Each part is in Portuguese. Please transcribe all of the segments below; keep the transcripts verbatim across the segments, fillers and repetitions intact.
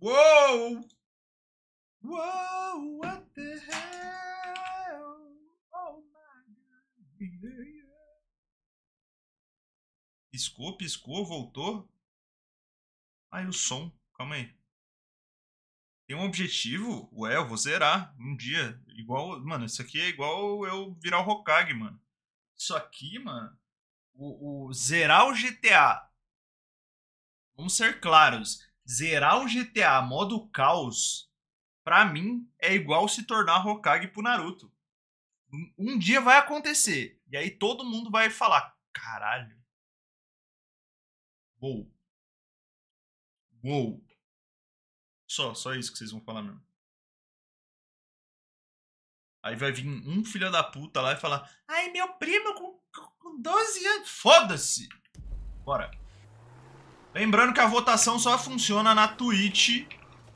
Uou! Uou, what the hell? Oh my god. Piscou, piscou, voltou. Ai, o som. Calma aí. Tem um objetivo? Ué, eu vou zerar um dia. Igual. Mano, isso aqui é igual eu virar o Hokage, mano. Isso aqui, mano. O, o zerar o G T A. Vamos ser claros. Zerar o G T A modo caos, pra mim, é igual se tornar Hokage pro Naruto. Um, um dia vai acontecer. E aí todo mundo vai falar: caralho. Uou. Uou. Só, só isso que vocês vão falar mesmo. Aí vai vir um filho da puta lá e falar: ai, meu primo com, com doze anos. Foda-se. Bora. Lembrando que a votação só funciona na Twitch.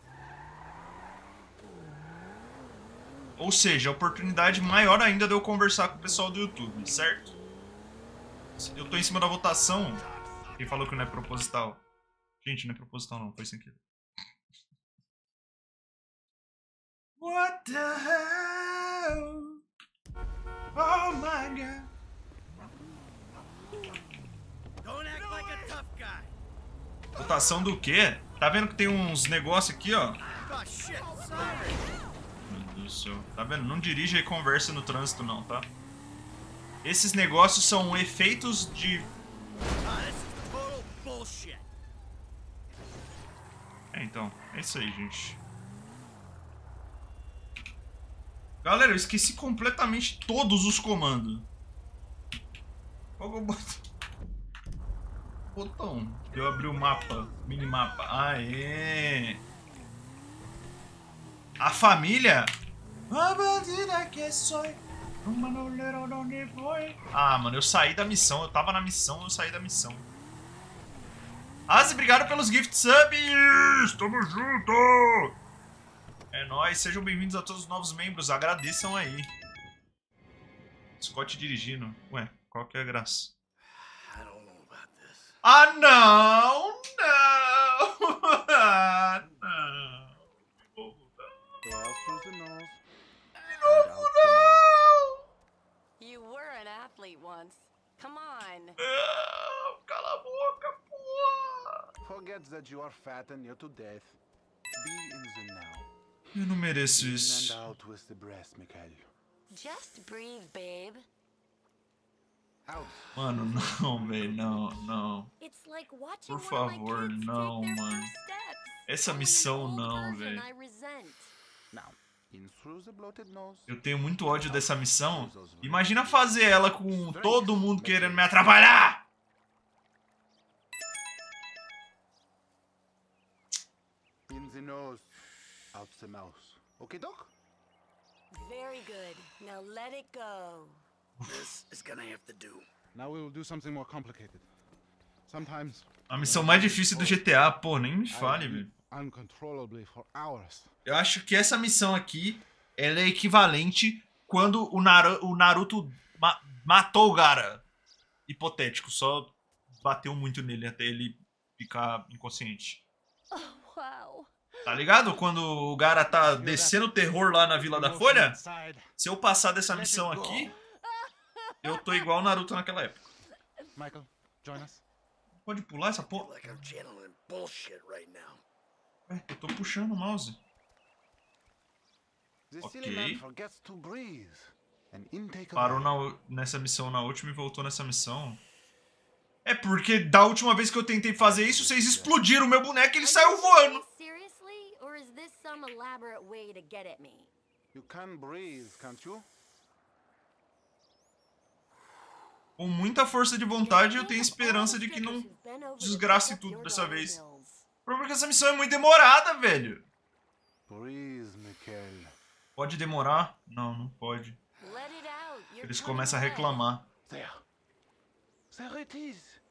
Ou seja, a oportunidade maior ainda de eu conversar com o pessoal do YouTube, certo? Eu tô em cima da votação. Quem falou que não é proposital? Gente, não é proposital não, foi sem querer. What the hell? Oh my god. Votação do quê? Tá vendo que tem uns negócios aqui, ó? Meu Deus do céu. Tá vendo? Não dirija e conversa no trânsito não, tá? Esses negócios são efeitos de... É, então. É isso aí, gente. Galera, eu esqueci completamente todos os comandos. Qual que é o botão? Botão. Eu abri o mapa. Minimapa. Aê! A família? A bandida que sou. Ah, mano, eu saí da missão. Eu tava na missão, eu saí da missão. Asi, obrigado pelos gift subs! Tamo junto! É nóis, sejam bem-vindos a todos os novos membros. Agradeçam aí. Scott dirigindo. Ué, qual que é a graça? Ah, não! Não! Ah, não! De novo, não! You were an athlete once. Come on. Não! Cala a boca, porra! Forget that you are fat and near to death. Be in the now. Eu não mereço In isso. and out with the breath, Mikhail. Just breathe, babe. Out. Mano, não, velho, não, não. It's like watching Por one of my favor, kids não, take their mano. first steps. Essa I'm an missão old não, version velho. I resent. Now, in through the bloated nose. Eu tenho muito ódio dessa missão. Imagina fazer ela com todo mundo querendo me atrapalhar! In the nose. Out the mouth. Okay, doc? Very good. Now let it go. This is gonna have to do. Now we will do something more complicated. Sometimes A missão mais difícil do G T A, pô, nem me I fale, will velho. eat uncontrollably for hours. Eu acho que essa missão aqui, ela é equivalente quando o, Naru o Naruto ma matou o Gaara. Hipotético, só bateu muito nele até ele ficar inconsciente. Oh, wow. Tá ligado? Quando o Gaara tá descendo o terror lá na Vila da Folha, se eu passar dessa missão aqui, eu tô igual o Naruto naquela época. Michael, join us. Pode pular essa porra? Like I'm channeling bullshit right now. Ué, eu tô puxando o mouse. The Ok. silly man forgets to breathe. An intake of Parou air. na, u- nessa missão na última e voltou nessa missão. É porque da última vez que eu tentei fazer isso, vocês explodiram o meu boneco e ele saiu voando. Seriously? Or is this some elaborate way to get at me? You can breathe, can't you? Com muita força de vontade, eu tenho esperança de que não desgrace tudo dessa vez. O problema é que essa missão é muito demorada, velho. Breathe, Mikhail. Pode demorar? Não, não pode. Let it out. You're Eles turning começam a red. reclamar. There. There it is.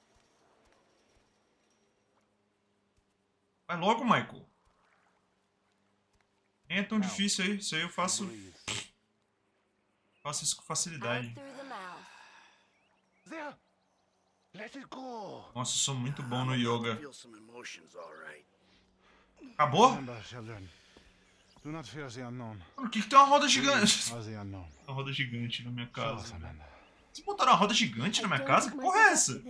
Vai logo, Michael. Nem é tão difícil aí. Isso aí eu faço, Breathe. faço isso com Out facilidade. through the mouth. There. Let it go. Nossa, eu sou muito bom no yoga. Feel some emotions, all right. Acabou? Remember, children. Do not fear the unknown. Mano, por que, que tem uma roda gigante? Or the unknown. Uma roda gigante na minha Show casa. us, Amanda. Vocês botaram uma roda gigante na minha casa? Que porra é essa?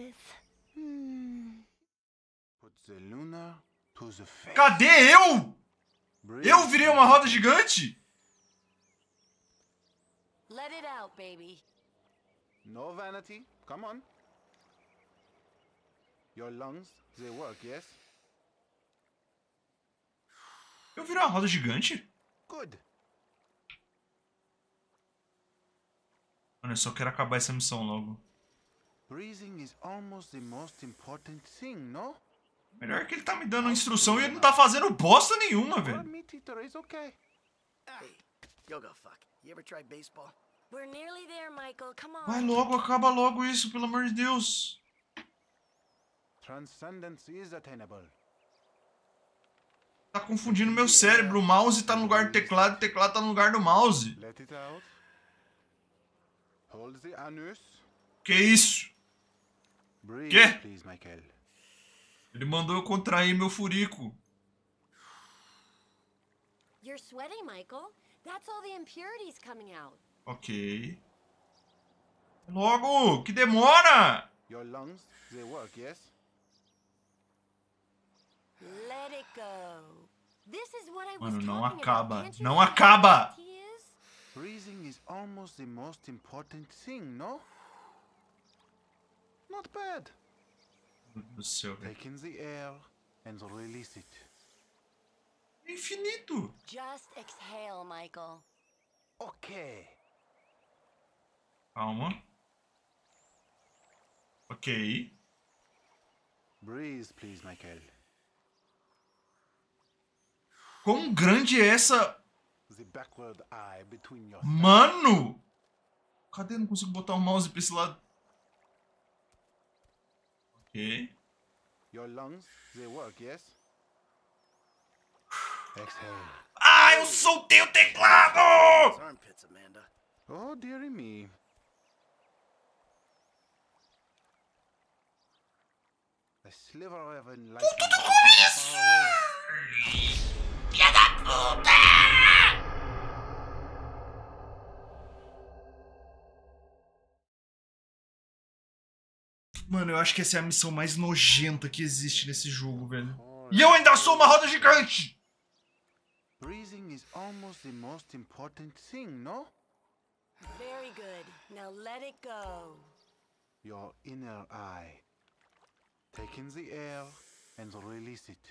Put the lunar to the face. Cadê eu? Breathe. Eu virei uma roda gigante? Let it out, baby. No vanity. Come on. Your lungs, they work, yes? Eu virei uma roda gigante? Good. Mano, eu só quero acabar essa missão logo. Breathing is almost the most important thing, no? Melhor que ele tá me dando instrução e ele não tá fazendo bosta nenhuma, Or velho. meat eater is okay. Hey, yoga fuck. You ever tried baseball? We're nearly there, Michael. Come on. Vai logo, acaba logo isso, pelo amor de Deus. Transcendence is attainable. Tá confundindo meu cérebro. O mouse tá no lugar do teclado e o teclado tá no lugar do mouse. Let it out. Hold the anus. Que isso? Breathe, Quê? please, Michael. Ele mandou eu contrair meu furico. You're sweating, Michael. That's all the impurities coming out. Ok. Logo, que demora! Your lungs, they work, yes? Let it go. This is what I was Mano, não talking acaba. about. Can't you Não see how acaba. hot he is? Breathing is almost the most important thing, no? Not bad. Meu Deus do céu, velho. Take in the air and release it. É infinito. Just exhale, Michael. Okay. Calma. Ok. Breathe, please, Michael. Quão grande é essa... The backward eye between your Mano! Cadê? Não consigo botar o mouse pra esse lado. Ok. Your lungs, they work, yes? Exhale. Ah, eu soltei o teclado! Those armpits, Amanda. Oh, dearie me. A sliver of enlightenment is not far away. Filha da puta! Mano, eu acho que essa é a missão mais nojenta que existe nesse jogo, velho. E eu ainda sou uma roda gigante! Breathing is almost the most important thing, no? Very good. Now let it go. Your inner eye. Take in the air and release it.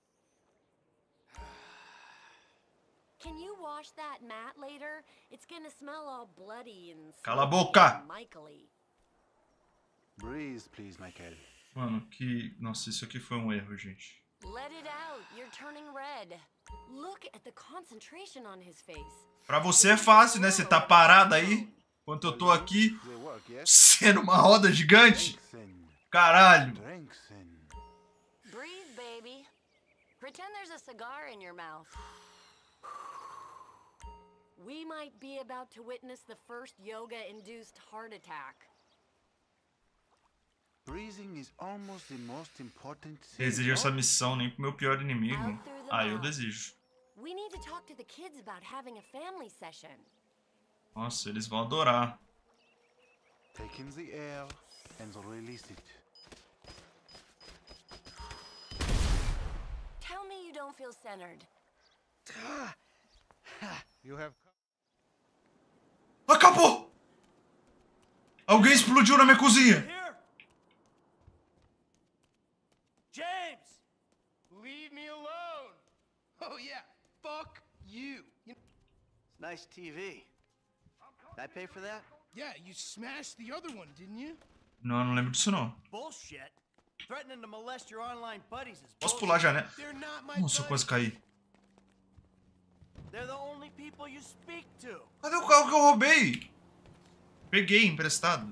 Can you wash that mat later? It's gonna smell all bloody and Cala a smoky boca! and Michael-y. Breathe, please, Michael. Mano, que... Nossa, isso aqui foi um erro, gente. Let it out. You're turning red. Look at the concentration on his face. Pra você é fácil, né? Você tá parado aí, enquanto eu tô aqui, They work, yes? sendo uma roda gigante. Strengthen. Caralho. Strengthen. Breathe, baby. Pretend there's a cigar in your mouth. We might be about to witness the first yoga-induced heart attack. Breathing is almost the most important thing. Desejo essa no? missão nem pro meu pior inimigo. Ah, eu desejo. We need to talk to the kids about having a family session. Nossa, eles vão adorar. Take in the air and release it. Tell me you don't feel centered. You have Acabou! Alguém explodiu na minha cozinha. Here! James! Leave me alone! Oh yeah, fuck you. You- It's nice T V. Did I pay for that? Yeah, you smashed the other one, didn't you? Não, eu não lembro disso não. Bullshit. Threatening to molest your online buddies is Posso bullshit. pular a janela? They're not my Nossa, eu quase buddies. caí. They're the only people you speak to. Cadê o carro que eu roubei? Peguei emprestado.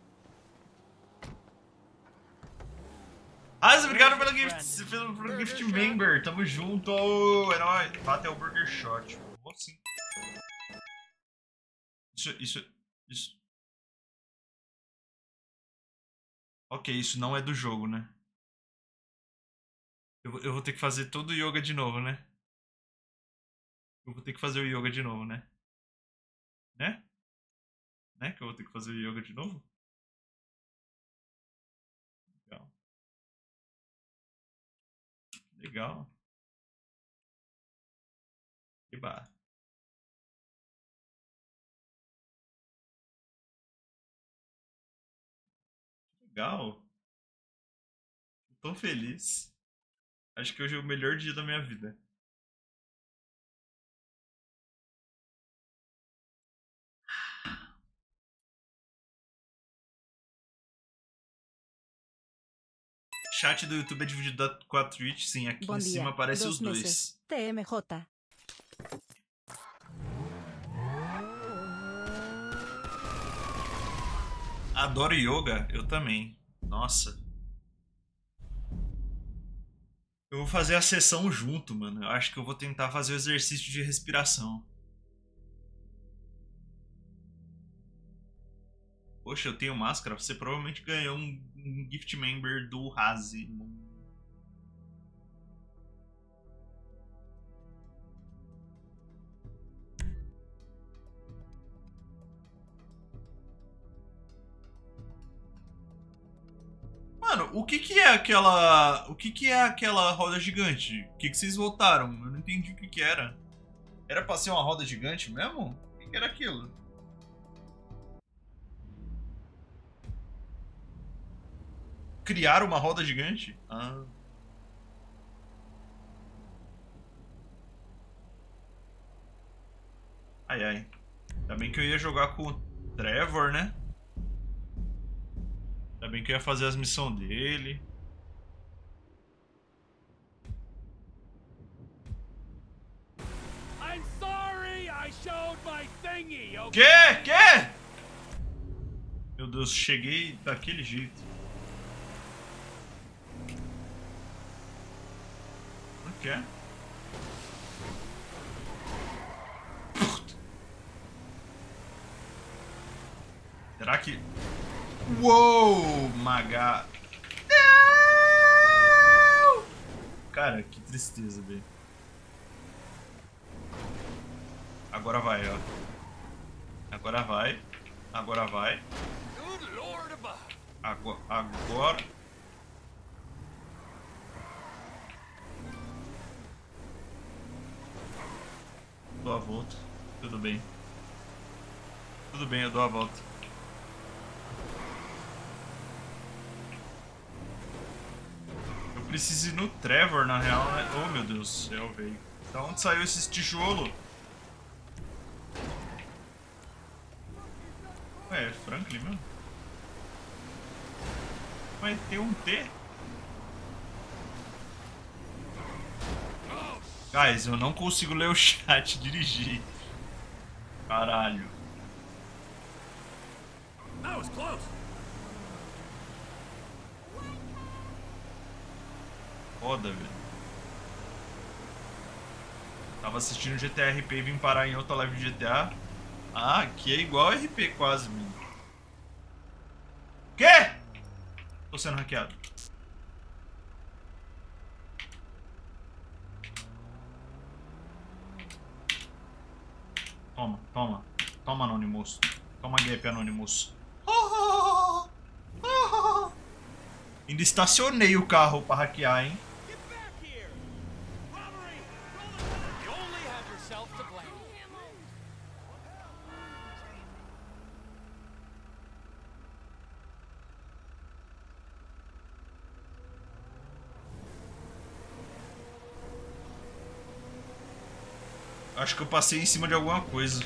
Asa, obrigado pelo gift, pelo, pelo gift member. Tamo junto. É nóis. Bate o Burger Shot. Vou sim. Isso, isso, isso. Ok, isso não é do jogo, né? Eu, vou- eu vou ter que fazer todo o yoga de novo, né? Eu vou ter que fazer o yoga de novo, né? Né? Né? Que eu vou ter que fazer o yoga de novo? Legal. Legal. Eba. Legal. Tô feliz. Acho que hoje é o melhor dia da minha vida. Chat do YouTube é dividido com a Twitch, sim. Aqui Bom em dia. cima aparece Dos os dois. meses. T M J. Adoro yoga, eu também. Nossa. Eu vou fazer a sessão junto, mano. Eu acho que eu vou tentar fazer o exercício de respiração. Poxa, eu tenho máscara. Você provavelmente ganhou um, um gift member do Razi. Mano, o que que é aquela... O que que é aquela roda gigante? O que que vocês votaram? Eu não entendi o que que era. Era pra ser uma roda gigante mesmo? O que que era aquilo? Criar uma roda gigante? Ah. Ai, ai. Ainda bem que eu ia jogar com o Trevor, né? Ainda bem que eu ia fazer as missões dele. I'm sorry I showed my thingy, okay? Quê? Quê? Meu Deus, cheguei daquele jeito. O que é? Será que... Uou, Maga. Não! Cara, que tristeza, velho. Agora vai, ó. Agora vai. Agora vai. Good Lord above. Agora. Agora. Dou a volta. Tudo bem. Tudo bem, eu dou a volta. Eu preciso ir no Trevor, na real, né? Oh, meu Deus do céu, velho. Da onde saiu esses tijolo? Ué, é Franklin mesmo? Mas tem um T? Guys, eu não consigo ler o chat e dirigir. Caralho. That was close. Foda, velho. Tava assistindo G T A R P e vim parar em outra live de G T A. Ah, aqui é igual R P quase, mano. Quê? Tô sendo hackeado. Toma, toma. Toma, Anonymous. Toma, Gap, Anonymous. Ainda estacionei o carro pra hackear, hein? Get back here! Robbery! You only have yourself to blame. Acho que eu passei em cima de alguma coisa.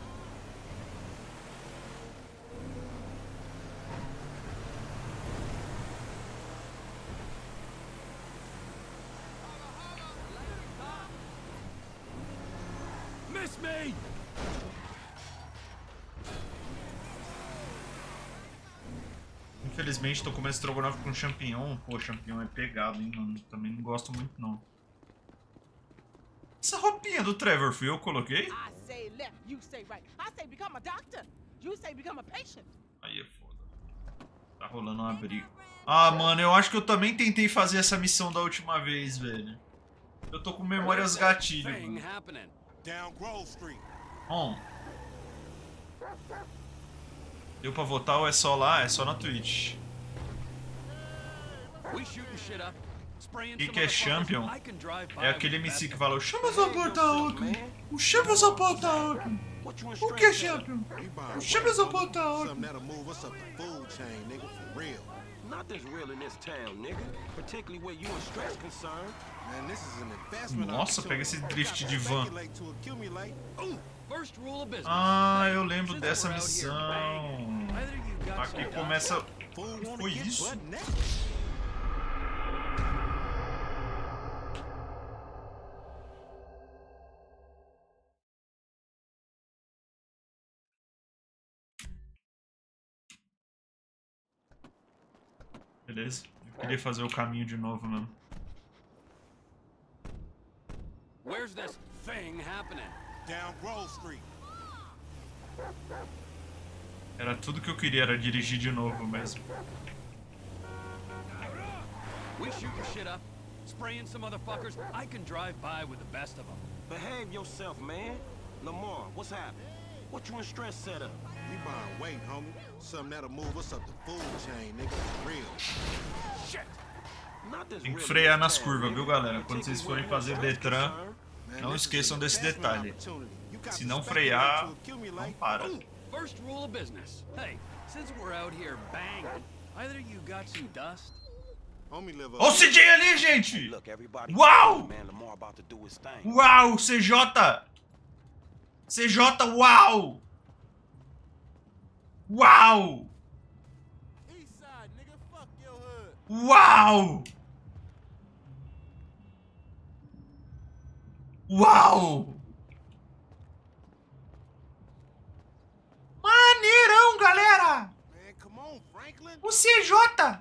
Miss me! Infelizmente tô comendo estrogonofe com champignon. Pô, champignon é pegado, hein, mano. Também não gosto muito, não. Essa roupinha do Trevor fui eu que coloquei? I say left, you say right. I say become a doctor. You say become a patient. Aí é foda. Tá rolando uma briga. Ah, mano, eu acho que eu também tentei fazer essa missão da última vez, velho. Eu tô com memórias gatilho, Thing mano. happening. Down Grove Street. On. Deu pra votar ou é só lá? É só na Twitch. We shooting shit up. Spraying Que some que é other fuckers. champion? I can drive by É aquele with the M C best que of fala: chama essa porta alta. O chama essa porta alta. O que é champion? We buying Chama weight, essa homie. porta alta. Something that'll move us up the food chain, nigga, for real. Nothing's real in this town, nigga. Particularly where you and Stretch concerned. Man, this is an investment Nossa, pega esse drift de van. Speculate to accumulate. Ooh, first rule of business. Ah, eu lembro Since dessa we're out here missão. banging, either you got Aqui some começa. Fool wanna Foi get isso? butt naked. Beleza. Eu queria fazer o caminho de novo mesmo. Where's this thing happening? Down Grove Street. Era tudo que eu queria, era dirigir de novo mesmo. We shooting shit up. Spraying some motherfuckers. I can drive by with the best of them. Behave yourself, man. Lamar, what's happening? What you and Stretch set up? We buying weight, homie. Something that'll move us up the food chain, nigga, for real. Shit! Nothing's Tem que real in frear this nas town, curvas, nigga. viu, galera? Quando vocês forem fazer Particularly where Detran, you and Stretch Man, não this is esqueçam an desse investment detalhe. opportunity. You got Se to não speculate frear, to accumulate. não para. Ooh, first rule of business. Hey, since we're out here banging, either you got some dust. Homie live Ó o up. C J ali, gente! Look, everybody. Wow! Man, Lamar about to do his thing. Uau, C J! C J, uau! Uau! Eastside, nigga, fuck your hood. Uau! Uau! Maneirão, galera! Man, come on, Franklin. O C J!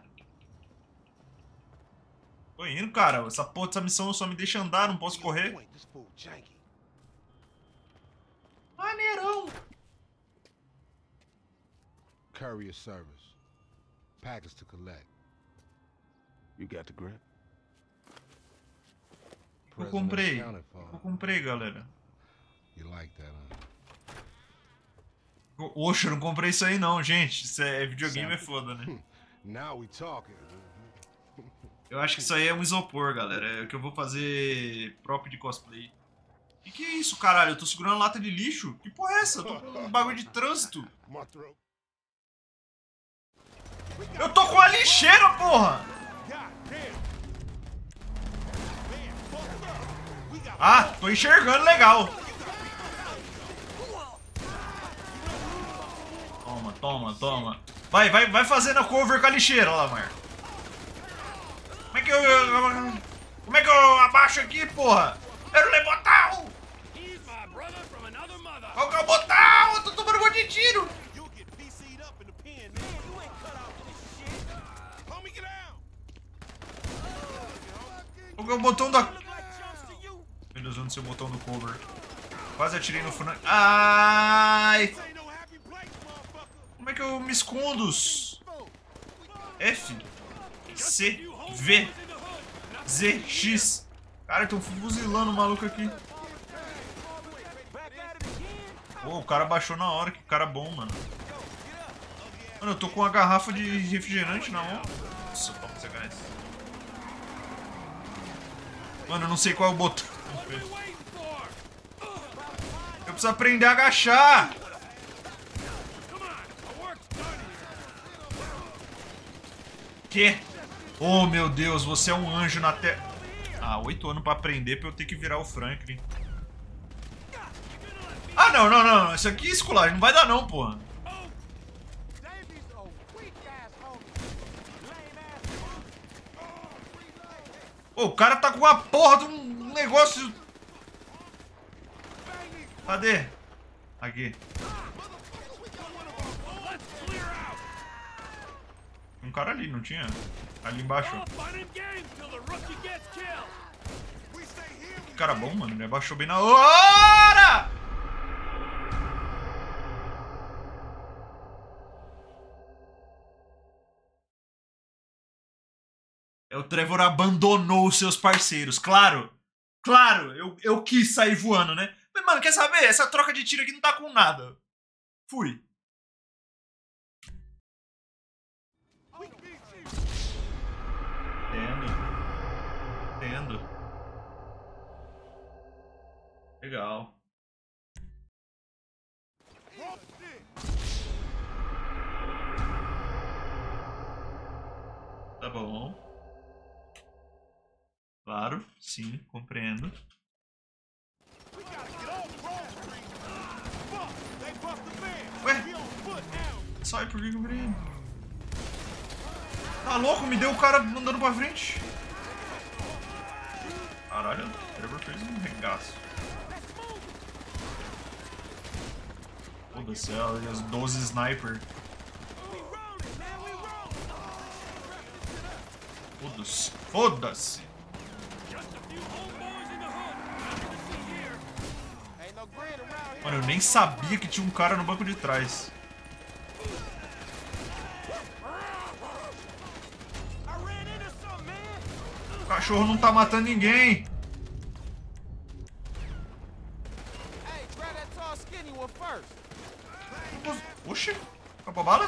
Tô indo, cara. Essa porra dessa missão só me deixa andar, não posso correr. Wait, this fool janky. Maneirão! Courier service. Package to collect. You got the grip? Eu President comprei. accounted for. Eu comprei, galera. You like that, huh? Oxe, eu não comprei isso aí não, gente. Isso é videogame, é foda, né? Now we talking. Eu acho que isso aí é um isopor, galera. É que eu vou fazer prop de cosplay. Que que é isso, caralho? Eu tô segurando lata de lixo? Que porra é essa? Eu tô com um bagulho de trânsito. My throat. Eu tô com a lixeira, porra! God damn. Man, fuck up. We got Ah, tô enxergando legal. Toma, toma, toma. Vai, vai, vai fazendo a cover com a lixeira, Lamar. Como é que eu... Como é que eu abaixo aqui, porra? Eu não lembro o botão! He's my brother from another mother. Qual que é o botão? Eu tô tomando um monte de tiro. You'll get P C'd up in the pen, man. You ain't cut out for this shit. Homie, get down. Qual que é o botão da... Look like chumps to you. Meu Deus, onde é o botão do cover? Quase atirei no frango. Ai! This ain't no happy place, motherfucker. Como é que eu me escondo? F, C, V, Z, X. Cara, estão fuzilando o maluco aqui. Pô, o cara baixou na hora, que cara bom, mano. Mano, eu tô com uma garrafa de refrigerante na mão. Nossa, toma esse gás. Mano, eu não sei qual é o botão. Eu preciso aprender a agachar. Que? Oh, meu Deus, você é um anjo na terra. Ah, oito anos pra aprender pra eu ter que virar o Franklin. Ah, não, não, não. Isso aqui é escolagem. Não vai dar não, porra. Davy's a weak ass homie. Ô, o cara tá com a porra de um negócio... Cadê? Aqui. Um cara ali, não tinha? Ali embaixo. Que cara bom, mano. Ele abaixou bem na hora! Trevor abandonou os seus parceiros. Claro, claro, eu, eu quis sair voando, né? Mas, mano, quer saber? Essa troca de tiro aqui não tá com nada. Fui. Entendo. Entendo. Legal. Tá bom. Claro, sim, compreendo. Ué? Sai, por que eu compreendo? Tá louco? Me deu o cara andando pra frente. Caralho, o Trevor fez um regaço. Foda-se, as doze sniper. Foda-se. Foda-se. Mano, eu nem sabia que tinha um cara no banco de trás. O cachorro não tá matando ninguém. Oxi, acabou a bala?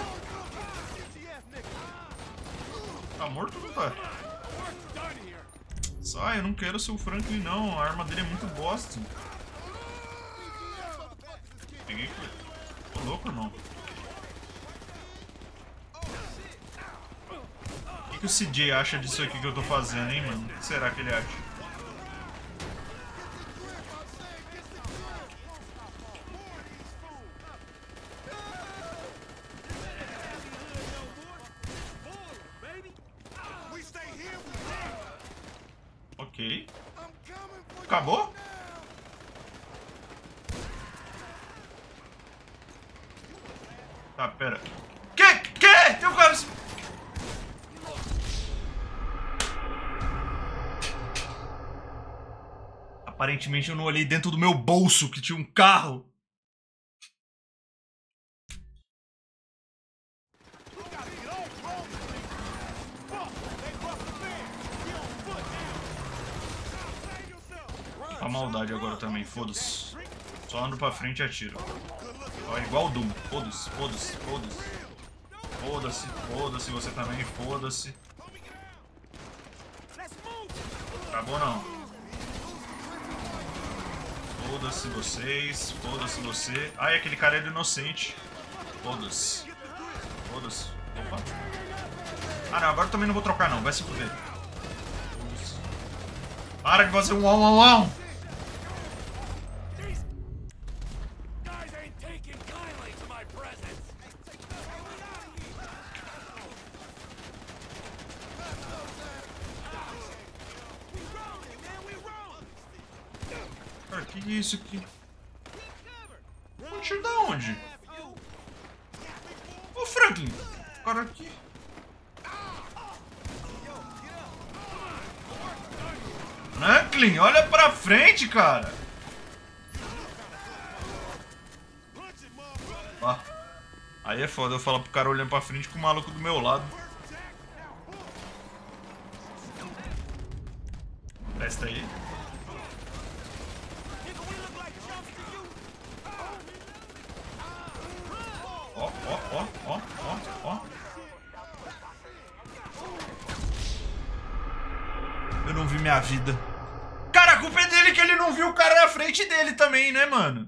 Tá morto ou não tá? Sai, eu não quero ser o Franklin não, a arma dele é muito bosta. Peguei aqui. Tô louco, irmão. O que, que o C J acha disso aqui que eu tô fazendo, hein, mano? O que será que ele acha? Ok. Acabou? Tá, pera. Que? Que? Tem um cara... Aparentemente eu não olhei dentro do meu bolso que tinha um carro. A maldade agora também, foda-se. Só ando pra frente e atiro. Ó, igual o Doom. Foda-se, foda-se, foda-se. Foda-se, foda-se, você também, foda-se. Acabou não. Foda-se vocês, foda-se você. Ai, aquele cara é inocente. Foda-se. Foda-se. Opa. Ah não, agora eu também não vou trocar não, vai se fuder. Para de fazer um uau uau uau. Cara, que é isso aqui? Um tiro da onde? Ô Franklin, o cara aqui. Franklin, olha pra frente, cara. Ah, aí é foda eu falar pro cara olhando pra frente com o maluco do meu lado. Presta aí. Ó, ó, ó, ó, ó, ó. Eu não vi minha vida. Cara, a culpa é dele que ele não viu o cara na frente dele também, né, mano?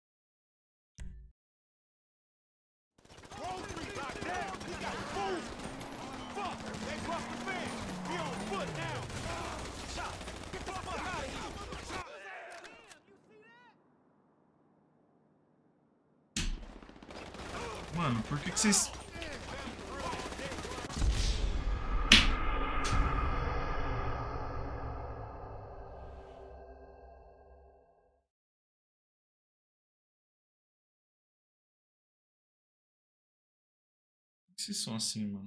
Mano, por que que vocês... Por que vocês são assim, mano?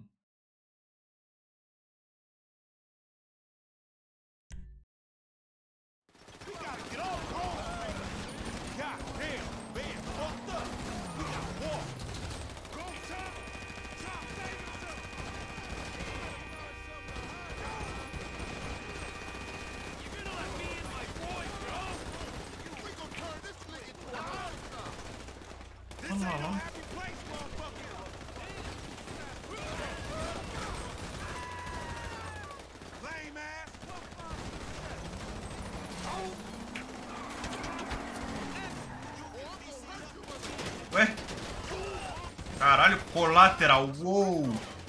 malão. Ué? Caralho, colateral. Uou!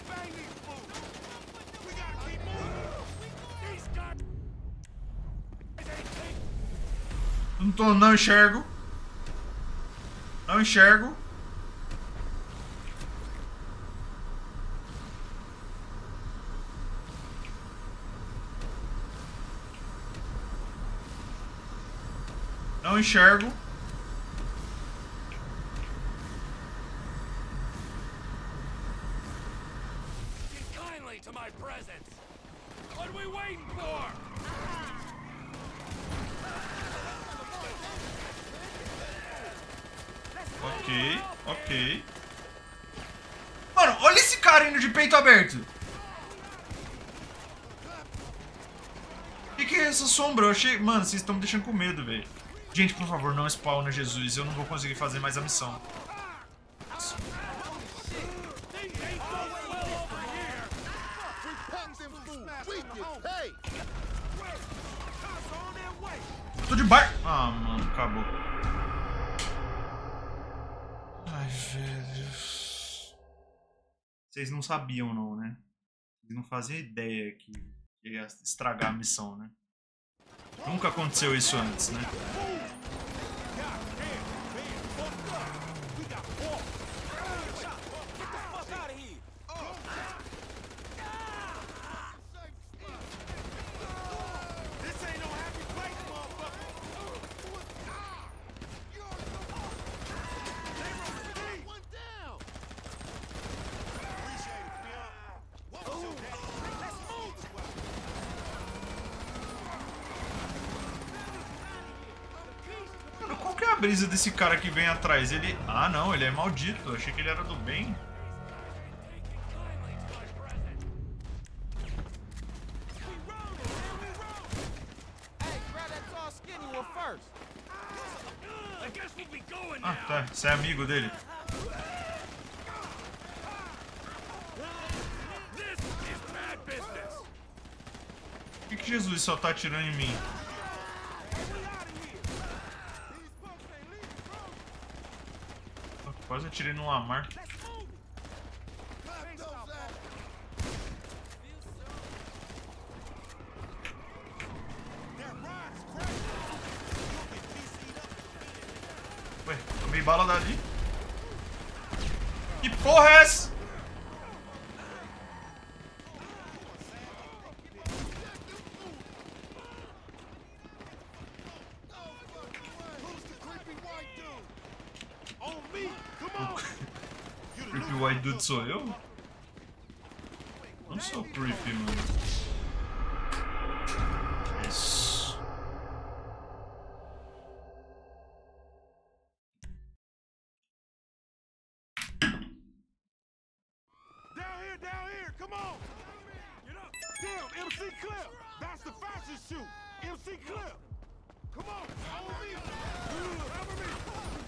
Não tô, não enxergo. Não enxergo. Não enxergo. To my presence. What are we waiting for? Ok, ok. Mano, olha esse cara indo de peito aberto. O que, que é essa sombra? Eu achei... Mano, vocês estão me deixando com medo, velho. Gente, por favor, não spawna Jesus. Eu não vou conseguir fazer mais a missão. Tô de bar... Ah, mano, acabou. Ai, velho. Vocês não sabiam, não, né? Vocês não faziam ideia que ia estragar a missão, né? Nunca aconteceu isso antes, né? A brisa desse cara que vem atrás, ele... Ah, não, ele é maldito. Eu achei que ele era do bem. Ah, tá. Você é amigo dele. Por que que Jesus só tá atirando em mim? Quase atirei no Lamar. Ué, tomei bala dali. Que porra é essa? Creepy White Dude sou eu? Não sou creepy, mano. Isso. Down here, down here, come on! Damn, M C Clip! That's the fastest shoot! M C Clip! Come on! Over me! Cover me!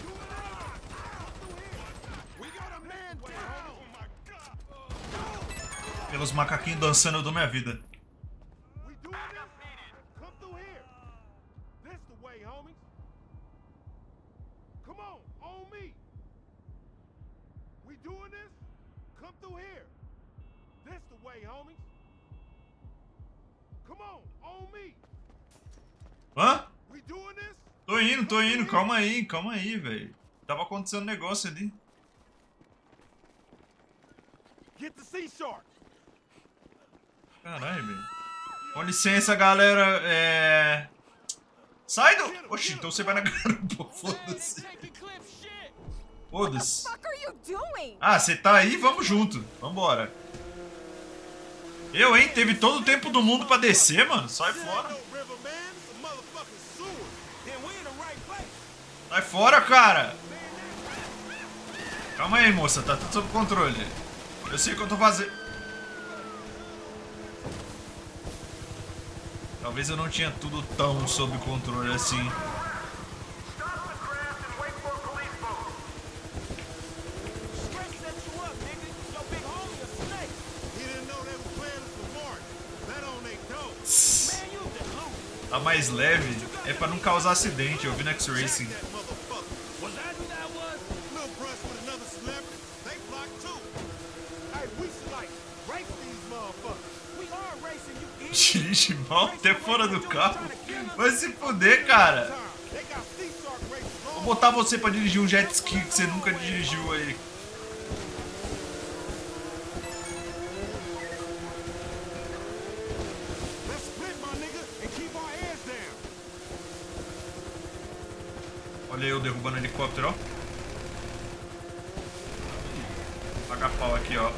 We got a man down! Oh my God! Pelos macaquinhos dançando eu dou minha vida. We doing this? Come through here! This the way, homies! Come on, on me! We doing this? Come through here! This the way, homies! Come on, on me! Hã? We doing this? Tô indo, tô indo. Calma aí, calma aí, velho. Tava acontecendo um negócio ali. Get the C-Shark! Caralho, velho. Com licença, galera. É... Sai do... Oxi, então você vai na garupa. Foda-se. Foda-se. Ah, você tá aí? Vamos junto. Vambora. Eu, hein? Teve todo o tempo do mundo pra descer, mano. Sai fora. Sai fora, cara. Calma aí, moça. Tá tudo sob controle. Eu sei o que eu tô fazendo. Talvez eu não tinha tudo tão sob controle assim. Tá mais leve. É pra não causar acidente. Eu vi no X-Racing. Was that who that was? Little brush with another celebrity. They blocked too. Hey, we should like race these motherfuckers. We are racing, you idiot. Dirige mal até fora do carro. Vai se fuder, cara. They got Sea Shark races Vou all botar você pra dirigir um jet ski que você nunca dirigiu aí. Let's split, my nigga, and keep our heads down. Olha eu derrubando o helicóptero, ó. Paga pau aqui, ó.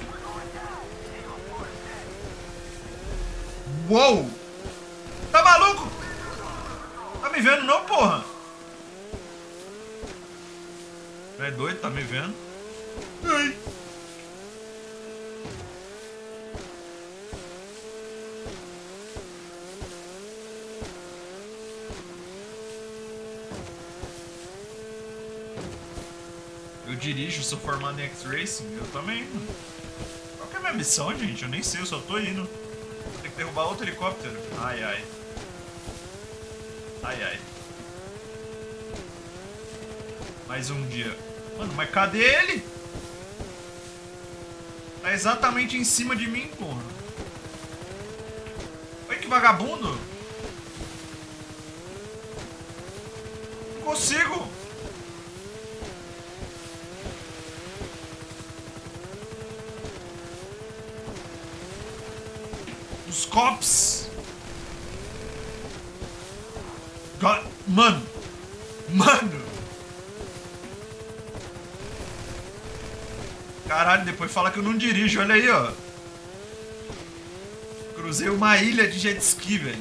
Uou! Tá maluco? Tá me vendo não, porra? Não é doido? Tá me vendo? Ai. Eu dirijo, sou formado em X-Racing, eu também. Qual que é a minha missão, gente? Eu nem sei, eu só tô indo. Vou ter que derrubar outro helicóptero. Ai, ai. Ai, ai. Mais um dia. Mano, mas cadê ele? Tá exatamente em cima de mim, porra. Olha que vagabundo. Não consigo. Os cops. God, mano. Mano. Caralho, depois fala que eu não dirijo, olha aí, ó. Cruzei uma ilha de jet ski, velho.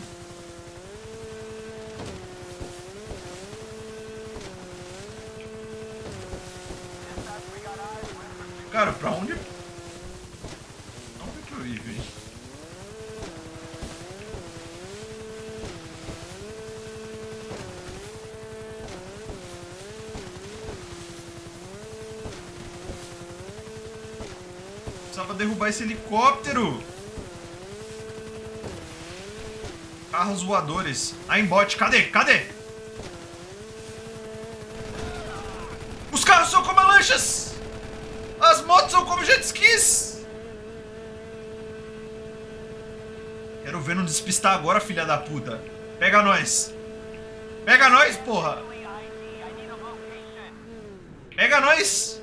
Cara, pra onde... Onde que eu ia, velho? Precisava derrubar esse helicóptero. Carros voadores. Aimbot, cadê? Cadê? Os carros são como lanchas. As motos são como jet skis. Quero ver não despistar agora, filha da puta. Pega nós. Pega nós, porra. Pega nós.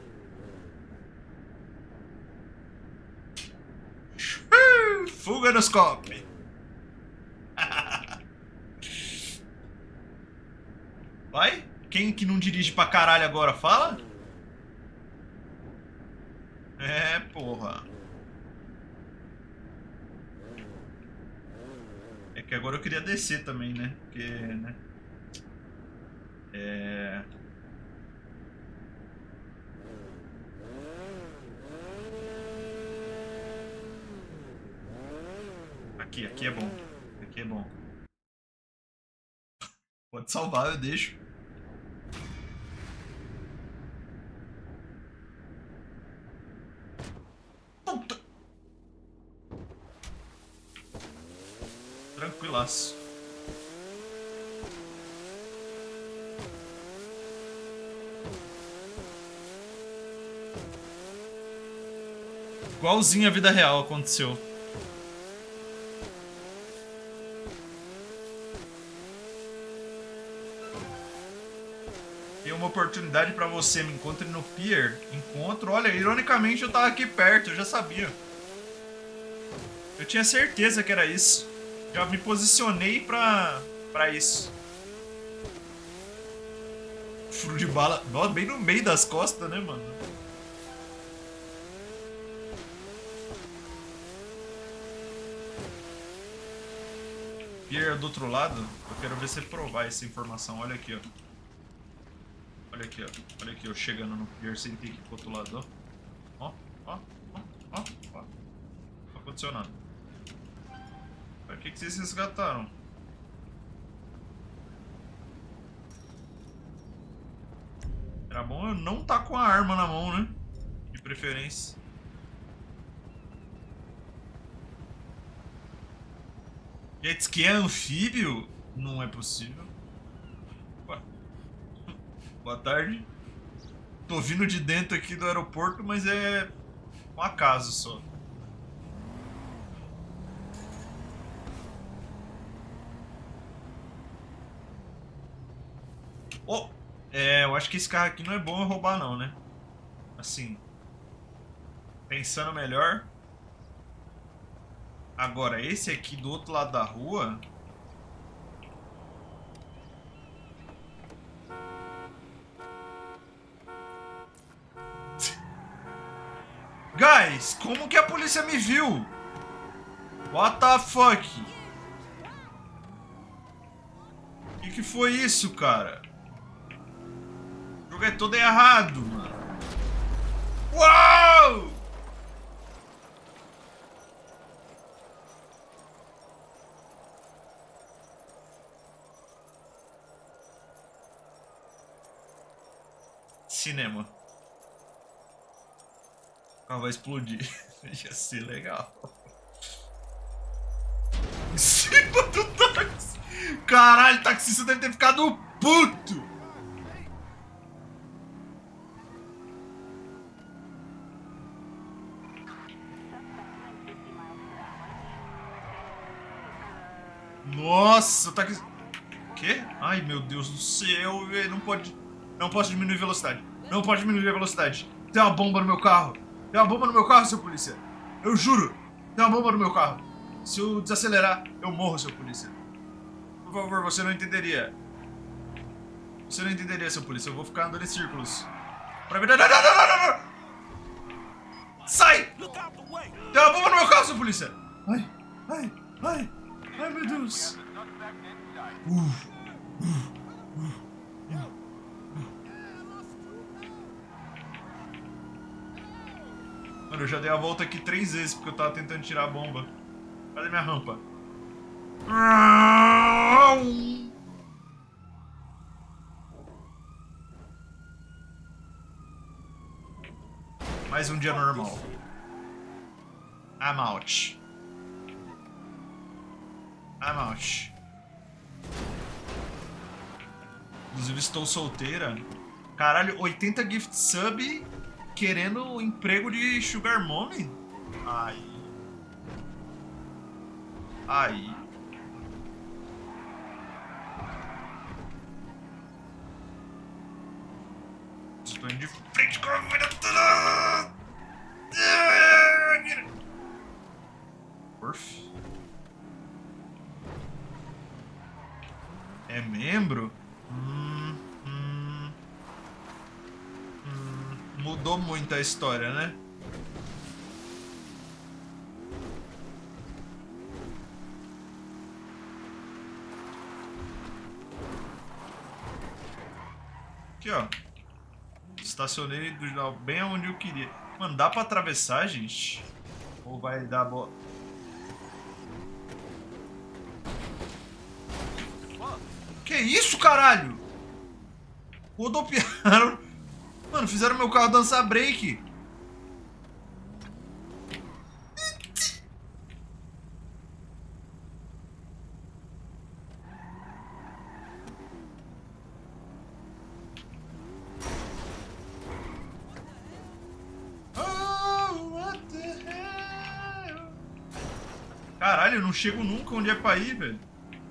Fuga nos copos. Vai? Quem que não dirige pra caralho agora, fala? É, porra. É que agora eu queria descer também, né? Porque, né? É... Aqui, aqui é bom. Aqui é bom. Pode salvar, eu deixo. Puta. Tranquilaço. Igualzinho a vida real aconteceu. Tem uma oportunidade pra você, me encontre no pier. Encontro, olha, ironicamente eu tava aqui perto, eu já sabia. Eu tinha certeza que era isso. Já me posicionei pra, pra isso. Furo de bala, nossa, bem no meio das costas, né, mano? Pier do outro lado, eu quero ver você provar essa informação. Olha aqui, ó. Olha aqui, ó. Olha aqui, eu chegando no pier, sentei aqui pro outro lado, ó. Ó, ó, ó, ó, ó. Não aconteceu nada. Pra que que vocês resgataram? Era bom eu não tá com a arma na mão, né? De preferência. Jet ski é anfíbio? Não é possível. Ué. Boa tarde. Tô vindo de dentro aqui do aeroporto, mas é um acaso só. Oh, é, eu acho que esse carro aqui não é bom eu roubar não, né? Assim, pensando melhor. Agora, esse aqui do outro lado da rua... Guys, como que a polícia me viu? What the fuck? O que, que foi isso, cara? O jogo é todo errado, mano. Uau! Cinema. O carro vai explodir. Ia ser legal. Em cima do táxi. Caralho, o taxista deve ter ficado puto. Nossa, o taxista... Quê? Ai, meu Deus do céu, velho. Não pode... Não posso diminuir a velocidade. Não pode diminuir a velocidade. Tem uma bomba no meu carro. Tem uma bomba no meu carro, seu polícia. Eu juro. Tem uma bomba no meu carro. Se eu desacelerar, eu morro, seu polícia. Por favor, você não entenderia. Você não entenderia, seu polícia. Eu vou ficar andando em círculos. Pra ver... Não, não, não, não, não, não. Sai! Tem uma bomba no meu carro, seu polícia. Ai, ai, ai. Ai, meu Deus. Uh, uh, uh, uh. Mano, eu já dei a volta aqui três vezes porque eu tava tentando tirar a bomba. Cadê minha rampa? Mais um dia normal. I'm out. I'm out. Inclusive estou solteira. Caralho, oitenta gift sub querendo emprego de sugar mommy? Aí. Aí. Estou indo de frente com a vida toda. Perf. É membro? Hum, hum, hum, mudou muito a história, né? Aqui, ó. Estacionei do, bem onde eu queria. Mano, dá pra atravessar, gente? Ou vai dar boa... Que isso, caralho? Rodopiaram. Mano, fizeram meu carro dançar break. Oh, what the hell? Caralho, eu não chego nunca onde é pra ir, velho.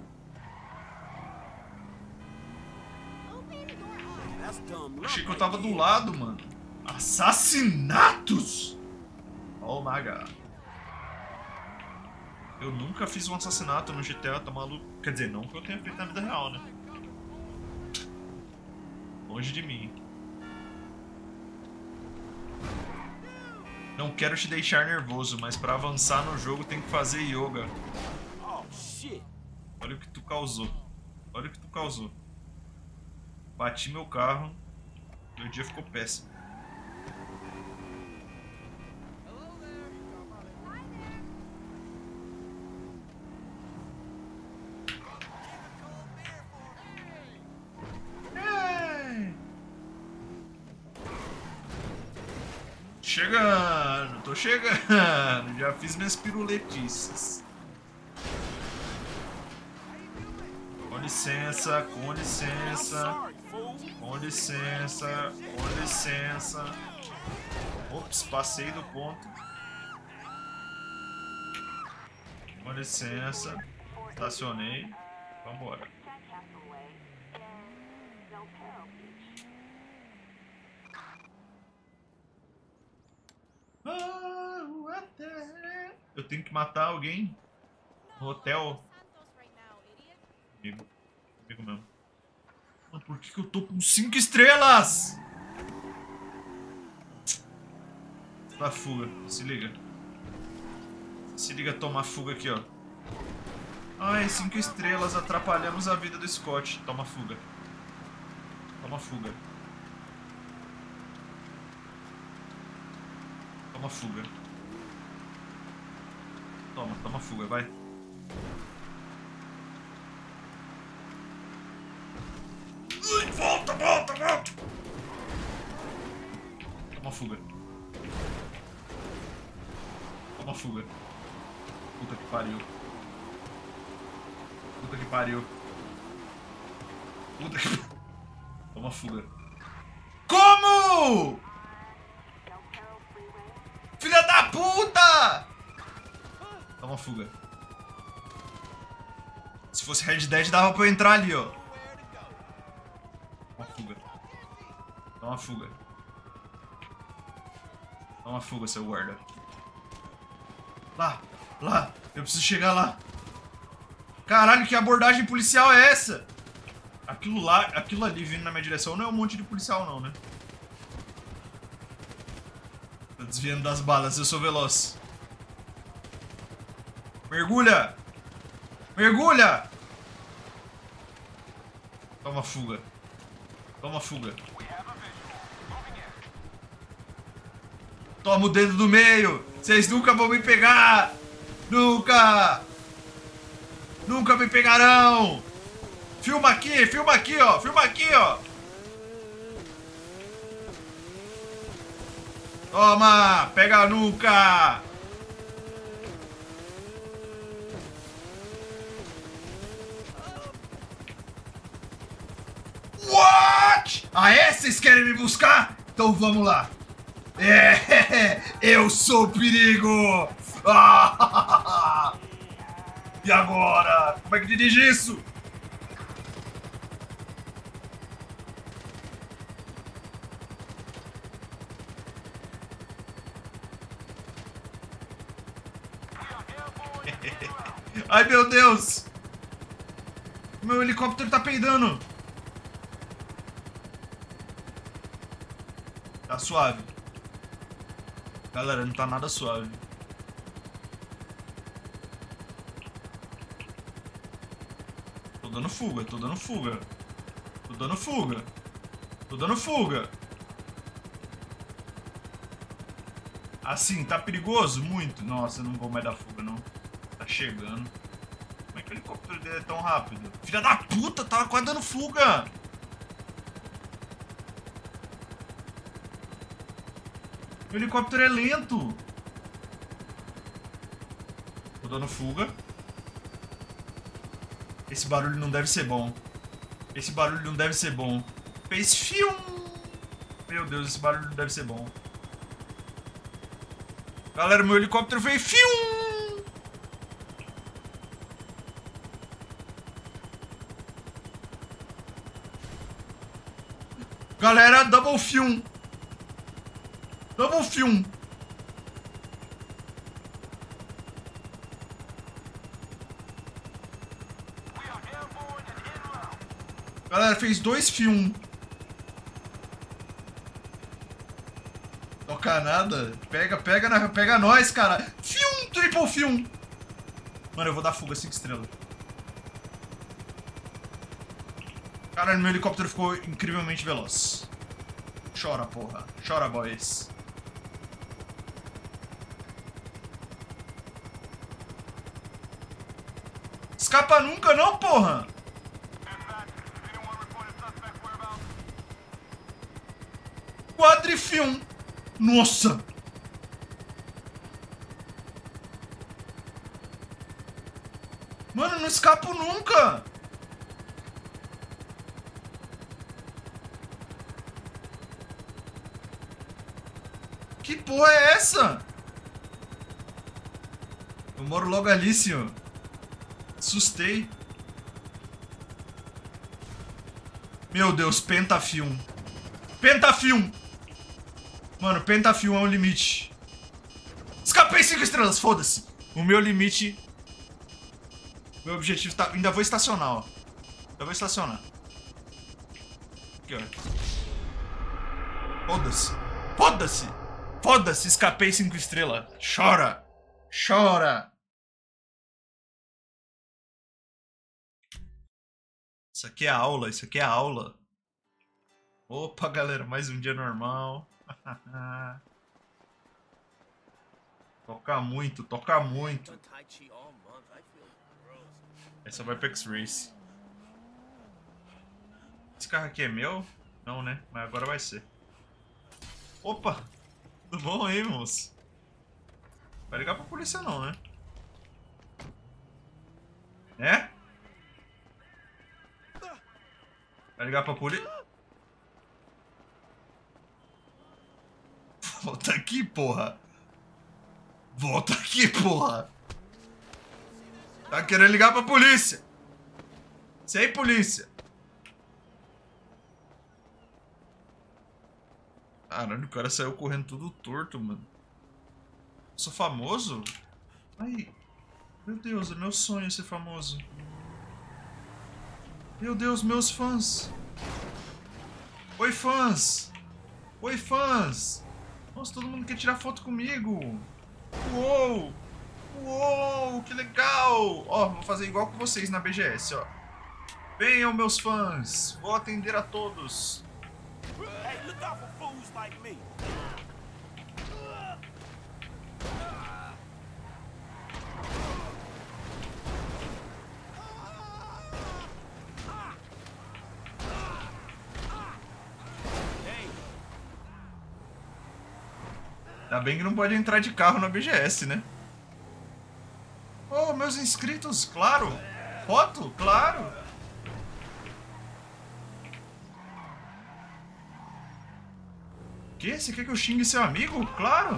Achei que eu tava do lado, mano. Assassinatos! Oh my god. Eu nunca fiz um assassinato no G T A, tá maluco? Quer dizer, não que eu tenha feito na vida real, né? Longe de mim. Não quero te deixar nervoso, mas pra avançar no jogo tem que fazer yoga. Olha o que tu causou. Olha o que tu causou. Bati meu carro. Meu dia ficou péssimo. Ei. Chegando, tô chegando. Já fiz minhas piruletices. licença, com licença. Com licença, com licença. Ops, passei do ponto. Com licença. Estacionei. Vambora. Eu tenho que matar alguém no hotel. Amigo. Amigo mesmo. Mano, por que, que eu tô com cinco estrelas? Pra fuga. Se liga. Se liga tomar fuga aqui, ó. Ai, cinco estrelas. Atrapalhamos a vida do Scott. Toma fuga. Toma fuga. Toma fuga. Toma, toma fuga, vai. Ui, volta, volta, volta. Toma fuga. Toma fuga. Puta que pariu. Puta que pariu. Puta que... Toma fuga. Como? Filha da puta! Toma fuga. Se fosse Red Dead, dava pra eu entrar ali, ó. Toma fuga. Toma fuga. Toma fuga, seu guarda. Lá, lá. Eu preciso chegar lá. Caralho, que abordagem policial é essa? Aquilo lá, aquilo ali vindo na minha direção não é um monte de policial, não, né? Tô desviando das balas, eu sou veloz. Mergulha! Mergulha! Toma fuga. Toma fuga. Toma o dedo do meio! Vocês nunca vão me pegar! Nunca! Nunca me pegarão! Filma aqui, filma aqui, ó! Filma aqui, ó! Toma! Pega nunca! What? Ah, é? Vocês querem me buscar? Então vamos lá! É! Eu sou o perigo! Ah! E agora? Como é que dirige isso? Ai, meu Deus! Meu helicóptero tá peidando! Tá suave. Galera, não tá nada suave. Tô dando fuga, tô dando fuga. Tô dando fuga. Tô dando fuga. Assim, tá perigoso? Muito. Nossa, eu não vou mais dar fuga, não. Tá chegando. Como é que o helicóptero dele é tão rápido? Filha da puta, tava quase dando fuga. O helicóptero é lento. Tô dando fuga. Esse barulho não deve ser bom. Esse barulho não deve ser bom. Fez fium. Meu Deus, esse barulho não deve ser bom. Galera, meu helicóptero fez fium. Galera, double fium. Double film. Galera, fez dois film. Tocar nada. Pega, pega, na, pega nós, cara. Film, triple film. Mano, eu vou dar fuga cinco estrelas. Caralho, meu helicóptero ficou incrivelmente veloz. Chora, porra. Chora, boys. Escapa nunca não, porra! Quadrifilm! Nossa! Mano, não escapo nunca! Que porra é essa? Eu moro logo ali, senhor. Assustei. Meu Deus, Pentafilm. Pentafilm! Mano, Pentafilm é um limite. Escapei cinco estrelas, foda-se. O meu limite... Meu objetivo tá... Ainda vou estacionar, ó. Ainda vou estacionar. Aqui, ó. Foda-se. Foda-se. Foda-se, escapei cinco estrelas. Chora. Chora. Isso aqui é aula, isso aqui é aula. Opa, galera, mais um dia normal. Toca muito, toca muito. Essa vai pra X-Race. Esse carro aqui é meu? Não, né? Mas agora vai ser. Opa! Tudo bom aí, moço? Vai ligar pra polícia não, né? É? Vai ligar pra polícia? Volta aqui, porra! Volta aqui, porra! Tá querendo ligar pra polícia! Sem polícia! Caralho, o cara saiu correndo tudo torto, mano. Eu sou famoso? Ai, meu Deus, é meu sonho ser famoso. Meu Deus, meus fãs. Oi, fãs. Oi, fãs. Nossa, todo mundo quer tirar foto comigo. Uou. Uou, que legal. Ó, vou fazer igual com vocês na B G S, ó. Venham, meus fãs. Vou atender a todos. Hey, look out for fools like me. Ainda bem que não pode entrar de carro na B G S, né? Oh, meus inscritos, claro. Foto, claro. O quê? Você quer que eu xingue seu amigo? Claro.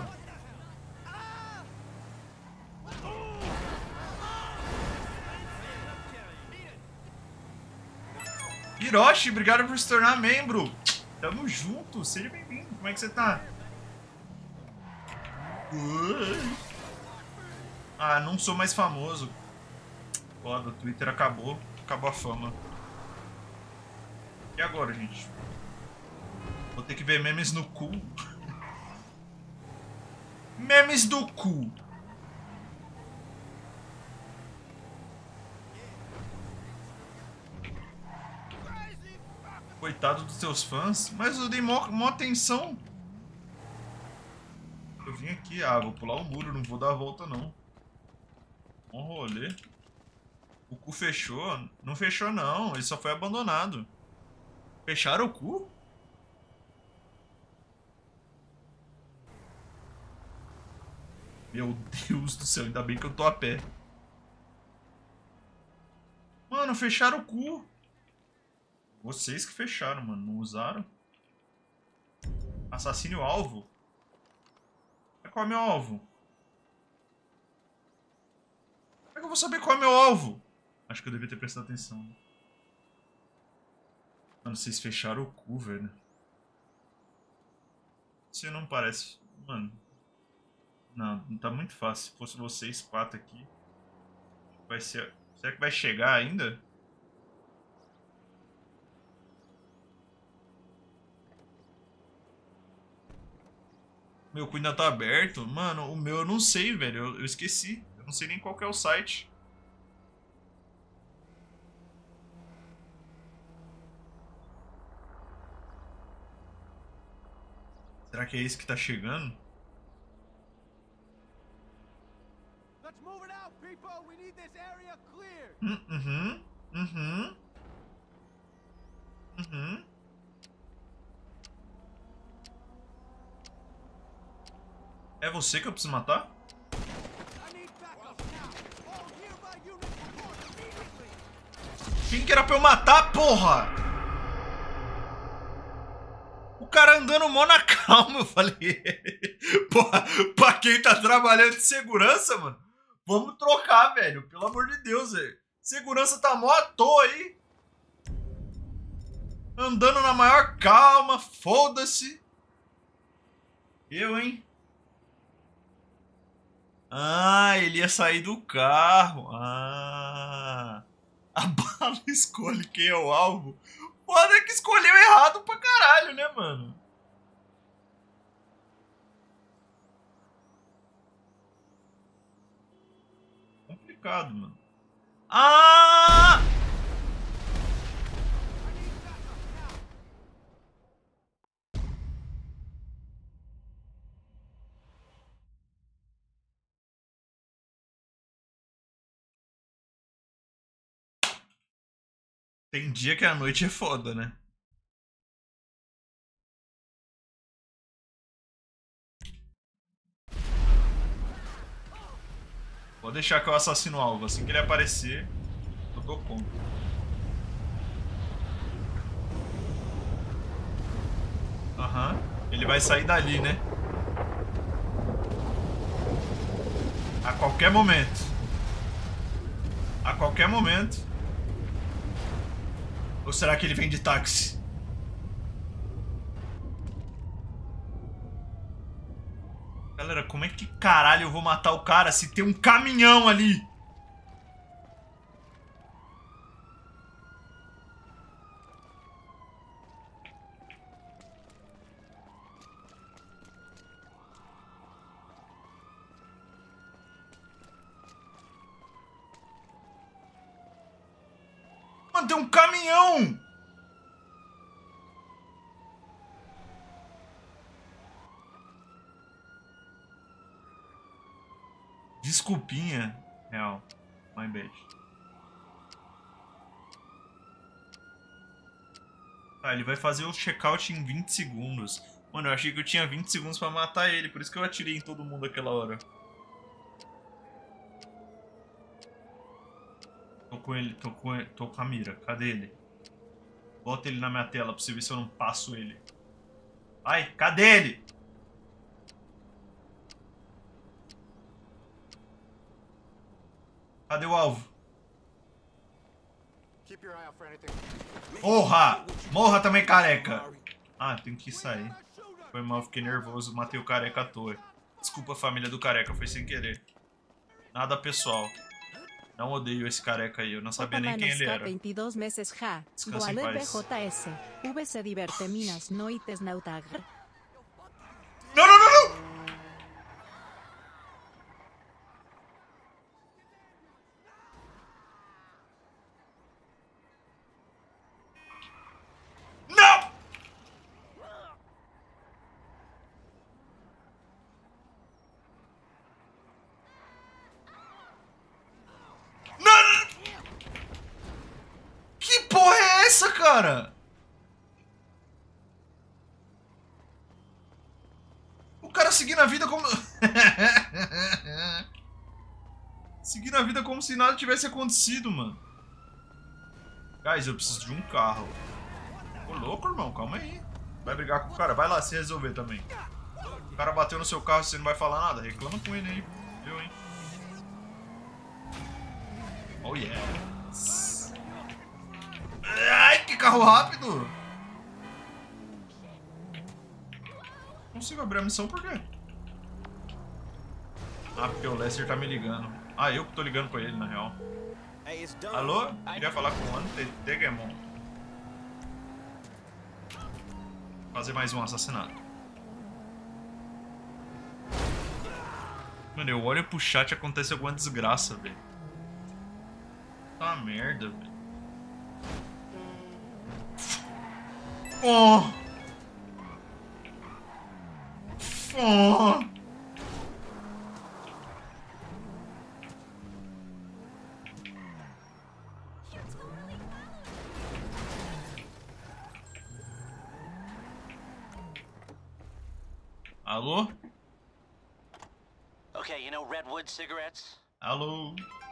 Hiroshi, obrigado por se tornar membro. Tamo junto, seja bem-vindo. Como é que você tá? Ah, não sou mais famoso. Foda, o Twitter acabou. Acabou a fama. E agora, gente? Vou ter que ver memes no cu. Memes do cu. Coitado dos seus fãs. Mas eu dei mó, mó atenção. Eu vim aqui. Ah, vou pular o muro. Não vou dar a volta, não. Um rolê. O cu fechou? Não fechou, não. Ele só foi abandonado. Fecharam o cu? Meu Deus do céu. Ainda bem que eu tô a pé. Mano, fecharam o cu. Vocês que fecharam, mano. Não usaram? Assassine o alvo? Qual é meu alvo? Como é que eu vou saber qual é meu alvo? Acho que eu devia ter prestado atenção. Mano, vocês fecharam o cu, velho. Você não parece... Mano... Não, não tá muito fácil. Se fosse vocês quatro aqui... Vai ser... Será que vai chegar ainda? Meu cu ainda tá aberto? Mano, o meu eu não sei, velho. Eu, eu esqueci. Eu não sei nem qual que é o site. Será que é esse que tá chegando? Hum, uhum. Uhum. Uhum. É você que eu preciso matar? Quem que era pra eu matar, porra? O cara andando mó na calma. Eu falei, porra, pra quem tá trabalhando de segurança, mano, vamos trocar, velho. Pelo amor de Deus, velho. Segurança tá mó à toa aí. Andando na maior calma, foda-se. Eu, hein? Ah, ele ia sair do carro. Ah. A bala escolhe quem é o alvo. Foda é que escolheu errado pra caralho, né, mano? Complicado, mano. Ah! Tem dia que a noite é foda, né? Vou deixar que eu assassino o alvo. Assim que ele aparecer, eu dou conta. Aham. Uhum. Ele vai sair dali, né? A qualquer momento. A qualquer momento. Ou será que ele vem de táxi? Galera, como é que caralho eu vou matar o cara se tem um caminhão ali? Mano, tem um caminhão! Desculpinha. Real. My bad. Ah, ele vai fazer o check-out em vinte segundos. Mano, eu achei que eu tinha vinte segundos pra matar ele. Por isso que eu atirei em todo mundo aquela hora. Tô com ele, tô com, ele, tô com a mira. Cadê ele? Bota ele na minha tela pra você ver se eu não passo ele. Ai, cadê ele? Cadê o alvo? Porra! Morra também, careca! Ah, tem que sair. Foi mal, fiquei nervoso. Matei o careca à toa. Desculpa, família do careca, foi sem querer. Nada pessoal. Não odeio esse careca aí, eu não sabia nem quem ele era. vinte e dois meses já. Descansa em paz. B J S. V se diverte minas noites nautag. Não, não, não, não! Não! Não! Que porra é essa, cara? O cara seguindo a vida como... seguindo a vida como se nada tivesse acontecido, mano. Guys, eu preciso de um carro. Ô, louco, irmão, calma aí. Vai brigar com o cara, vai lá se resolver também. O cara bateu no seu carro e você não vai falar nada. Reclama com ele aí, viu, hein? Oh, yeah. Ai, que carro rápido! Não consigo abrir a missão por quê? Ah, porque o Lester tá me ligando. Ah, eu que tô ligando pra ele, na real. Alô? Queria falar com o Antegemon. Fazer mais um assassinato. Mano, eu olho pro chat e acontece alguma desgraça, velho. Tá merda, velho. Oh! Oh! Alô? Okay, you know Redwood cigarettes? Alô?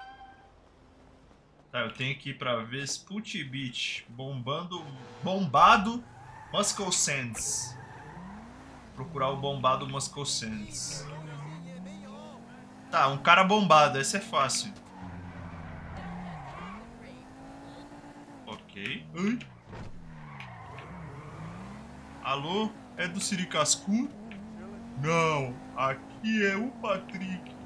Tá, eu tenho que ir pra Vespucci Beach. Bombando... Bombado Muscle Sands. Procurar o bombado Moscow Sands. Tá, um cara bombado. Esse é fácil. Ok. Oi. Alô? É do Siricascu? Não. Aqui é o Patrick.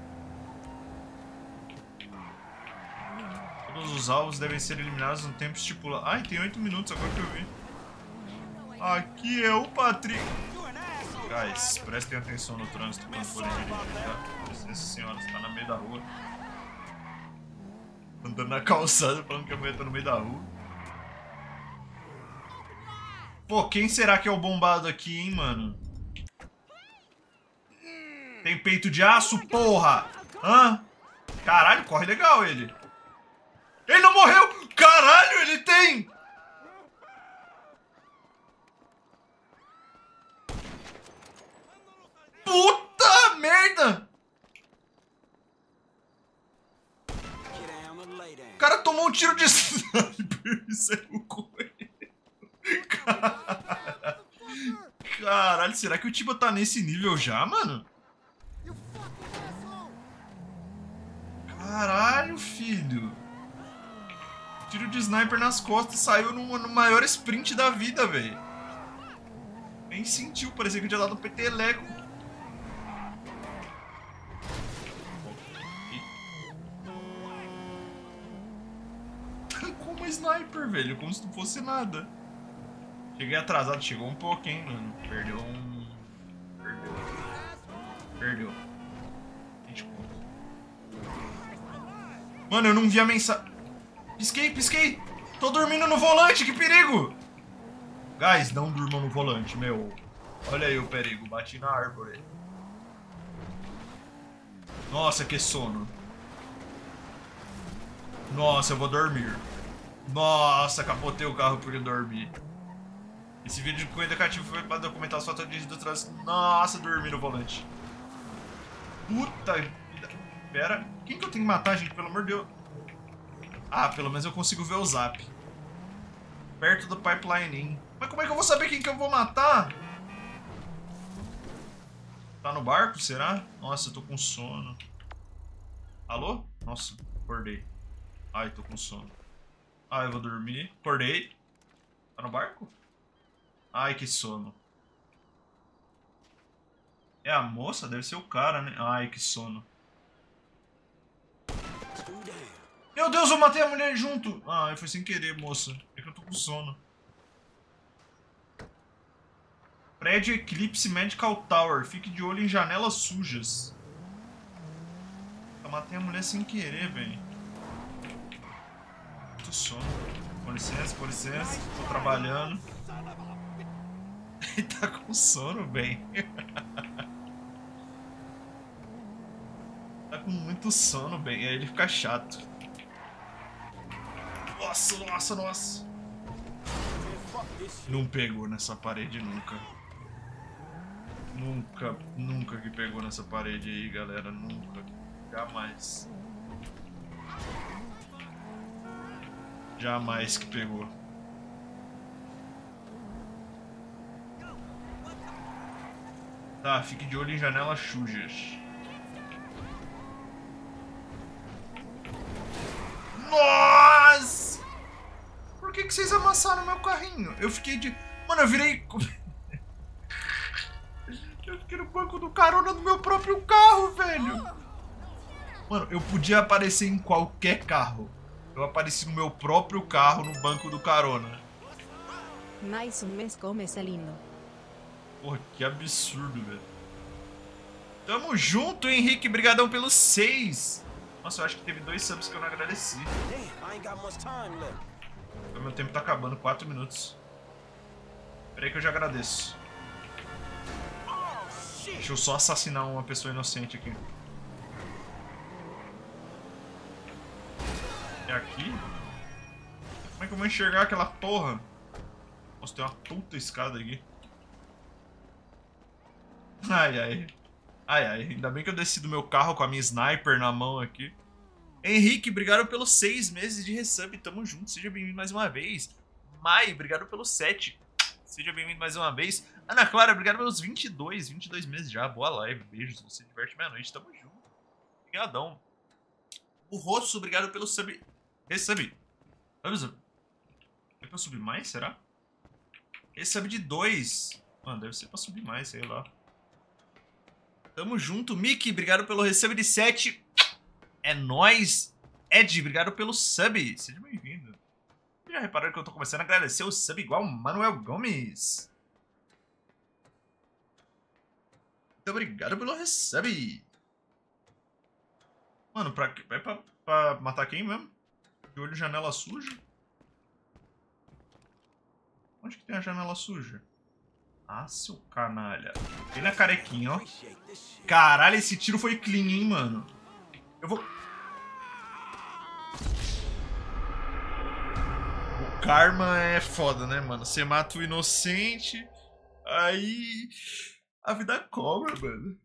Todos os alvos devem ser eliminados no tempo estipulado. Ai, tem oito minutos agora que eu vi. Aqui é o Patrick. Guys, prestem atenção no trânsito quando forem dirigir, tá? Essa senhora está no meio da rua. Andando na calçada falando que a mulher tá no meio da rua. Pô, quem será que é o bombado aqui, hein, mano? Tem peito de aço, porra! Hã? Caralho, corre legal ele. Ele não morreu! Caralho, ele tem! Puta merda! O cara tomou um tiro de sniper e saiu com ele. Caralho, será que o Tiba tá nesse nível já, mano? Caralho, filho. Tiro de sniper nas costas, saiu no, no maior sprint da vida, velho. Nem sentiu, parecia que tinha dado um peteleco. Como sniper, velho, como se não fosse nada. Cheguei atrasado, chegou um pouco, hein, mano. Perdeu um... Perdeu. Perdeu. vinte pontos. Mano, eu não vi a mensagem. Pisquei, pisquei. Tô dormindo no volante, que perigo. Guys, não durmam no volante, meu. Olha aí o perigo, bati na árvore. Nossa, que sono. Nossa, eu vou dormir. Nossa, capotei o carro por eu dormir. Esse vídeo de corrida cativa foi para documentar os fatores do trânsito. Nossa, dormi no volante. Puta. Pera. Quem que eu tenho que matar, gente? Pelo amor de Deus. Ah, pelo menos eu consigo ver o zap. Perto do pipeline, hein? Mas como é que eu vou saber quem que eu vou matar? Tá no barco, será? Nossa, eu tô com sono. Alô? Nossa, acordei. Ai, tô com sono. Ah, eu vou dormir. Acordei. Tá no barco? Ai, que sono. É a moça? Deve ser o cara, né? Ai, que sono. Meu Deus, eu matei a mulher junto. Ah, foi sem querer, moça. É que eu tô com sono. Prédio Eclipse Medical Tower. Fique de olho em janelas sujas. Eu matei a mulher sem querer, velho. Tô sono. Com licença, com licença. Tô trabalhando. Ele tá com sono, bem. Tá com muito sono, bem. Aí ele fica chato. Nossa, nossa, nossa. Não pegou nessa parede nunca. Nunca, nunca que pegou nessa parede aí, galera. Nunca. Jamais. Jamais que pegou. Tá, fique de olho em janelas sujas. Nossa! Por que que vocês amassaram meu carrinho? Eu fiquei de... Mano, eu virei... Eu fiquei no banco do carona do meu próprio carro, velho. Mano, eu podia aparecer em qualquer carro. Eu apareci no meu próprio carro, no banco do carona. Mais um mês como esse lindo. Porra, que absurdo, velho. Tamo junto, Henrique. Brigadão pelos seis. Nossa, eu acho que teve dois subs que eu não agradeci. O meu tempo tá acabando, quatro minutos. Pera aí que eu já agradeço. Deixa eu só assassinar uma pessoa inocente aqui. É aqui? Como é que eu vou enxergar aquela porra? Nossa, tem uma puta escada aqui. Ai, ai. Ai, ai. Ainda bem que eu desci do meu carro com a minha sniper na mão aqui. Henrique, obrigado pelos seis meses de resub. Tamo junto. Seja bem-vindo mais uma vez. Mai, obrigado pelos sete. Seja bem-vindo mais uma vez. Ana Clara, obrigado pelos vinte e dois, vinte e dois meses já. Boa live. Beijos. Você diverte meia-noite. Tamo junto. Obrigadão. O Rosso, obrigado pelo sub. Esse sub. É pra subir mais, será? Esse sub de dois. Mano, deve ser pra subir mais, sei lá. Tamo junto. Mickey, obrigado pelo recebe de sete. É nóis. Ed, obrigado pelo sub. Seja bem-vindo. Já repararam que eu tô começando a agradecer o sub igual o Manuel Gomes. Muito obrigado pelo recebe. Mano, pra, é pra, pra matar quem mesmo? De olho janela suja? Onde que tem a janela suja? Ah, seu canalha. Tem na carequinha, ó. Caralho, esse tiro foi clean, hein, mano. Eu vou... O karma é foda, né, mano? Você mata o inocente, aí... a vida cobra, mano.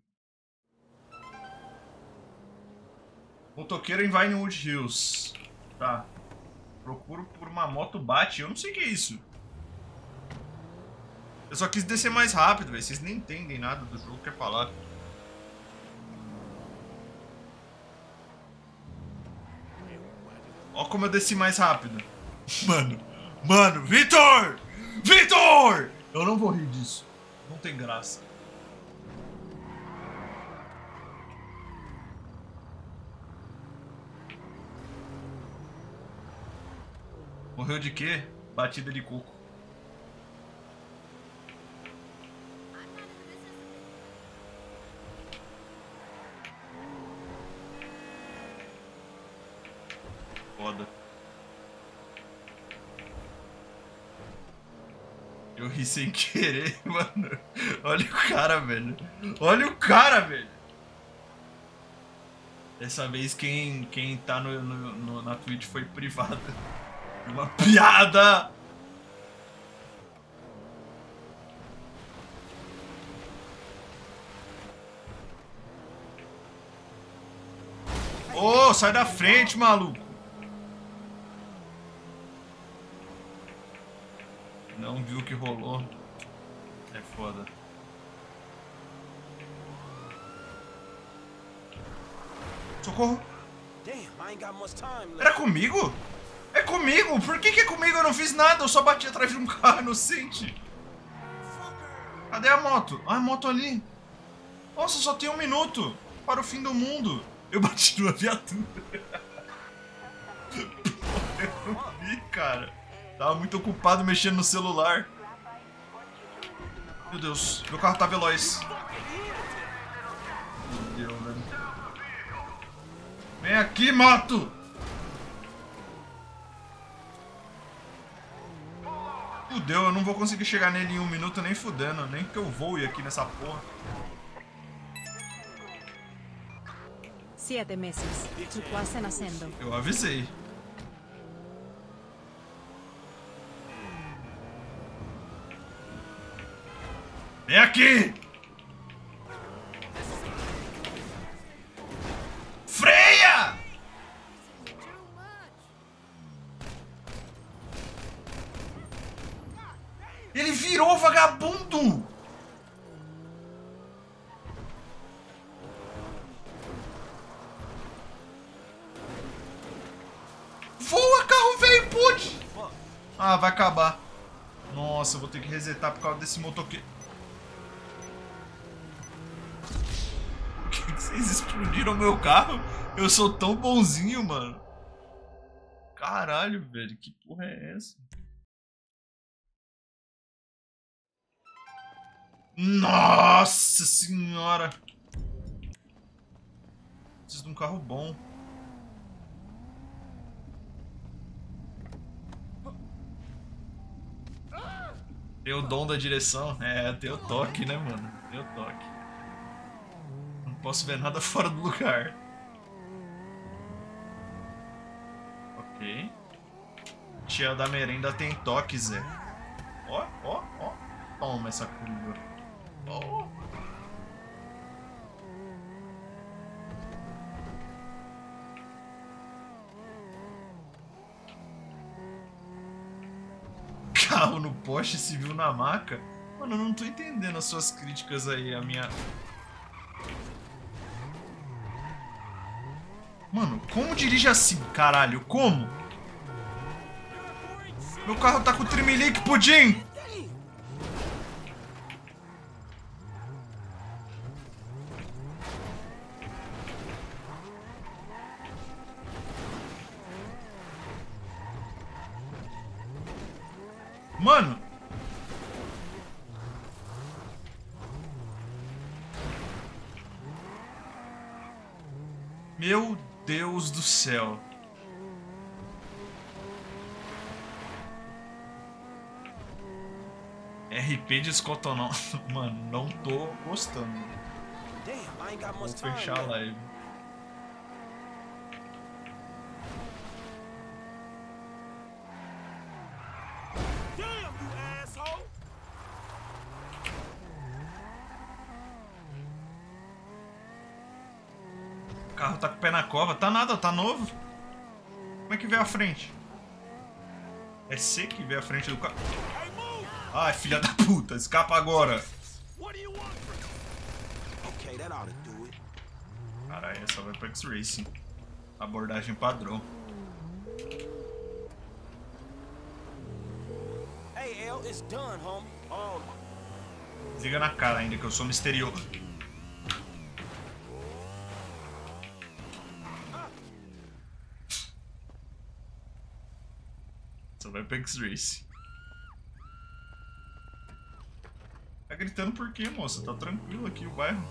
Motoqueiro em Vinewood Hills. Tá. Procuro por uma moto bate. Eu não sei o que é isso. Eu só quis descer mais rápido, velho. Vocês nem entendem nada do jogo que quer falar. Ó como eu desci mais rápido. Mano. Mano. Vitor! Vitor! Eu não vou rir disso. Não tem graça. Morreu de quê? Batida de coco. Foda. Eu ri sem querer, mano. Olha o cara, velho. Olha o cara, velho. Dessa vez quem, quem tá no, no, no, na Twitch foi privada. Uma piada! Ô, oh, sai da frente, maluco! Não viu o que rolou. É foda. Socorro! Era comigo? É comigo? Por que que é comigo? Eu não fiz nada, eu só bati atrás de um carro inocente. Cadê a moto? Ah, a moto ali. Nossa, só tem um minuto para o fim do mundo. Eu bati numa viatura. Eu não vi, cara. Tava muito ocupado mexendo no celular. Meu Deus, meu carro tá veloz. Meu Deus, velho. Vem aqui, moto! Fudeu, eu não vou conseguir chegar nele em um minuto nem fudendo. Nem que eu voe aqui nessa porra. Siete meses. Tu quase nascendo. Eu avisei. Vem aqui! Freia! Ele virou vagabundo! Voa, carro velho, pude! Ah, vai acabar. Nossa, eu vou ter que resetar por causa desse motoqueiro. Por que que vocês explodiram meu carro? Eu sou tão bonzinho, mano. Caralho, velho, que porra é essa? Nossa senhora! Preciso de um carro bom. Tem o dom da direção? É, tem o toque, né, mano? Tem o toque. Não posso ver nada fora do lugar. Ok. Tia da merenda tem toque, Zé. Ó, ó, ó. Toma essa curva. Oh. Carro no poste e se viu na maca. Mano, eu não tô entendendo as suas críticas aí, a minha... Mano, como dirige assim, caralho? Como? Meu carro tá com trimelique, pudim! Mano! Meu Deus do céu. R P de escotonão. Mano, não tô gostando. Vou fechar a live. O carro tá com o pé na cova. Tá nada, tá novo. Como é que veio à frente? É C que veio à frente do carro. Ai, filha da puta, escapa agora. Caralho, essa vai pra X-Racing. Abordagem padrão. Liga na cara ainda que eu sou misterioso. Só vai pra X-Racing. Tá gritando por quê, moça? Tá tranquilo aqui o bairro.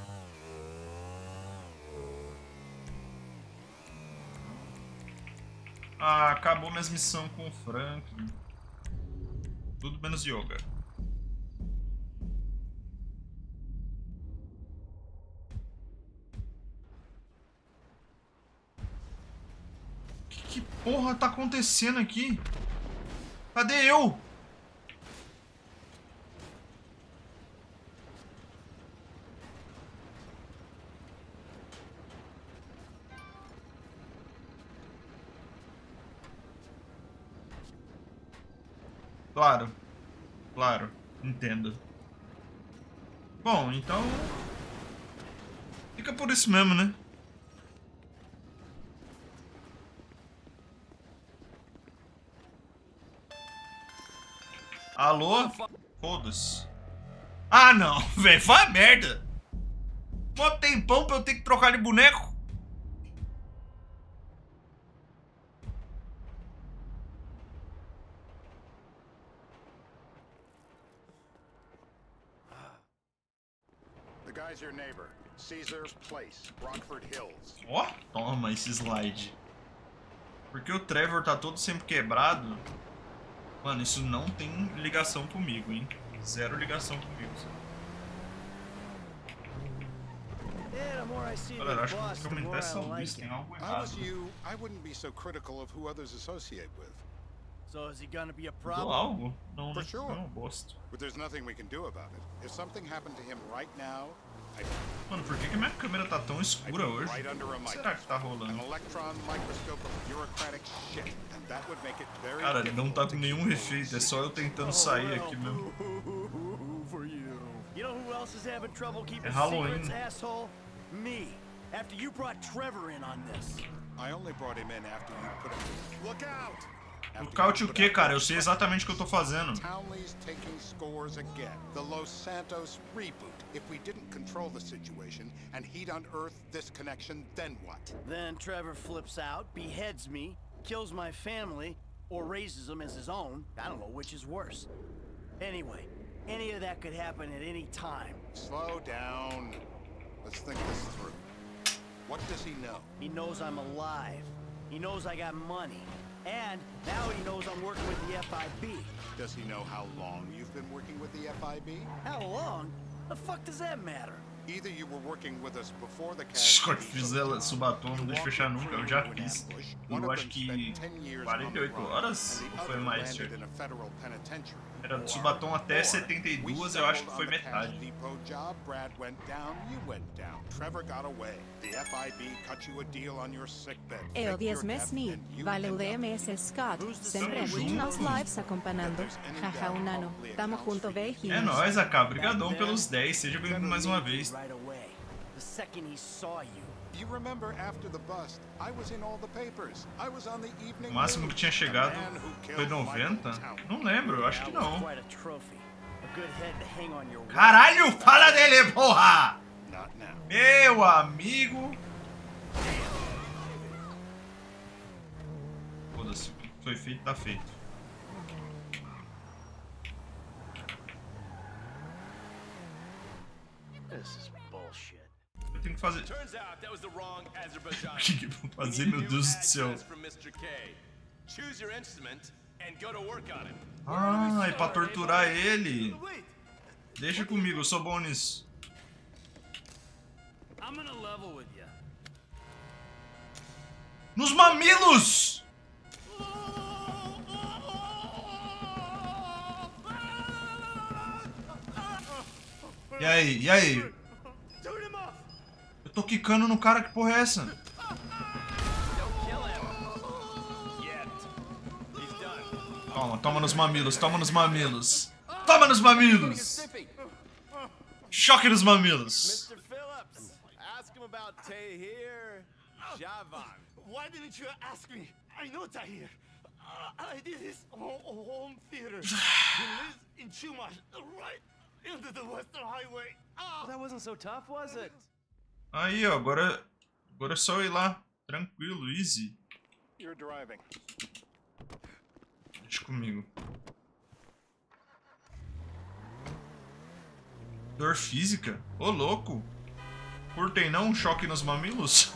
Ah, acabou minhas missões com o Franklin. Tudo menos yoga. Que, que porra tá acontecendo aqui? Cadê eu? Claro, claro, entendo. Bom, então... Fica por isso mesmo, né? Alô? Foda-se. Ah, não, velho, vai a merda. Mó tempão pra eu ter que trocar de boneco. The guy's your neighbor, Caesar Place, Rockford Hills. Ó, toma esse slide. Porque o Trevor tá todo sempre quebrado. Mano, isso não tem ligação comigo, hein? Zero ligação comigo. Galera, acho que tem que aumentar essa luz, tem algo If I errado. was you, I wouldn't be so critical of who others associate with. So is he gonna be a Mudou problem? algo? Não, For né? sure. Não, bosta. But there's nothing we can do about it. If something happened to him right now, I'd Mano, por que, que minha câmera tá tão escura hoje? right under a O que microscope. será que tá An rolando? electron microscope of bureaucratic shit, and that would make it very Cara, ele não tá com difficult to nenhum keep efeito, é só eu Oh, tentando sair aqui mesmo. For you. You know who else is having trouble keeping É Halloween. secrets, asshole? Me. After you brought Trevor in on this. I only brought him in after you put him. Look out! Lookout o que, cara? Eu sei exatamente o que eu tô fazendo. Townley's taking scores again. The Los Santos reboot. If we didn't control the situation and he'd unearthed this connection, then what? Then Trevor flips out, beheads me, kills my family, or raises them as his own. I don't know which is worse. Anyway, any of that could happen at any time. Slow down. Let's think this through. What does he know? He knows I'm alive. He knows I got money. And now he knows I'm working with the F I B. Does he know how long you've been working with the F I B? How long? The fuck does that matter? Either you were working with us before the Escolhe fizer Subatom, não deixa fechar nunca, eu já fiz. Eu acho que quarenta e oito horas ou foi mais, senhor? Era do Subatom até setenta e duas, eu acho que foi metade. E o diez mesni, vale o D M S Scott, sempre aqui nos lives acompanhando. Haha, um nano, tamo junto, É beijinhos. nóis, A K, brigadão pelos dez, seja bem-vindo mais uma vez. O máximo que tinha chegado foi noventa? Não lembro, eu acho que não. Caralho, fala dele, porra! Meu amigo! Foda-se, foi feito, tá feito. Eu tenho que fazer. O que que eu vou fazer, meu Deus do céu? Ah, é pra torturar ele. Deixa comigo, eu sou bom nisso. Nos mamilos! E aí, e aí? Eu tô quicando no cara, que porra é essa? Toma, toma nos mamilos, toma nos mamilos. Toma nos mamilos! Choque nos mamilos! mister Phillips, ask him about Tahir Javan. Why didn't you ask me? I know Tahir. Uh, I did his home, home theater. He lives in Chumash, right into the Western Highway. Oh. That wasn't so tough, was it? Aí, ó, agora, agora é só eu ir lá. Tranquilo, easy. You're driving. Deixa comigo. Dor física? Ô, louco. Curtem não um choque nos mamilos?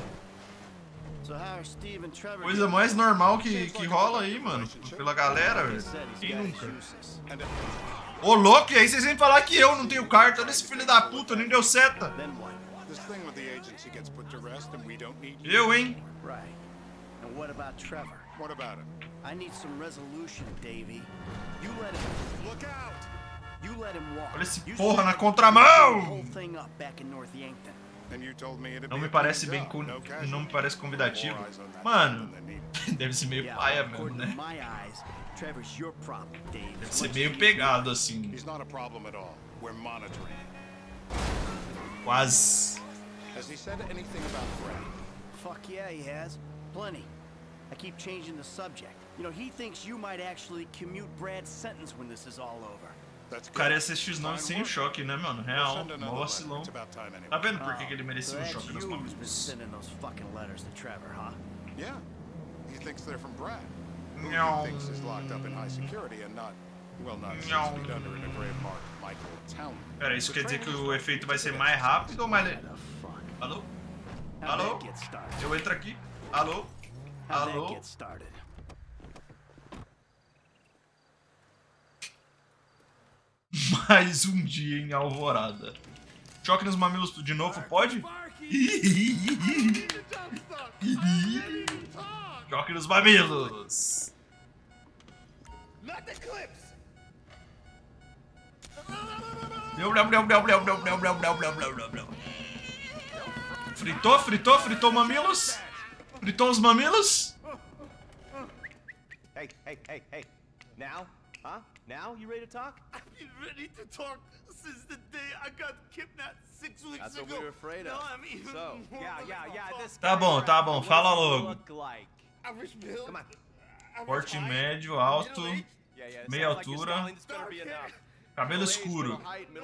Coisa mais normal que, que rola aí, mano. Pela galera, velho. Quem nunca? Ô, louco, e aí vocês vêm falar que eu não tenho carta. Olha esse filho da puta, nem deu seta. Eu, hein? Olha esse porra na contramão! Não me parece bem con... não me parece convidativo. Mano, deve ser meio paia mesmo, né? Deve ser meio pegado assim. Quase. Fuck yeah, he has. Plenty. I keep changing the subject. You know, he thinks you might actually commute Brad's sentence when this is all over. O cara ia ser X nove sem o choque, né, mano? Real, mó vacilão. Tá vendo por que, que ele merecia um choque nos mamilos? Não. Pera, isso quer dizer que o efeito vai ser mais rápido ou mais lento? Alô? Alô? Eu entro aqui? Alô? Alô? Mais um dia em Alvorada. Choque nos mamilos de novo, pode? Choque nos mamilos. Fritou, fritou, fritou mamilos? Fritou os mamilos? Hey, hey, hey, hey. Now? Huh? Now? You ready to talk? I've been ready to talk since the day I got kidnapped six weeks That's ago. what we were afraid of. No, I mean, so, yeah, yeah, yeah. This Tá bom, tá bom. Fala logo. look like? Average build. Come on. Porte médio, alto, meia altura, cabelo escuro.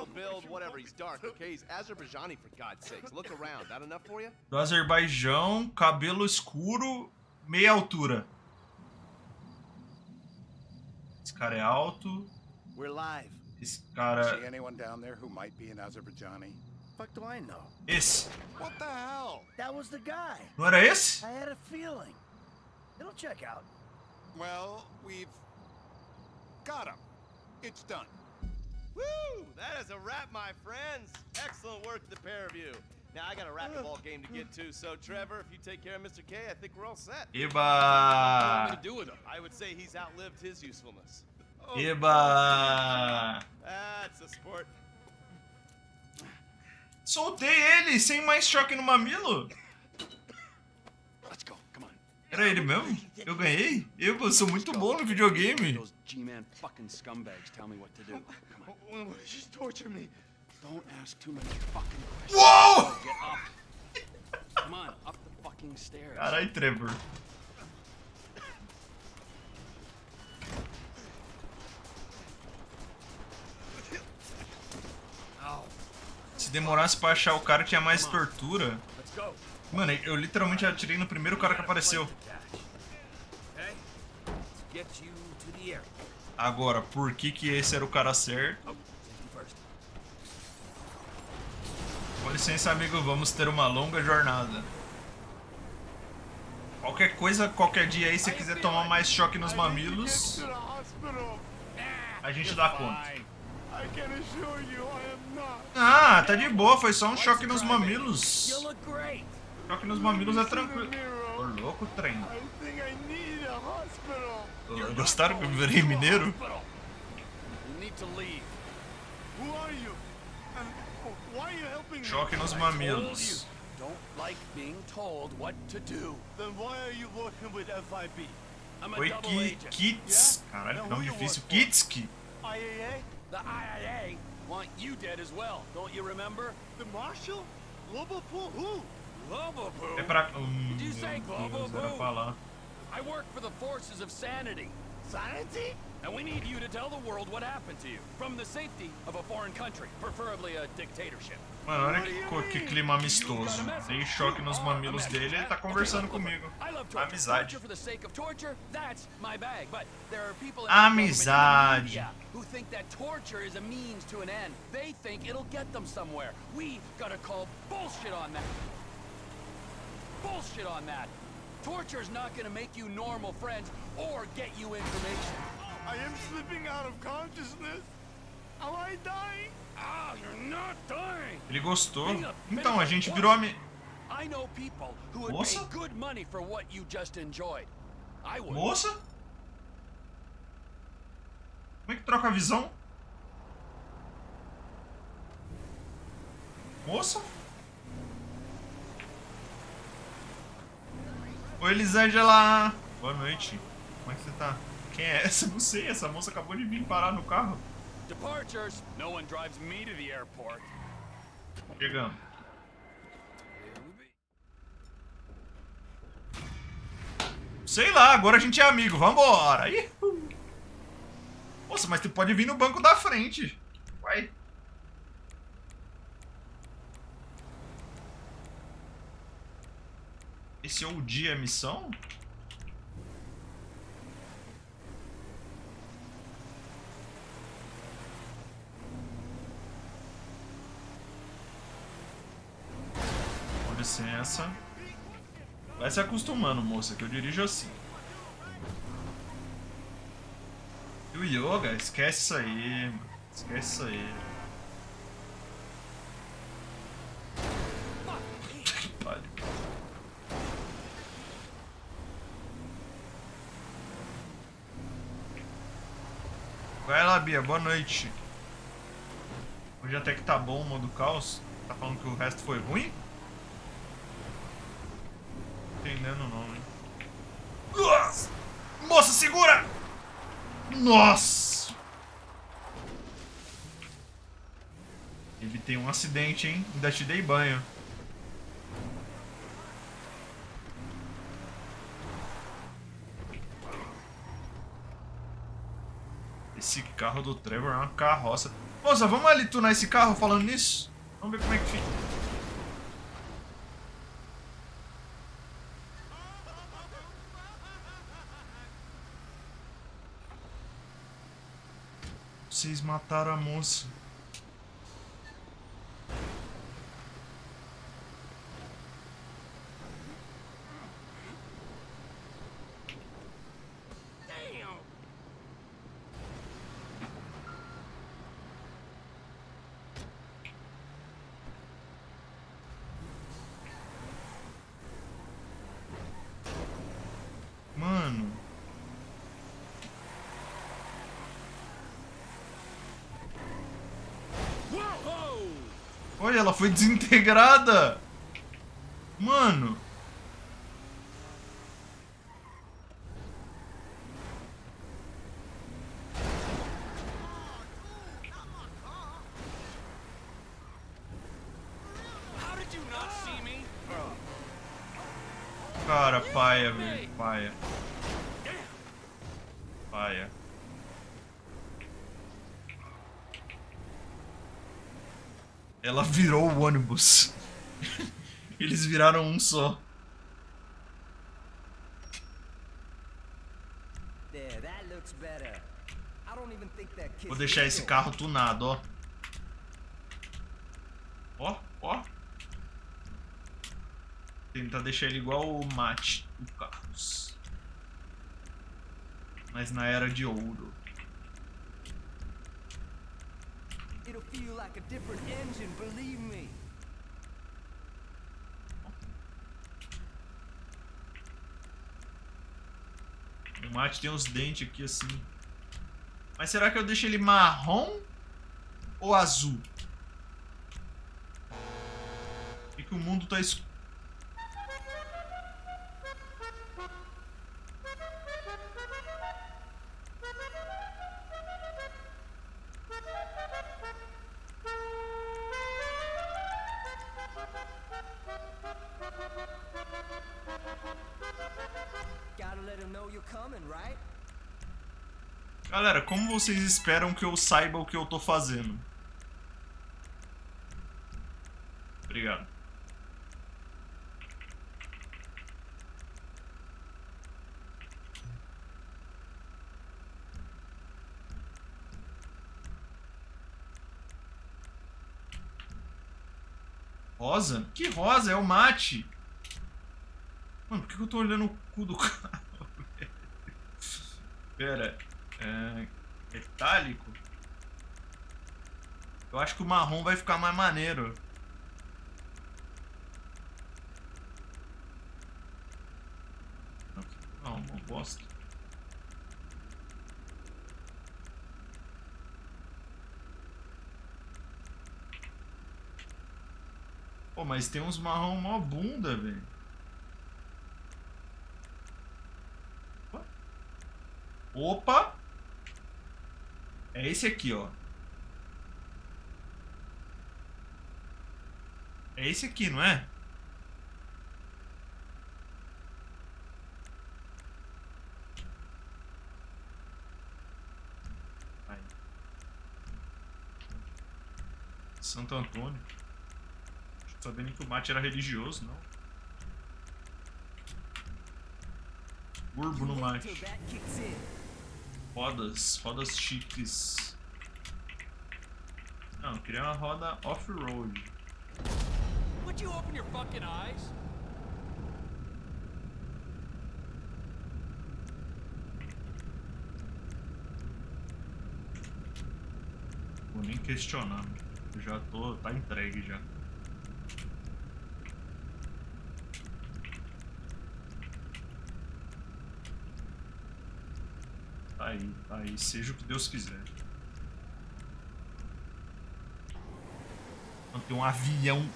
Do Azerbaijão, cabelo escuro, meia altura. Esse cara é alto. Esse cara. Fuck do I know? Esse. What the hell? That was the guy. Não era esse? I had a feeling. It'll check out. Well, we've got him. It's done. Woo! that is a wrap, my friends. Excellent work, the pair of you. Now I got a racquetball game to get to, so Trevor, if you take care of Mister K, I think we're all set. Eba! What do you do with him? I would say he's outlived his usefulness. Oh, Eba! That's a sport. Soltei ele sem mais choque no mamilo. Let's go. Come on. Era ele mesmo? Eu ganhei? Eu sou muito bom no videogame. Those G-man fucking scumbags tell me what to do. Come on. Just torture me. Don't ask too many fucking questions. Whoa! Get up. Come on, up the fucking stairs. Carai, Trevor. Se demorasse pra achar o cara, tinha mais tortura. Mano, eu literalmente atirei no primeiro cara que apareceu. Agora, por que que esse era o cara certo? Com licença, amigo, vamos ter uma longa jornada. Qualquer coisa, qualquer dia aí, se você quiser tomar mais choque nos mamilos, a gente dá conta. Ah, tá de boa, foi só um choque nos mamilos. Choque nos mamilos é tranquilo. Ô, louco, trem. Gostaram que eu virei mineiro? Choque nos mamilos. Oi, Kits. Caralho, que nome difícil. Kitski. The I I A want you dead as well, don't you remember? The Marshal? Globopoo? Who? Globopoo? É pra... Hum, Did you say Deus, era falar. I work for the forces of sanity. Sanity? And we need you to tell the world what happened to you. From the safety of a foreign country, preferably a dictatorship. Mano, olha que, que clima amistoso. Dei choque nos mamilos dele, ele tá conversando comigo. Amizade. Amizade. Who think that torture is a means to an end. They think it'll get them somewhere. We gotta call bullshit on that. Bullshit on that. Torture's not gonna make you normal friends or get you information. I am slipping out of consciousness. Am I dying? Ah, you're not dying. Ele gostou. Então, a gente virou ami... I know people who would Moça? pay good money for what you just enjoyed. I would. Moça? Como é que troca a visão? Moça? Oi, Elisângela. Boa noite. Como é que você tá? Quem é essa? Não sei. Essa moça acabou de vir parar no carro. Departures. No one drives me to the airport. Chegando. Sei lá, agora a gente é amigo. Vambora. Ih. Nossa, mas tu pode vir no banco da frente. Vai. Esse é o dia, a missão? Com licença. Vai se acostumando, moça, que eu dirijo assim. E o yoga, esquece isso aí, mano. Esquece isso aí. Que pariu. Vai lá, Bia, boa noite. Hoje até que tá bom o modo caos. Tá falando que o resto foi ruim? Entendendo não, hein? Nossa! Moça, segura! Nossa! Ele tem um acidente, hein? Ainda te dei banho. Esse carro do Trevor é uma carroça. Moça, vamos ali tunar esse carro falando nisso? Vamos ver como é que fica. Vocês mataram a moça. Olha, ela foi desintegrada. Mano. Cara, paia, velho. Paia. Paia. Ela virou o ônibus. Eles viraram um só. Vou deixar esse carro tunado, ó. Ó, ó. Tentar deixar ele igual o Mate do Carros. Mas na era de ouro. It'll feel like a different engine, believe me. O Mate tem os dentes aqui assim. Mas será que eu deixo ele marrom ou azul? E que o mundo tá escuro. Galera, como vocês esperam que eu saiba o que eu tô fazendo? Obrigado. Rosa? Que rosa? É o Mate. Mano, por que eu tô olhando o cu do carro? Pera. É... Metálico? Eu acho que o marrom vai ficar mais maneiro. Não, não gosto. Pô, mas tem uns marrom mó bunda, velho. Opa! É esse aqui, ó. É esse aqui, não é? Aí. Santo Antônio. Sabendo que o Mate era religioso, não? Urbo no Mate. Rodas, rodas chiques. Não, eu queria uma roda off-road. Would you open your fucking eyes? Vou nem questionar. Eu já tô, tá entregue já. Tá aí, tá aí, seja o que Deus quiser. Tem um avião.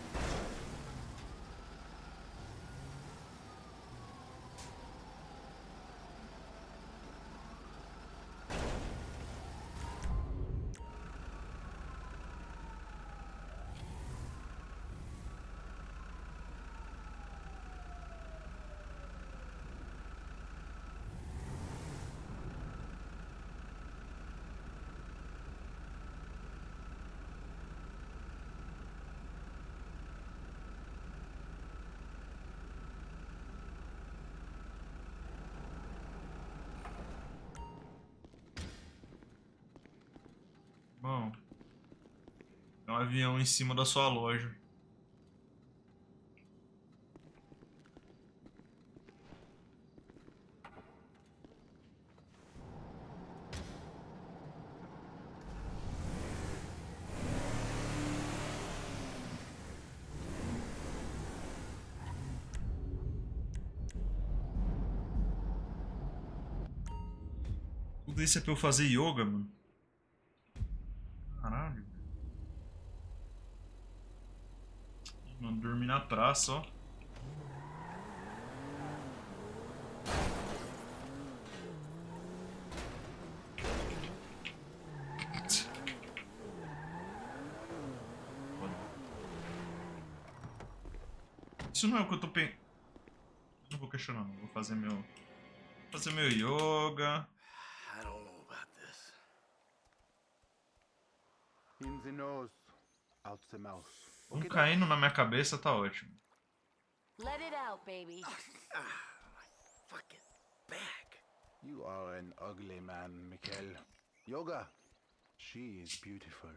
Bom, tem um avião em cima da sua loja. Tudo isso é pra eu fazer yoga, mano. Caralho. Não dormir na praça, ó. Isso não é o que eu tô pensando. Não vou questionar, não. Vou fazer meu. Vou fazer meu yoga. I don't know about this. In the nose, out the mouth. Um caindo na minha cabeça tá ótimo. Let it out, baby. Ah, my fucking back. You are an ugly man, Mikhail. Yoga, she is beautiful.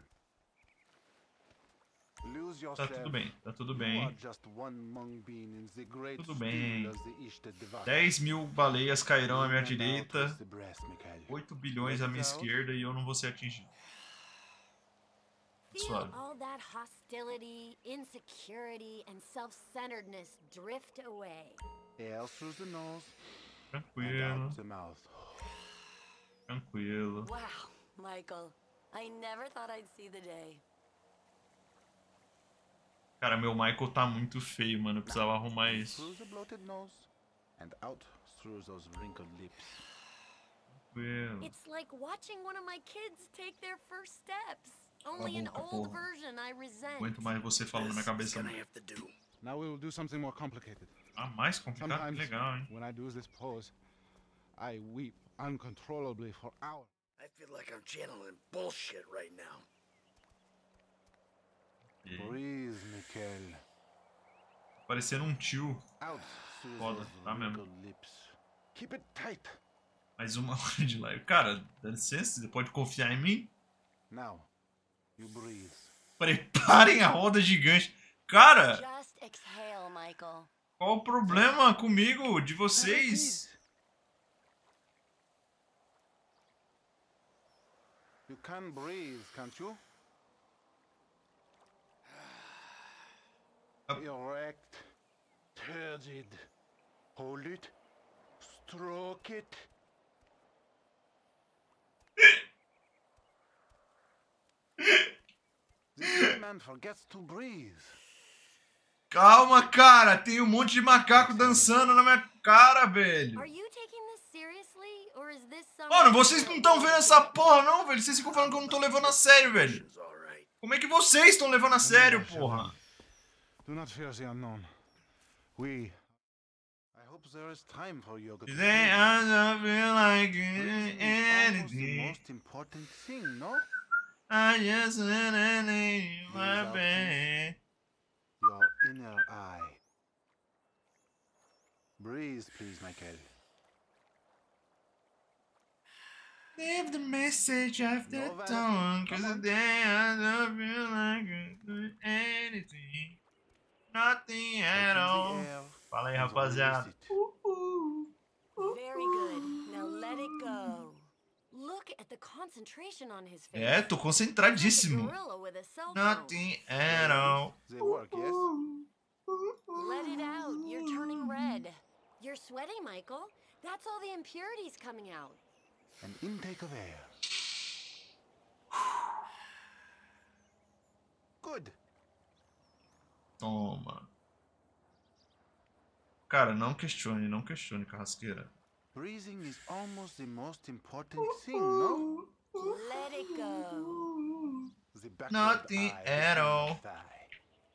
Lose Tá yourself. tudo bem, tá tudo You bem. are just one mung bean in the great Tudo bem. stew of the Ishtar Divide. dez mil baleias cairão à minha Now direita. twist the breast, Mikhail. oito bilhões à minha esquerda e eu não vou ser atingido. Feel Suave. all that hostility, insecurity, and self-centeredness drift away. Air through the nose and Tranquilo, out the mouth. tranquilo. Wow, Michael. I never thought I'd see the day. Cara, meu Michael tá muito feio, mano. Eu precisava arrumar isso. Through the bloated nose and out through those wrinkled lips. Tranquilo. It's like watching one of my kids take their first steps. Only an boca, old porra. version I resent. Aguento mais você falando na minha cabeça. Gonna have to do. Now we will do something more complicated. Ah, mais complicado? Que Sometimes legal, hein? when I do this pose, I weep uncontrollably for hours. I feel like I'm channeling bullshit right now. E... Breathe, Mikhail. Parecendo um tio. Out through Foda, those tá mesmo. wrinkled lips. Keep it tight. Mais uma hora de live. Cara, dá licença, você pode confiar em mim? Now, you breathe. Preparem a roda gigante. Cara, Just exhale, Michael. qual o problema comigo, de vocês? You can breathe, can't you? Up. Erect, turgid. Hold it. Stroke it. This man forgets to breathe. Calma, cara. Tem um monte de macaco dançando na minha cara, velho. Are you taking this seriously, or is this some? Mano, vocês não estão vendo essa porra, não, velho. Vocês ficam falando que eu não tô levando a sério, velho. Como é que vocês estão levando a sério, porra? Do not fear the unknown. We. I hope there is time for yoga. Today I don't feel like Breathing is almost the anything. most important thing, no? I just want leave my Breathe out, bed. Your inner eye. Breathe, please, Michael. Leave the message after No vanity. tone, cause Come on. today I don't feel like doing anything. Nothing at Take in the all. air Fala aí, and rapaziada. release it. Very good. Now let it go. Look at the concentration on his face. É, tô Like a concentradíssimo. gorilla with a cell phone. Nothing at all. They work, yes? Let it out. You're turning red. You're sweating, Michael. That's all the impurities coming out. An intake of air. Good. Toma. Cara, não questione, não questione, carrasqueira. Breathing is almost the most important thing, no? Let it go. The backward Nothing eye at between all. the thigh.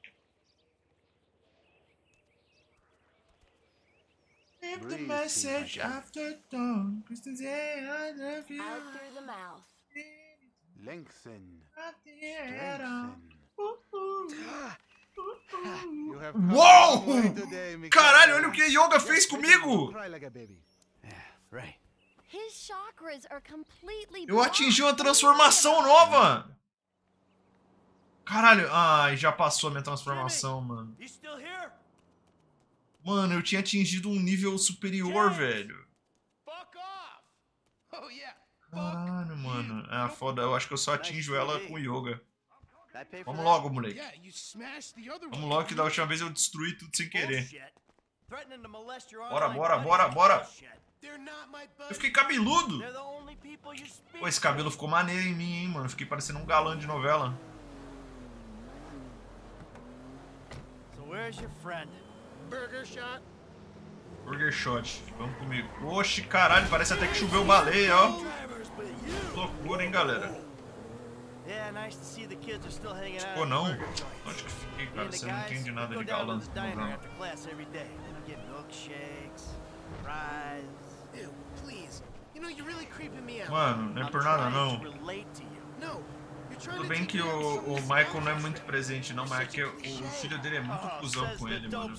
Leave the Breathe, message Michael. after dawn, cause today I don't feel Out through the mouth. Lengthen. nothing at all. Strengthen. You have Uou! come a long way today, Mikhail. Caralho, olha o que Yoga Yes, fez listen, comigo! Cry like a baby. Yeah, right. His chakras are completely Eu atingi uma transformação nova! Caralho, ai, já passou a minha transformação, mano. You still here? Mano, eu tinha atingido um nível superior, velho. Fuck off! Oh yeah. Caralho, mano. É foda, eu acho que eu só atinjo ela com Yoga. I pay for Vamos that? logo, moleque. Yeah, you smashed the other Vamos one. logo que da última vez eu destruí tudo sem querer. Bullshit. Threatening to molest your Bora, online bora, buddies bora, is bora. bullshit. They're not my Eu buddies. fiquei cabeludo! They're the only people you speak Pô, esse cabelo ficou maneiro em mim, hein, mano. Eu fiquei parecendo um galã de novela. So Where's your friend? Burger shot. Burger Shot. Vamos comigo. Oxe, caralho, parece até que choveu baleia, ó. Loucura, hein, galera. Yeah, nice to see the kids are still hanging out. Ou não? Onde que fiquei, cara? Você não entende nada de Galan. After class every day. Get milkshakes, fries. Ew, please. You know you're really creeping me out. Mano, não é por nada não. No. Tudo bem que o, o Michael não é muito presente não, mas é que o, o filho dele é muito cuzão com ele, mano.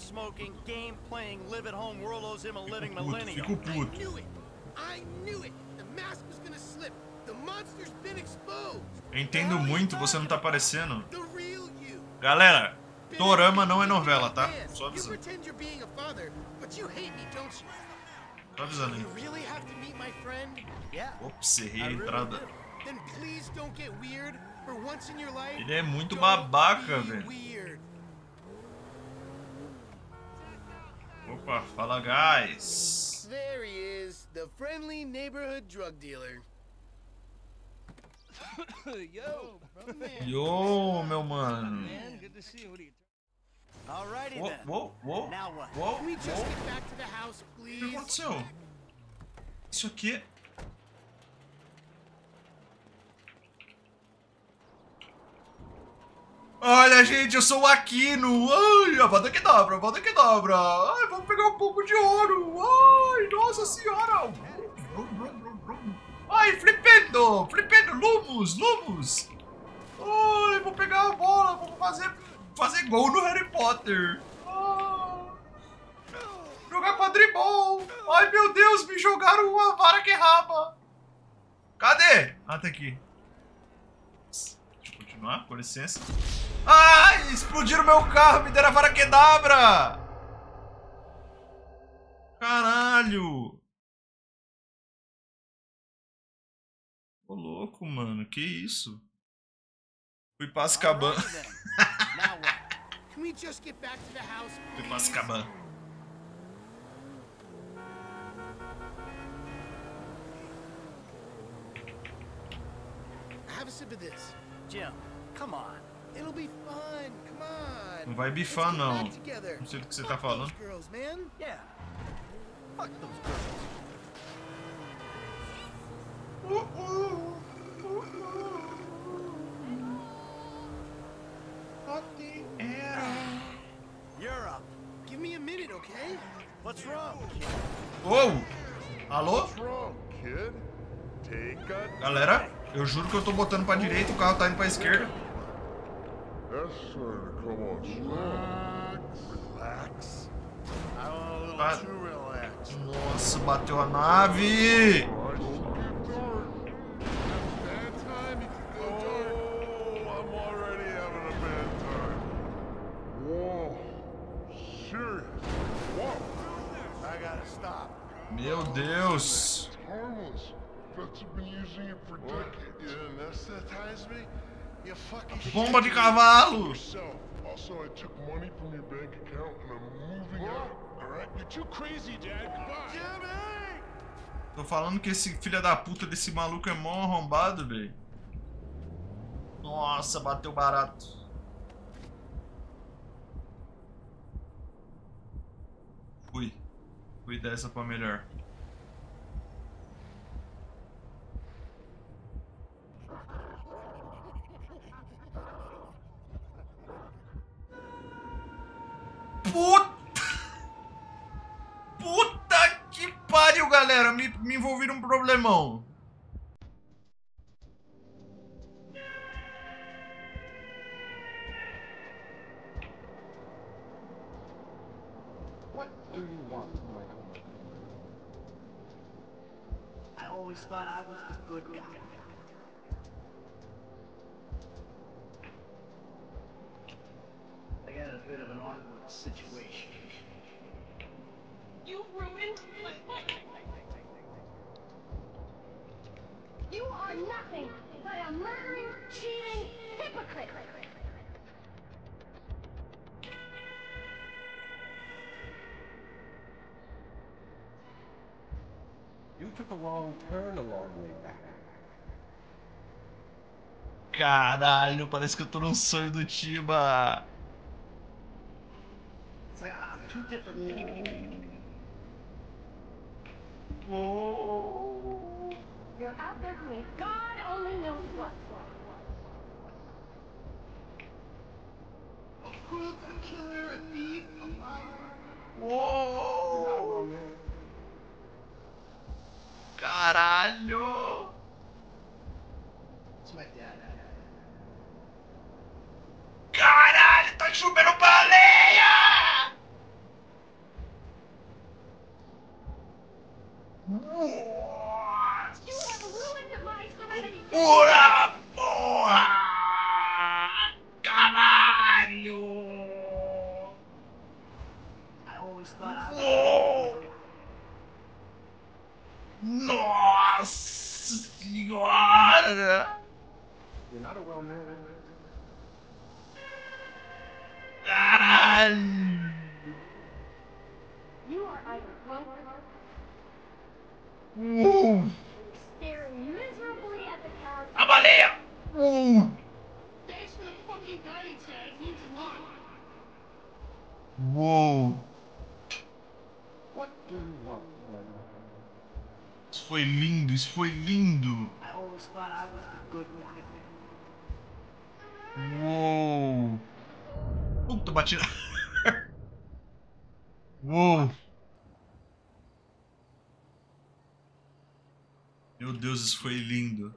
Puto, fico puto. Eu entendo muito, você não tá aparecendo. Galera, Dorama não é novela, tá? Só avisando. Só avisando aí. Ops, errei a entrada. Ele é muito babaca, velho. Opa, fala, guys. There he is, the friendly neighborhood drug dealer. Yo, Yo, meu mano. good to see you. What are you? Alrighty Whoa, then. whoa, whoa, Now what? whoa, Can we just whoa. get back to the house, O que please? aconteceu? Isso aqui é... Olha, gente, eu sou o Aquino. Ai, a banda que dobra, a banda que dobra. Ai, vamos pegar um pouco de ouro. Ai, nossa senhora. Ai, flipendo, flipendo, lumos, lumos. Ai, vou pegar a bola, vou fazer, fazer gol no Harry Potter. Ai, jogar quadribol. Ai, meu Deus, me jogaram uma vara que raba. Cadê? Ah, tá aqui. Deixa eu continuar, com licença. Ai, explodiram meu carro, me deram a vara quedabra! Caralho! Ô louco, mano, que isso? Fui pra Azkaban. Can we just get back to the house, Fui pra please? Azkaban. Have a sip of this. Jim, come on. It'll be fun. Come on. Não vai bifar, não. Não sei do que você tá falando. Girls, man. Yeah. Fuck those girls. Uh, uh, uh, uh. You're up. Give me a minute, okay? What's wrong, kid? Uou! Alô? What's wrong, kid? Take a... Galera, eu juro que eu tô botando pra direita e o carro tá indo pra esquerda. Yes, sir. Come on, relax. Relax. I want a little Ah. too relaxed. Nossa, bateu a nave! Bad time, you can go dark. Oh, I'm already having a bad time. Whoa. Serious. Whoa. I gotta stop. Meu Deus! It's harmless. Vets have been using it for decades. You anesthetize me? You fucking Bomba de cavalo! yourself. Also, I took money from your bank account and I'm moving out. Alright? You're too crazy, Dad. Goodbye. Jimmy! Tô falando que esse filho da puta desse maluco é mó arrombado, velho. Nossa, bateu barato. Fui. Fui dessa pra melhor. Puta! Puta que pariu, galera! Me, me envolvi num problemão. What do you want, Michael? I always thought I was the good guy. I got a bit of an awkward situation. You ruined my life. You are nothing but a murdering, cheating hypocrite. You took a wrong turn along the way back. Caralho, parece que eu tô num sonho do Tiba. It's like ah, two different things. Oh. You're out there doing God only knows what. Uou! Caralho! Caralho, tá chovendo baleia! Ura porra! Caralho! Uou! Nossa senhora! Caralho! You are either drunk Uou! staring miserably at the couch. A baleia! Uou! Thanks for the fucking guidance, man. It means a lot. Uou! What do you want? Isso foi lindo, isso foi lindo! I always thought I was a good guy. Uou! Puta, bati na... Uou! Meu Deus, isso foi lindo.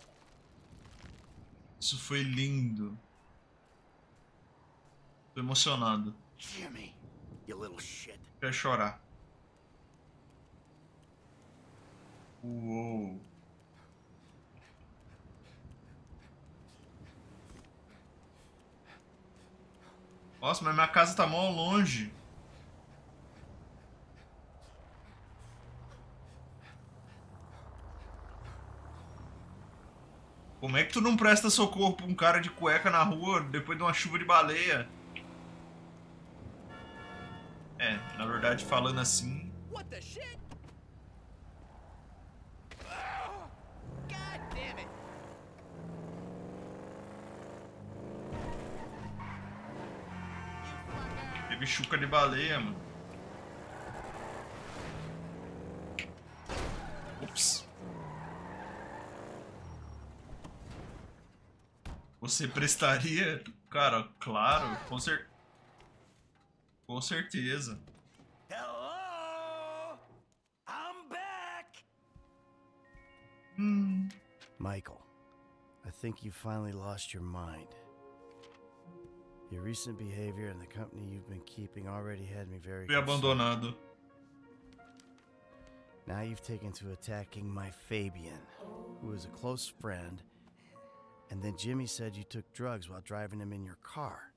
Isso foi lindo. Tô emocionado. Jimmy, you little shit. Quero chorar. Uou! Nossa, mas minha casa tá mó longe. Como é que tu não presta socorro pra um cara de cueca na rua depois de uma chuva de baleia? É, na verdade, falando assim... What the shit? Oh, God damn it! Teve chuca de baleia, mano. Ups. Você prestaria? Cara, claro, com, cer... com certeza. Hello? I'm back! Hum. Michael, I think you finally lost your mind. Your recent behavior and the company you've been keeping already had me very Fui abandonado. Now you've taken to attacking my Fabian, who is a close friend, and then Jimmy said you took drugs while driving him in your car.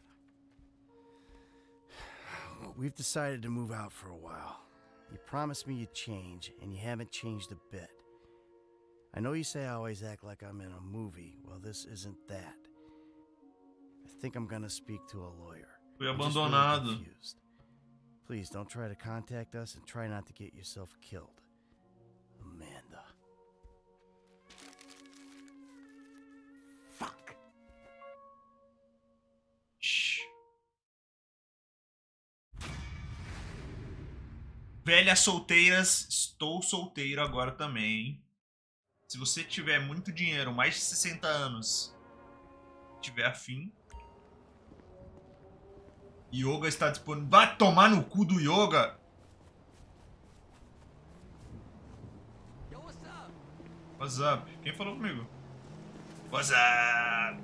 We've decided to move out for a while. You promised me you'd change, and you haven't changed a bit. I know you say I always act like I'm in a movie. Well, this isn't that. I think I'm gonna speak to a lawyer. Fui I'm just really abandonado. confused. Please don't try to contact us and try not to get yourself killed. Amanda. Fuck. Shhh. Velhas solteiras, estou solteiro agora também, hein? Se você tiver muito dinheiro, mais de sessenta anos, tiver afim, Yoga está disponível. Vai tomar no cu do Yoga! Yo, what's up? What's up? Quem falou comigo? What's up?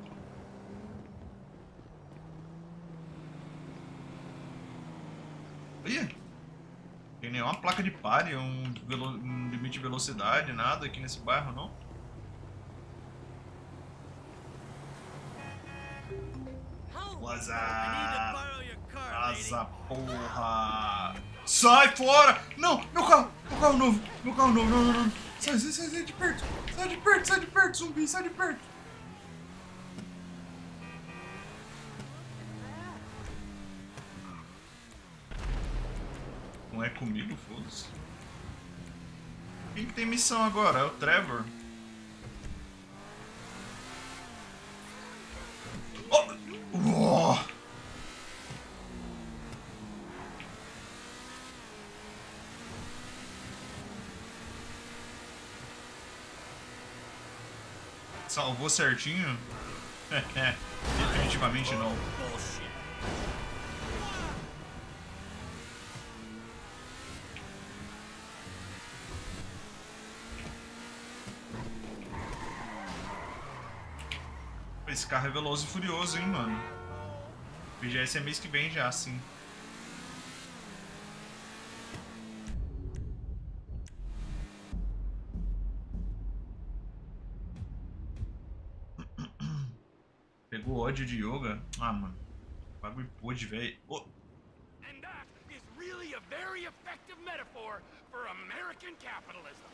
Ih! Tem nenhuma placa de pare, um, velo... um limite de velocidade, nada aqui nesse bairro, não? What's up? Vaza, porra! Sai fora! Não! Meu carro! Meu carro novo! Meu carro novo! Não, não, não! Sai, sai, sai, sai de perto! Sai de perto, sai de perto, zumbi! Sai de perto! Não é comigo, foda-se. Quem que tem missão agora? É o Trevor. Oh! Oh! Salvou certinho? Definitivamente não. Esse carro é veloz e furioso, hein, mano. O B G S é mês que vem já, sim. Pegou ódio de yoga? Ah, mano. Bagulho pôde, velho. Oh. And that is really a very effective metaphor for American capitalism.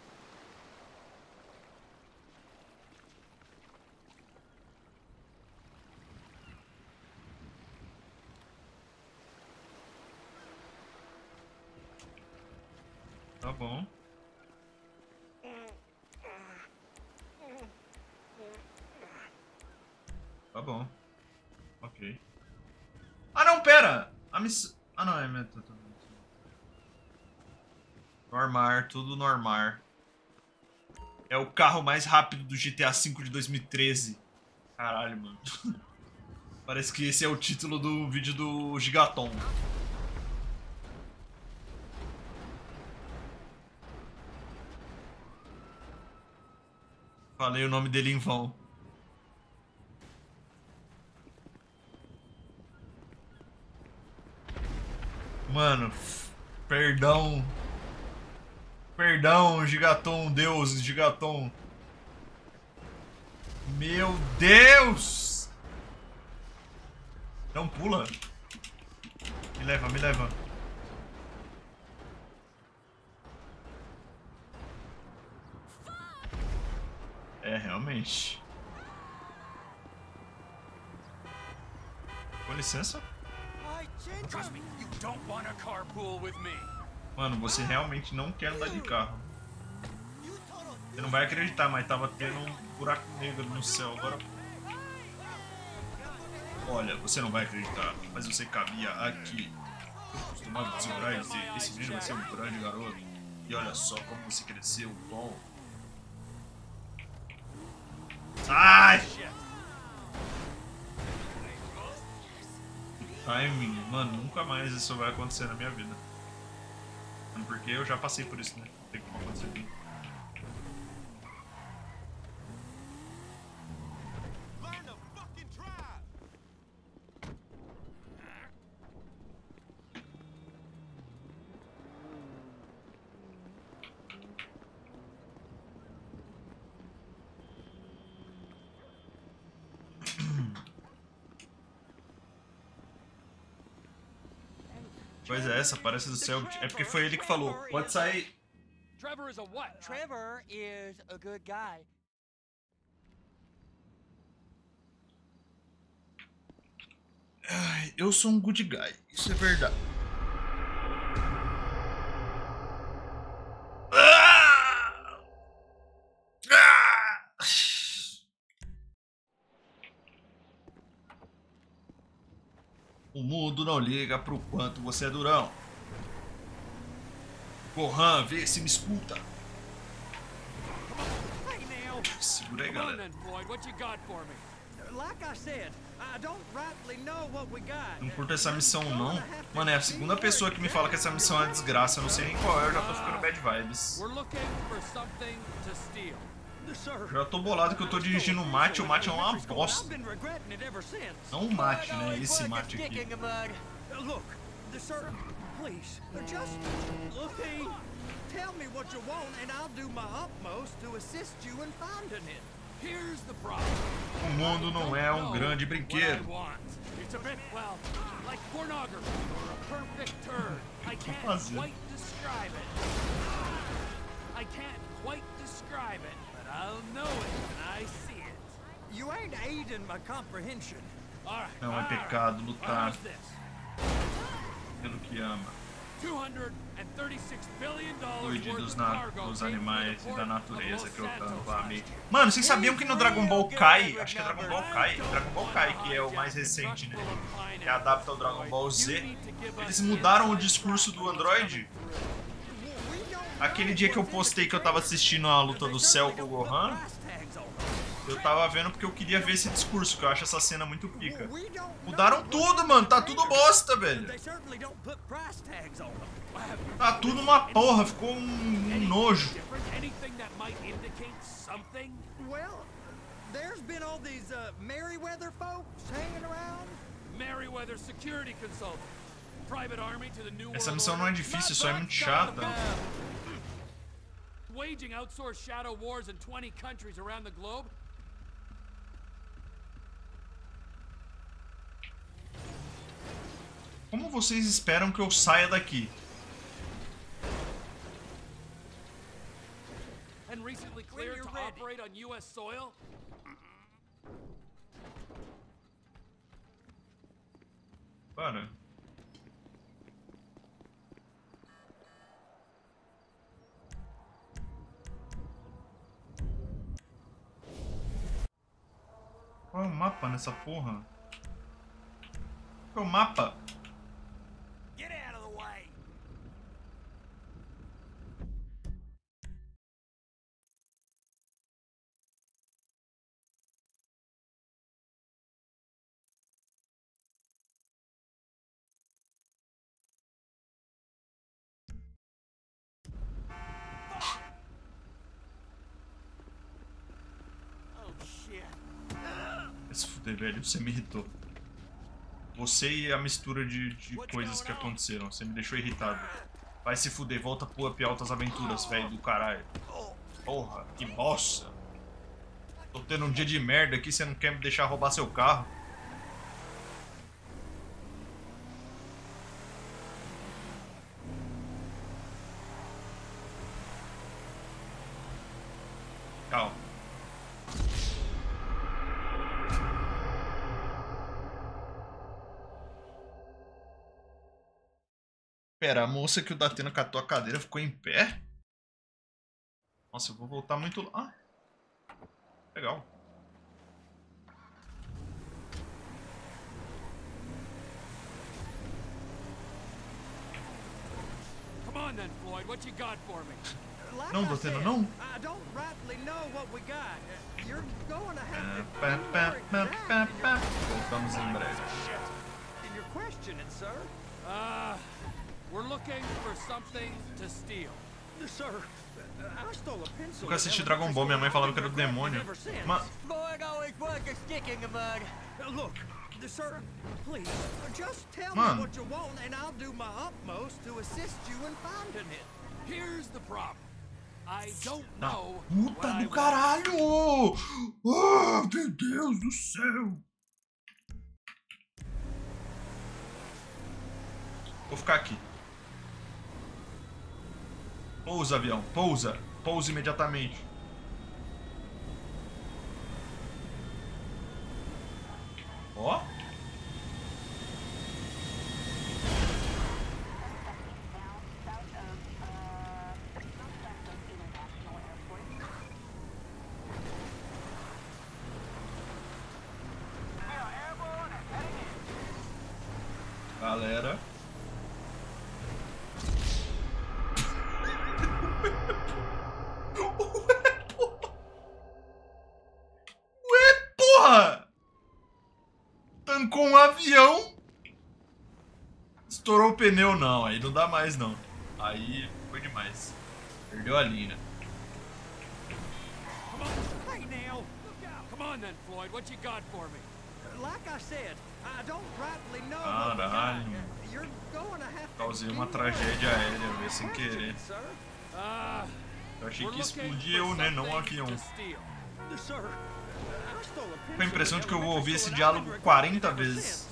Tá bom. Tá bom. Ok. Ah, não, pera! A miss... Ah, não, é meta. Normar, tudo normar. É o carro mais rápido do G T A cinco de dois mil e treze. Caralho, mano. Parece que esse é o título do vídeo do Gigaton. Falei o nome dele em vão. Mano, perdão. Perdão, Gigaton, Deus, Gigaton. Meu Deus! Não pula. Me leva, me leva. É, realmente. Com licença. Mano, você realmente não quer andar de carro. Você não vai acreditar, mas tava tendo um buraco negro no céu agora. Olha, você não vai acreditar, mas você cabia aqui. Eu costumava segurar e dizer, esse menino vai ser um grande garoto. E olha só como você cresceu, bom. Ai! Timing, mano, nunca mais isso vai acontecer na minha vida. Porque eu já passei por isso, né? Não tem como acontecer aqui. Pois é, essa aparece do céu. É porque foi ele que falou. Pode sair. Trevor is a what? Trevor is a good guy. Ai, eu sou um good guy. Isso é verdade. Ah! Ah! O mundo não liga pro quanto você é durão. Gohan, vê se me escuta. Segura aí, galera. Não curto essa missão, não. Mano, é a segunda pessoa que me fala que essa missão é uma desgraça. Eu não sei nem qual é, eu já tô ficando bad vibes. Já tô bolado que eu tô dirigindo o mate, o mate é uma bosta. Não o mate, né? Esse mate aqui. Please, just look. Tell me what you want, and I'll do my utmost to assist you in finding it. Here's the problem. O mundo não é um grande brinquedo. It's a bit, well, like pornography or a perfect turn. I can't quite describe it. I can't quite describe it, but I'll know it when I see it. You ain't aiding my comprehension. All right. Não é pecado lutar pelo que ama. Cuide dos, na, dos animais e da natureza que eu tanto amei. Mano, vocês sabiam que no Dragon Ball Kai, acho que é Dragon Ball Kai, Dragon Ball Kai, que é o mais recente, né? Que adapta ao Dragon Ball Z. Eles mudaram o discurso do Android. Aquele dia que eu postei que eu tava assistindo a luta do Cell com o Gohan, Eu tava vendo porque eu queria ver esse discurso, que eu acho essa cena muito pica. Mudaram tudo, mano. Tá tudo bosta, velho. Tá tudo uma porra. Ficou um, um nojo. Well, there's been all these uh, Merryweather folks hanging around. Merryweather security consultant. Private army to the New World Essa missão não é difícil, só é muito chata. Waging outsourced shadow wars in twenty countries around the globe. Como vocês esperam que eu saia daqui? And recently cleared to operate on U S soil. Para. Qual é o mapa nessa porra? Qual é o mapa? Get out of the way. Se fuder, velho, você me irritou. Você e a mistura de, de coisas que aconteceram. Você me deixou irritado. Vai se fuder, volta pro Up Altas Aventuras, velho do caralho. Porra, que bosta. Tô tendo um dia de merda aqui, você não quer me deixar roubar seu carro. Calma. Pera, a moça que o Datena catou a cadeira ficou em pé? Nossa, eu vou voltar muito... Ah, legal. Come on then, Floyd. What you got for me? Não, Datena, não. I don't rightly know what we got. You're going to have to Voltamos em breve. in your questioning, sir. Uh, we're looking for something to steal. Sir, I stole a pencil. Nunca assisti Dragon Ball, minha mãe falava que era do demônio. Mas... Look, sir, please, just tell Mano. me what you want and I'll do my utmost to assist you in finding it. Here's the problem. I don't Da know puta what I do caralho! Oh, meu Deus do céu! Vou ficar aqui. Pousa, avião. Pousa. Pousa imediatamente. Ó. Galera. Ué, porra! Tancou um avião. Estourou o pneu, não. Aí não dá mais, não. Aí foi demais. Perdeu a linha. Hey now, come on then, Floyd. What you got for me? Like I said, I don't rightly know what we Caralho. got. You're going to have to Causei uma tragédia aérea, velho, sem querer. Uh, Eu achei we're que looking explodiu, for né? Não o something avião. to steal. Sir, I stole a pencil. Com a impressão de que eu vou ouvir esse diálogo quarenta vezes.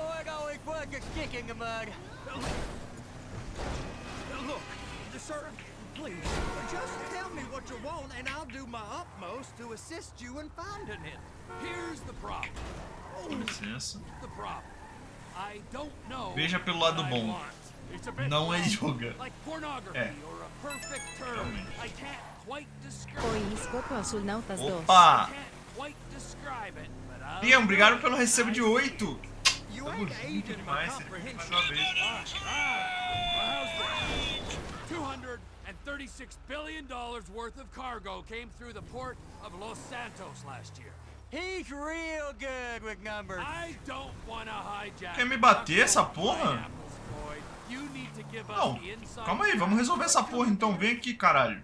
Look, sir, please, just tell me what you want and I'll do my utmost to assist you in finding it. Here's the problem. Com licença. The problem. I don't know Veja pelo lado what I bom. want. It's a bit Não é low, yoga. like pornography É. or a perfect turn. I can't quite describe Oi, Escopo Azul Nautas dois. Opa! can't quite describe it, but I'll Liam, obrigado pelo recebo de oito. You Tamo ain't junto aging my demais, mais comprehension. uma vez. Ah, ah, well, how's this? two hundred thirty-six billion dollars worth of cargo came through the port of Los Santos last year. He's real good with numbers. I don't want to hijack. Quer me bater essa porra? You need to give us Não, the inside. calma aí, vamos resolver essa porra então. Vem aqui, caralho.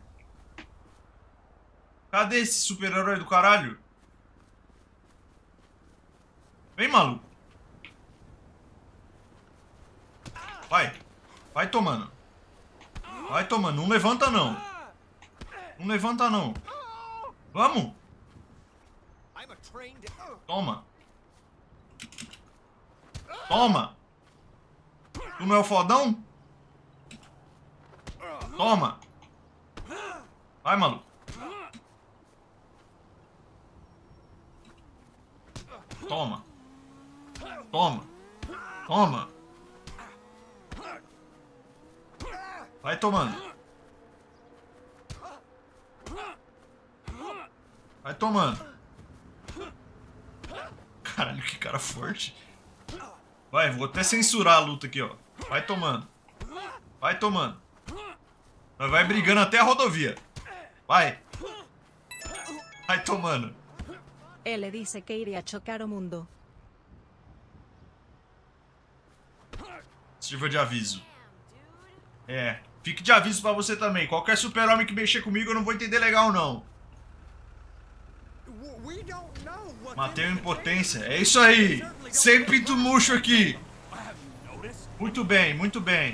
Cadê esse super-herói do caralho? Vem, maluco. Vai. Vai tomando. Vai tomando. Não levanta, não. Não levanta, não. Vamos. Toma. Toma. Tu não é o fodão? Toma. Vai, maluco. Toma. Toma. Toma. Vai tomando. Vai tomando. Caralho, que cara forte. Vai, vou até censurar a luta aqui, ó. Vai tomando. Vai tomando. Vai brigando até a rodovia. Vai. Vai tomando. Ele disse que iria chocar o mundo. Sirva de aviso. É. Fique de aviso pra você também. Qualquer super-homem que mexer comigo eu não vou entender legal, não. Matei a impotência. É isso aí. Sem pinto murcho aqui. Muito bem, muito bem.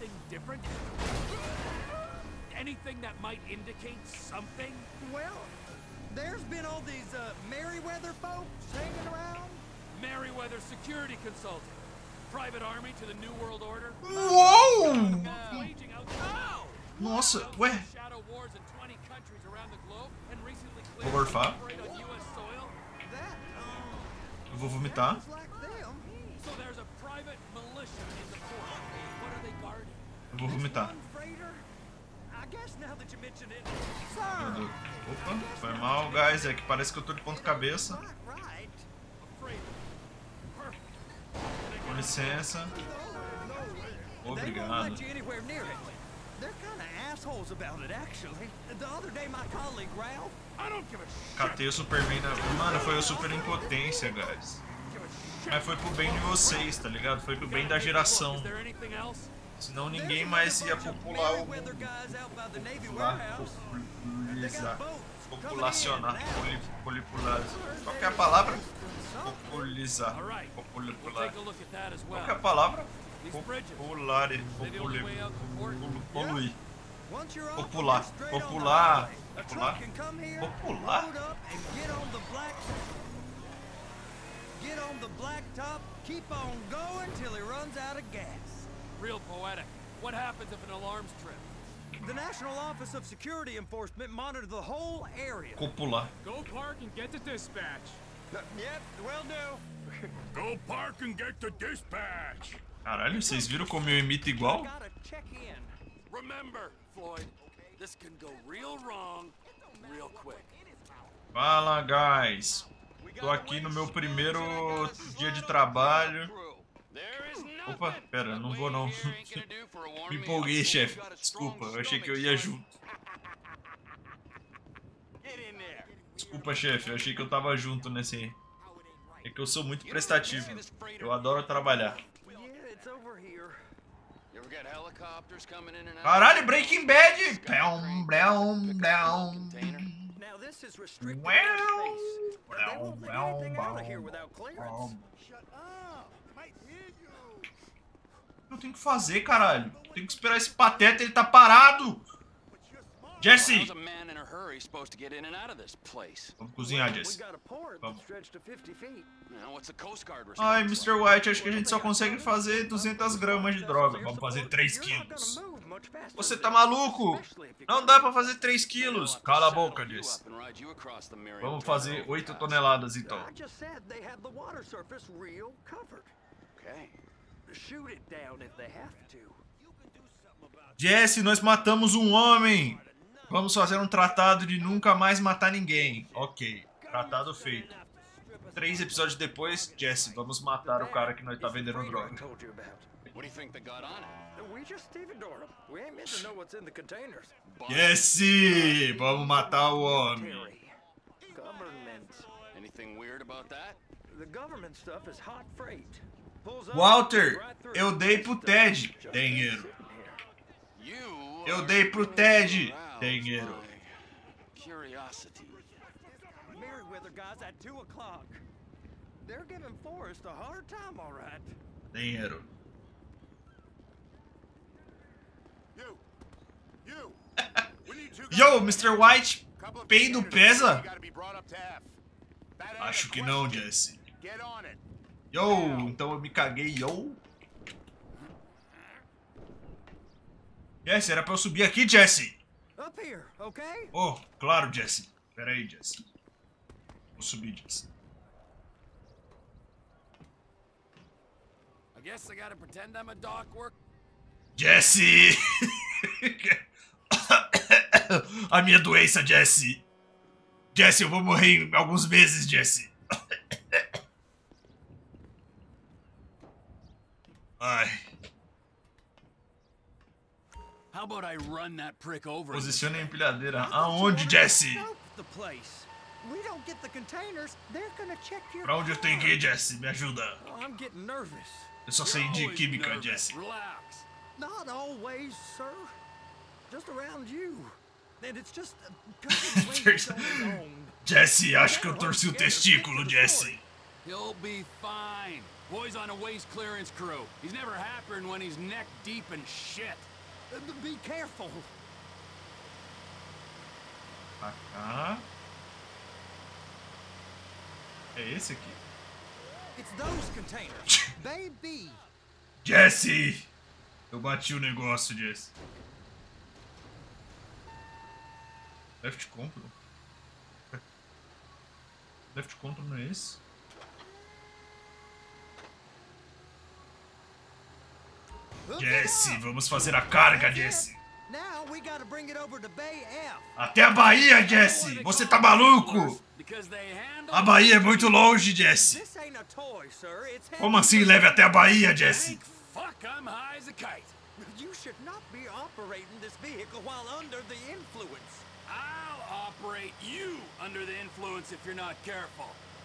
There's been all these uh, Merryweather folks hanging around. Merryweather Security Consulting. Private army to the New World Order. Uou! Nossa, ué. Vou gorfar. Eu vou vomitar. Eu vou vomitar. Opa, foi mal, guys. É que parece que eu tô de ponta cabeça. Com licença. Obrigado. Catei o Superman na... Mano, foi o Super Impotência, guys. Mas foi pro bem de vocês, tá ligado? Foi pro bem da geração. Senão ninguém mais ia popular o mundo. Popular, popularizar. Populacionar. Polipular. Qual que é a palavra? Popularizar. Popular. Qual que é a palavra? Popular. Poluir. Popular. Popular. Popular. Popular. Get on the blacktop, keep on going till he runs out of gas. Real poetic. What happens if an alarm's tripped? The National Office of Security Enforcement monitors the whole area. Popular. Go park and get to dispatch. Yep, will do. Go park and get to dispatch. Caralho, vocês viram como eu imito igual? Remember, Floyd, this can go real wrong, real quick. Fala, guys. Tô aqui no meu primeiro dia de trabalho. Opa, pera, não vou não. Me empolguei, chefe. Desculpa, eu achei que eu ia junto. Desculpa, chefe, eu achei que eu tava junto nesse... É que eu sou muito prestativo. Eu adoro trabalhar. Caralho, Breaking Bad! Blum, blum, blum. Eu tenho que fazer, caralho. Tenho que esperar esse pateta, ele tá parado. Jesse! Vamos cozinhar, Jesse. Vamos. Ai, mister White, acho que a gente só consegue fazer duzentas gramas de droga. Vamos fazer três quilos. Você tá maluco? Não dá pra fazer três quilos. Cala a boca, Jesse. Vamos fazer oito toneladas, então. Jesse, nós matamos um homem. Vamos fazer um tratado de nunca mais matar ninguém. Ok, tratado feito. Três episódios depois, Jesse, vamos matar o cara que nós tá vendendo droga. What do you think they got on it? We just stevedore them. We ain't meant to know what's in the containers. Jesse, vamos matar o homem. Government. Anything weird about that? The government stuff is hot freight. Walter, eu dei pro Ted dinheiro. Eu dei pro Ted dinheiro. Curiosity. Merriweather guys at two o'clock. They're giving Forrest a hard time, all right. Dinheiro. You. You. Yo, mister White, peido pesa? Acho que não, Jesse. Yo, então eu me caguei, yo. Jesse, era pra eu subir aqui, Jesse. Up here, okay? Oh, claro, Jesse. Pera aí, Jesse. Vou subir, Jesse. I guess I gotta pretend I'm a dock work. Jesse! A minha doença, Jesse. Jesse, eu vou morrer em alguns meses, Jesse. Ai. How about I run that prick over? Posicione a empilhadeira. Aonde, Jesse? We don't get the containers. They're gonna check your Pra onde eu tenho que ir, Jesse? Me ajuda. I'm getting nervous. Eu só sei de química, Jesse. Relax. Not always, sir. Just around you. And it's just Jesse, acho que eu torci o testículo, Jesse. He'll be fine. Boy's on a waste clearance crew. He's never happier when he's neck deep in shit. Be careful. Pra cá. É esse aqui. It's those containers. Baby. Jesse! Eu bati o negócio, Jesse. Left control? Left control não é esse? Jesse, vamos fazer a carga, Jesse. Até a Bahia, Jesse. Você tá maluco? A Bahia é muito longe, Jesse. Como assim leve até a Bahia, Jesse? You should not be operating this vehicle while under the influence. I'll operate you under the influence if you're not careful.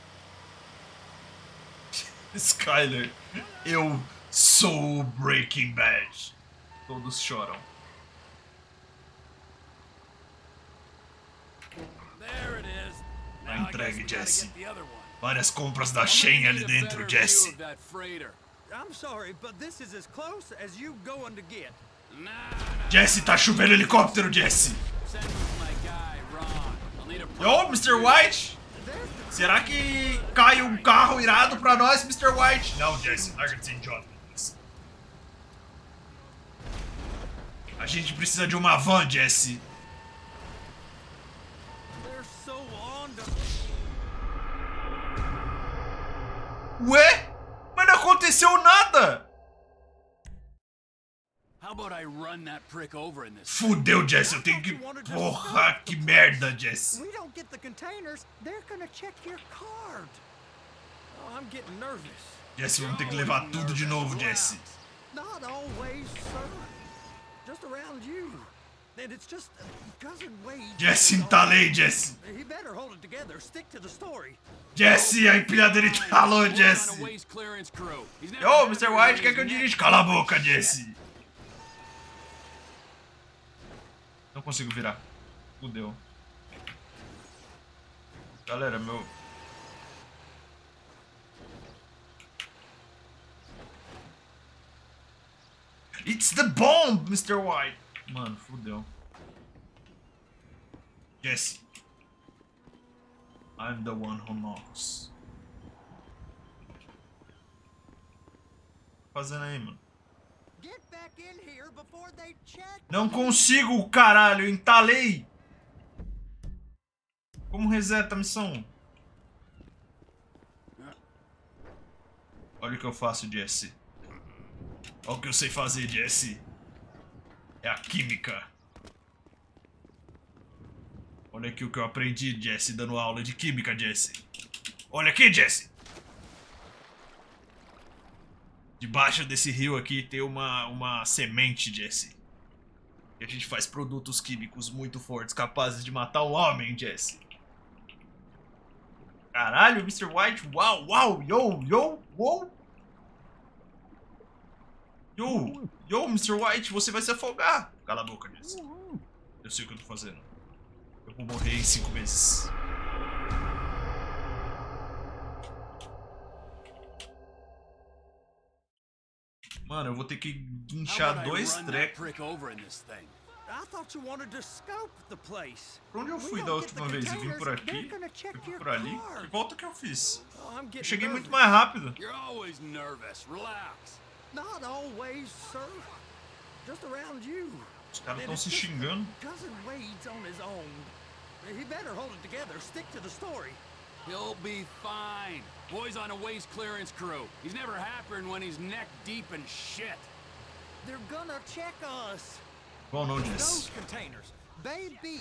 Skyler, eu sou Breaking Bad. Todos choram. There it is. Tá entregue, Jesse. Várias compras da Shen ali dentro, Jesse. I'm sorry, but this is as close as you going to get. Jesse, tá chovendo helicóptero, Jesse. Yo, mister White. Será que cai um carro irado pra nós, mister White? Não, Jesse, larga de ser idiota. A gente precisa de uma van, Jesse. Ué? Mas não aconteceu nada! Fudeu, Jesse, eu tenho que... Porra, que merda, Jesse. Jesse, vamos ter que levar tudo de novo, Jesse. Jesse, entalei, Jesse. Jesse, a empilhadeira entalou, Jesse. Yo, mister White, quer que eu dirija? Cala a boca, Jesse. Não consigo virar. Fudeu. Galera, meu... It's the bomb, mister White. Mano, fudeu. Jesse. I'm the one who knocks. Fazendo aí, mano. Não consigo, caralho, eu entalei. Como reseta a missão? Olha o que eu faço, Jesse. Olha o que eu sei fazer, Jesse. É a química. Olha aqui o que eu aprendi, Jesse, dando aula de química, Jesse. Olha aqui, Jesse. Debaixo desse rio aqui tem uma, uma semente, Jesse. E a gente faz produtos químicos muito fortes, capazes de matar um homem, Jesse. Caralho, mister White, uau, uau, yo, yo, uou. Yo, yo, mister White, você vai se afogar. Cala a boca, Jesse. Eu sei o que eu tô fazendo. Eu vou morrer em cinco meses. Mano, eu vou ter que guinchar dois trecos. Pra onde eu fui da última vez? Eu vim por aqui? Eu vim por ali? Que volta que eu fiz? Eu cheguei muito mais rápido. Os caras estão se xingando. He'll be fine. Boy's on a waste clearance crew. He's never happier when he's neck deep in shit. They're gonna check us. Bom, não Those disse. containers. Baby.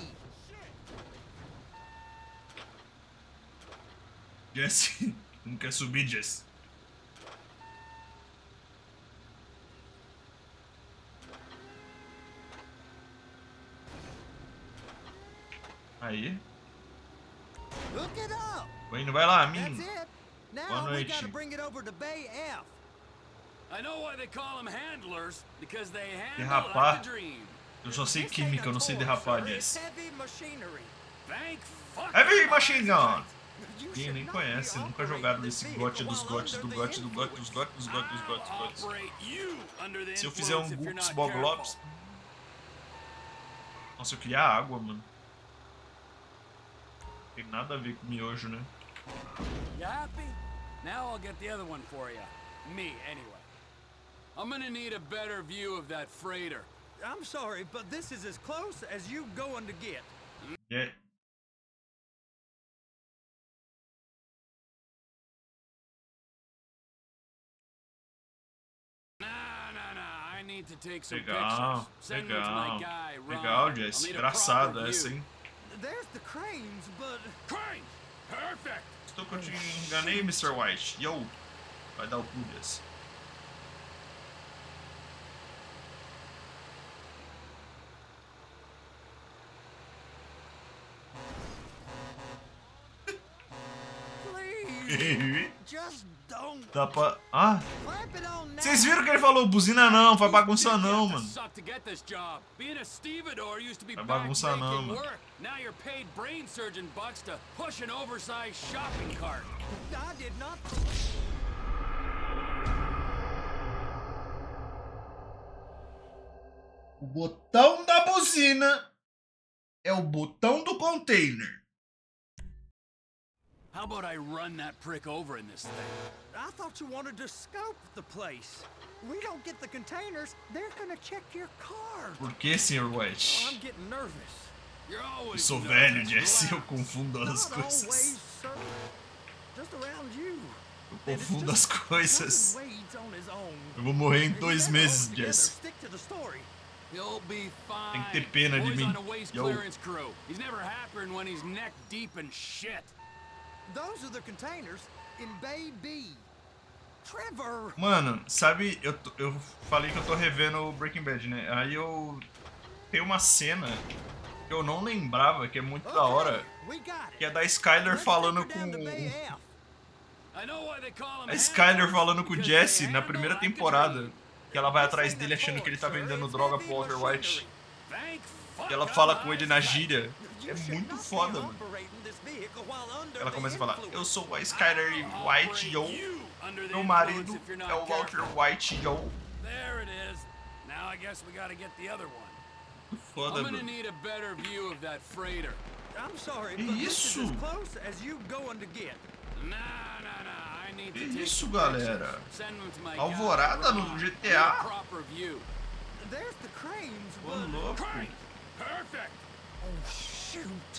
Jesse, não quer subir, Jesse. Aí. Hook it up. Tô indo, vai lá, That's mim. it. Boa Now we noite. gotta bring it over to Bay F. I know why they call them handlers, because they handle Derrapar. like a dream. Eu só sei química, eu não sei derrapar, Jesse. Heavy machinery. Thank fuck. Heavy Machine Gun! Quem nem conhece, nunca jogaram nesse gote dos gotes, do gote, do gote, dos gotes, dos gotes, dos gotes, dos gotes. Operate you under the Se eu fizer um influence if you're Gux not Bog careful. Lopes. Nossa, eu queria água, mano. Tem nada a ver com miojo, né? You happy? Now I'll get the other one for you. Me, anyway. I'm gonna need a better view of that freighter. I'm sorry, but this is as close as you going to get. Yeah. Nah, nah, nah. I need to take some Legal, pictures. Send them to my legal. guy, Ron. Legal, I'll Jesse. need a Engraçado proper essa, view. hein? There's the cranes, but... Crane! Perfect! Estou que eu te enganei, mister White. Yo! Vai dar o cu, Jesse. Please, just don't Dá pra... Ah! clamp it on now. Vocês viram que ele falou? Buzina não, vai bagunçar não, mano. Suck to get this job. Being a stevedore used to be Vai bagunçar não, backbreaking mano. work. Now you're paid brain surgeon bucks to push an oversized shopping cart. I did not... O botão da buzina é o botão do container. How about I run that prick over in this thing? I thought you wanted to scope the place. We don't get the containers, they're gonna check your car. Por que, senhor Oh, White? I'm getting nervous. You're Eu always sou nervous. velho, Jesse. Eu Relax. confundo as Not always, coisas. sir. Just around you. Eu confundo as coisas. Cousin Wade's on his own. Eu vou morrer em You dois better meses, hold it together. Jesse. Stick to the story. He'll be fine. Tem que ter pena de Boy's mim. on a waste Yo. clearance crew. He's never happier when he's neck deep in shit. Those are the containers in Bay B. Trevor! Mano, sabe, eu, tô- eu falei que eu tô revendo o Breaking Bad, né? Aí eu... Tem uma cena que eu não lembrava, que é muito da hora, We got it. que é da Skyler falando com... Down to Bay F. I know why they call him A Skyler handlers, falando com o because Jesse they na handle primeira like a temporada. dream. Que ela vai atrás dele achando que ele tá vendendo droga pro Walter White. Thank fuck E ela fala I'm com ele high. na gíria. You É should muito not be foda, mano. operating this vehicle while under Ela the começa a falar, influence. eu sou a Skyler White, yo. Meu marido é o Walter White, yo. There it is. Now I guess we gotta get the other one. Foda, I'm gonna mano. need a better view of that freighter. I'm sorry, Que but this is as isso? close as you going to get. Nah, nah, nah. I need to Que take isso, some galera? pictures. Send them to my Alvorada guy, no Ron. G T Need a A. proper view. There's the cranes, Ô, but... louco. Crane. Perfect. Oh, shoot.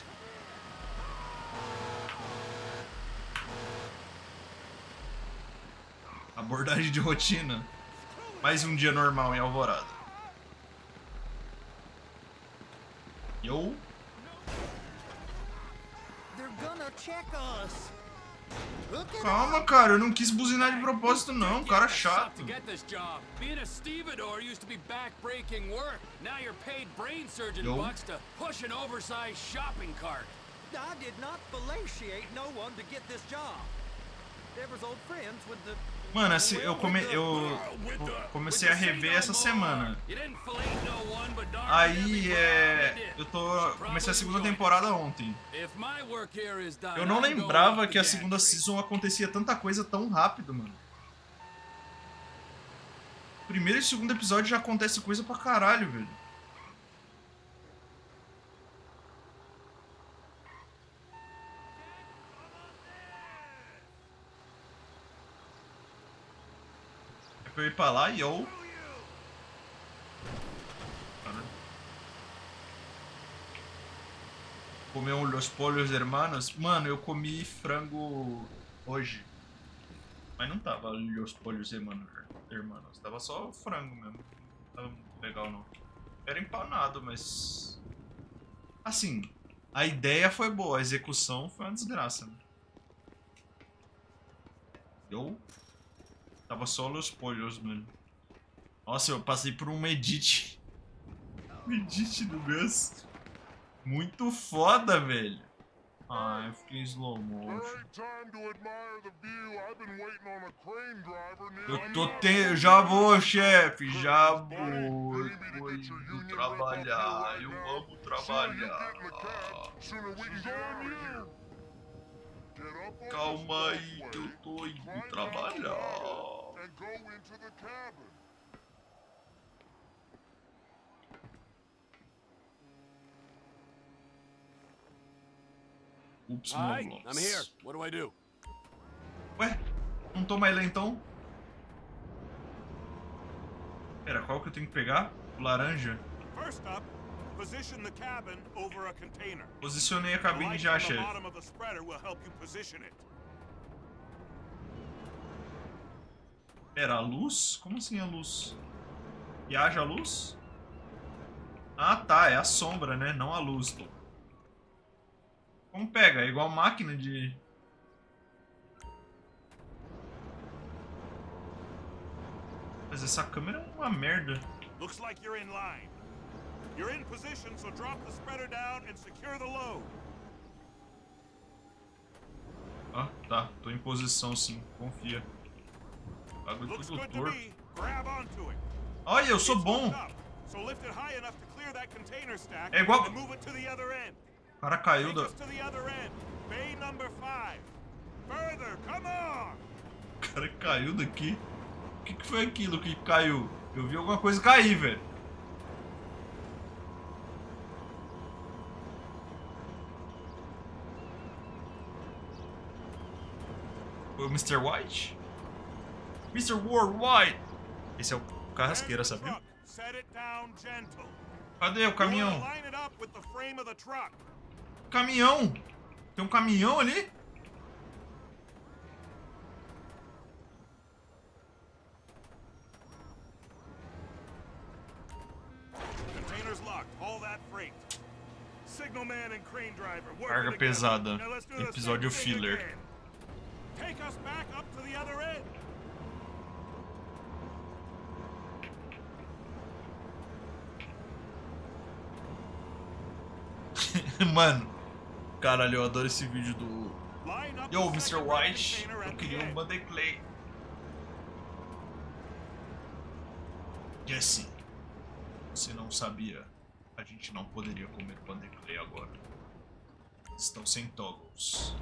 Abordagem de rotina. Mais um dia normal em Alvorada. Yo. They're gonna check us. Calma, cara, eu não quis buzinar de propósito, não. Cara chato. Being a stevedore used to be back-breaking work. Now you're paid brain surgeon Yo. bucks to push an oversized shopping cart. I did not fellatiate no one to get this job. They was old friends with the... Mano, assim, eu, come, eu comecei a rever essa semana. Aí, é... Eu tô... Comecei a segunda temporada ontem. Eu não lembrava que a segunda season acontecia tanta coisa tão rápido, mano. Primeiro e segundo episódio já acontece coisa pra caralho, velho. Eu ir pra lá e eu... Comer um Los Pollos Hermanos. Mano, eu comi frango hoje. Mas não tava Los Pollos Hermanos. Tava só o frango mesmo. Não tava muito legal, não. Era empanado, mas... Assim, a ideia foi boa. A execução foi uma desgraça, né? Eu... Tava só Los Pollos, mano. Nossa, eu passei por um edit. Um edit do Gus. Muito foda, velho. Ah, eu fiquei em slow motion. Eu tô te... Eu já vou, chefe. Já vou. Eu tô indo trabalhar. Eu amo trabalhar. Calma aí, que eu tô indo trabalhar. Ups, Hi, I'm here. What do I do? Ué, não tô mais lá então? Pera, qual que eu tenho que pegar? O laranja? First up, position the cabin over a container. Posicionei a cabine já, chefe. Pera, a luz? Como assim a luz? E haja luz? Ah, tá, é a sombra, né? Não a luz. Como pega? É igual máquina de... Mas essa câmera é uma merda. Looks like you're in line. You're in position, so drop the spreader down and secure the load. Ah, tá. Tô em posição sim. Confia. Bagulho tudo torto. Olha, eu sou bom. É igual... O cara caiu da... O cara caiu daqui. O que, que foi aquilo que caiu? Eu vi alguma coisa cair, velho. Foi o mister White? mister Worldwide! Esse é o carrasqueira, sabia? Cadê o caminhão? Caminhão! Tem um caminhão ali? Carga pesada. Episódio filler. Take us back up to the other end. Mano, caralho, eu adoro esse vídeo do... Yo, mister White, eu queria um Bundy Clay. Jesse, você não sabia, a gente não poderia comer Bundy Clay agora. Estão sem toggles.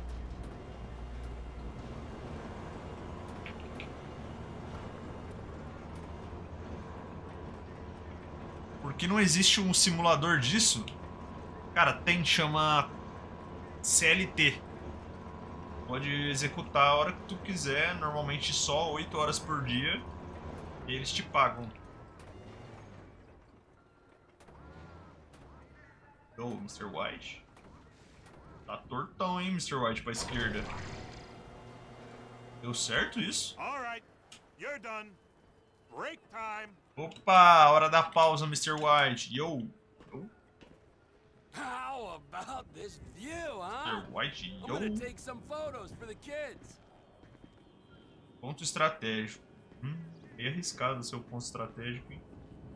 Por que não existe um simulador disso? Cara, tem, chama C L T. Pode executar a hora que tu quiser, normalmente só oito horas por dia. E eles te pagam. Ô, oh, mister White. Tá tortão, hein, mister White, pra esquerda. Deu certo isso? Alright, you're done. Break time. Opa, hora da pausa, mister White. Yo. Yo. How about this view, huh? mister White, I'm yo. gonna take some photos for the kids. Ponto estratégico. Hum, meio arriscado o seu ponto estratégico, hein?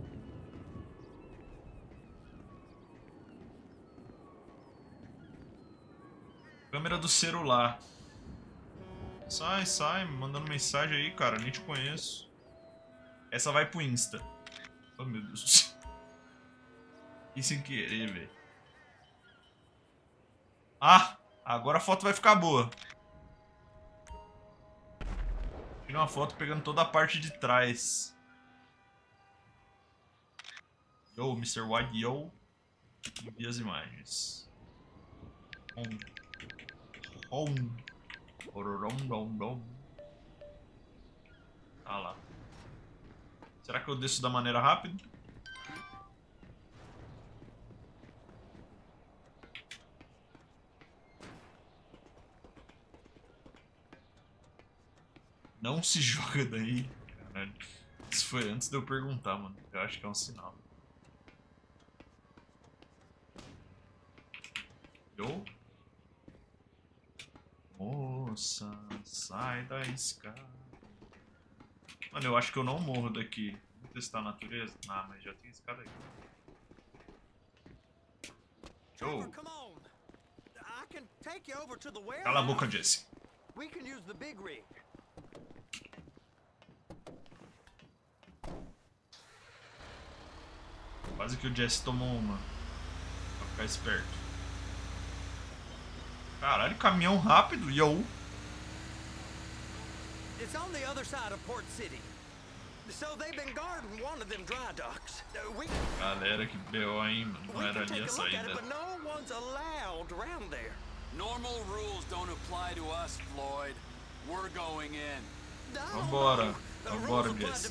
Câmera do celular. Sai, sai, mandando mensagem aí, cara. Nem te conheço. Essa vai pro Insta. Oh, meu Deus do céu. E sem querer, velho. Ah! Agora a foto vai ficar boa. Tira uma foto pegando toda a parte de trás. Yo, mister White, yo. Envia as imagens. Home. Home. Ah lá. Será que eu desço da maneira rápida? Não se joga daí. Caralho. Isso foi antes de eu perguntar, mano. Eu acho que é um sinal. Eu? Moça, sai da escada. Mano, eu acho que eu não morro daqui. Vamos testar a natureza? Ah, mas já tem escada aqui. Oh. Cala a boca, Jesse. We can use the big rig. Quase que o Jesse tomou uma. Pra ficar esperto. Caralho, caminhão rápido, yo. It's on the other side of Port City. So they've been guarding one of them dry docks. We Galera, que B O, hein, mano. Não era ali a saída. But no one's allowed around there. Normal rules don't apply to us, Floyd. We're going in. Vambora. Vambora, Jesse.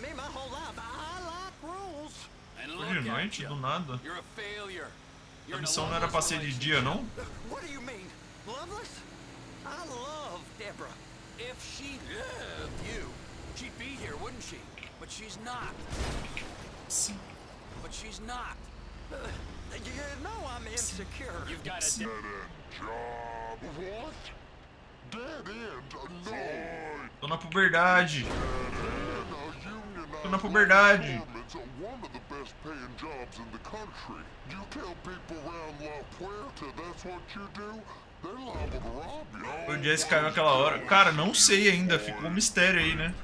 Foi de noite, do nada. A missão não era pra ser de dia, não? What do you mean? Loveless? I love Deborah. If she loved you, she'd be here, wouldn't she? But she's not. Sim. But she's not. Uh, you know I'm insecure. You've got a dead end job. What? Dead end? No. Tô na puberdade. Tô na puberdade. One of the best paying jobs in the country. You tell people around La Puerta that's what you do. They're liable to rob you. O Jesse caiu aquela hora. Cara, não sei ainda. Ficou um mistério aí, né?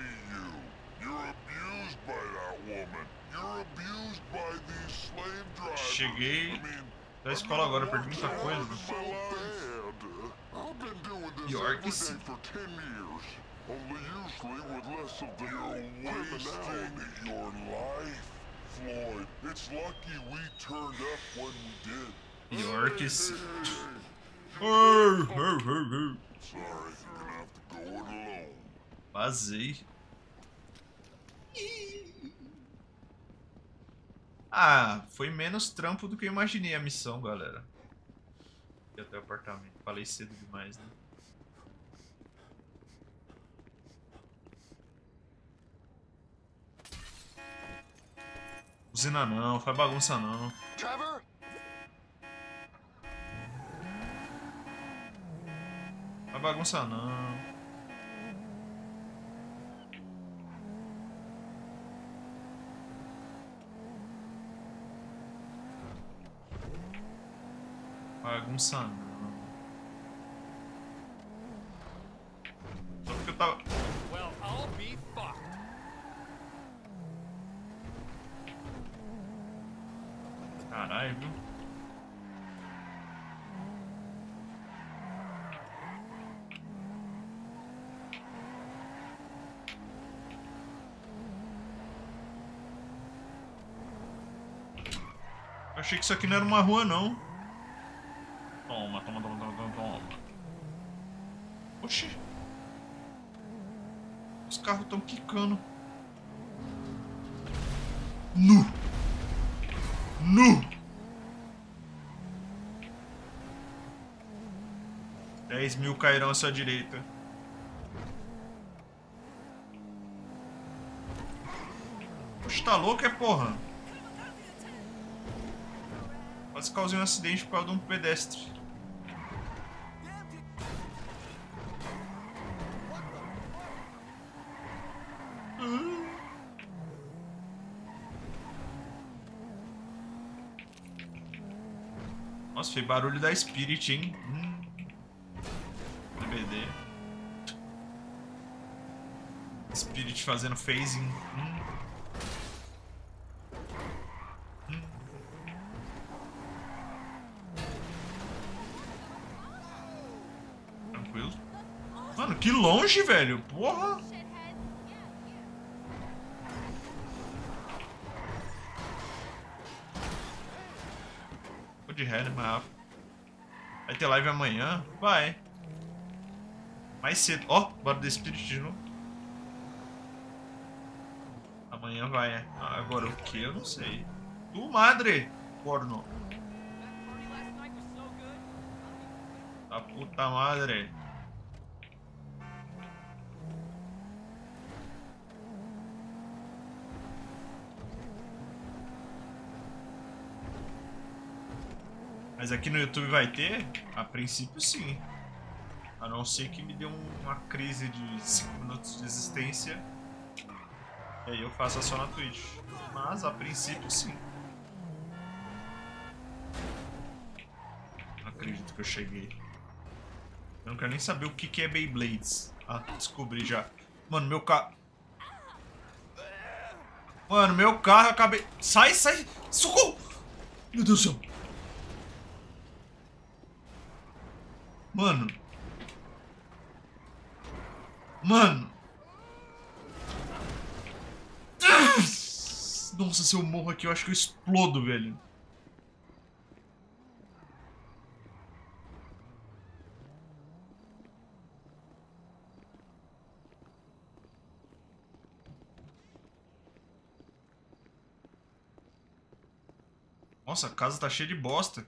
Cheguei da escola agora, perdi muita coisa. Yorks. Only usually with less of the wasting your life, Floyd. It's lucky we turned up when we did. Yorks. Sorry, you're gonna have to go it alone. Vazei. Ah, foi menos trampo do que eu imaginei a missão, galera. E até o apartamento. Falei cedo demais, né? Usina não, faz bagunça não. Trevor? Faz bagunça não. Bagunça não. Só porque eu tava... Well, I'll be fucked. Caralho, viu? Eu achei que isso aqui não era uma rua, não. Toma, toma, toma, toma, toma, toma. Oxi. Os carros estão quicando. Nu! Nu! dez mil cairão à sua direita. Oxe, tá louco, é porra? Quase causei um acidente por causa de um pedestre. Nossa, fez barulho da Spirit, hein? Hum. D B D. Spirit fazendo phasing. Hum. Hum. Tranquilo. Mano, que longe, velho. Porra. De ré, mas vai ter live amanhã? Vai. Mais cedo. Ó, oh, bora do Spirit de novo. Amanhã vai, é. Agora o que? Eu não sei. Tu, madre, porno. A puta madre. Mas aqui no YouTube vai ter? A princípio, sim. A não ser que me dê um, uma crise de cinco minutos de existência. E aí eu faça só na Twitch. Mas, a princípio, sim. Não acredito que eu cheguei. Eu não quero nem saber o que, que é Beyblades. Ah, descobri já. Mano, meu carro... Mano, meu carro, eu acabei... Sai, sai! Socorro! Meu Deus do céu! Mano. Mano. Nossa, se eu morro aqui, eu acho que eu explodo, velho. Nossa, a casa tá cheia de bosta.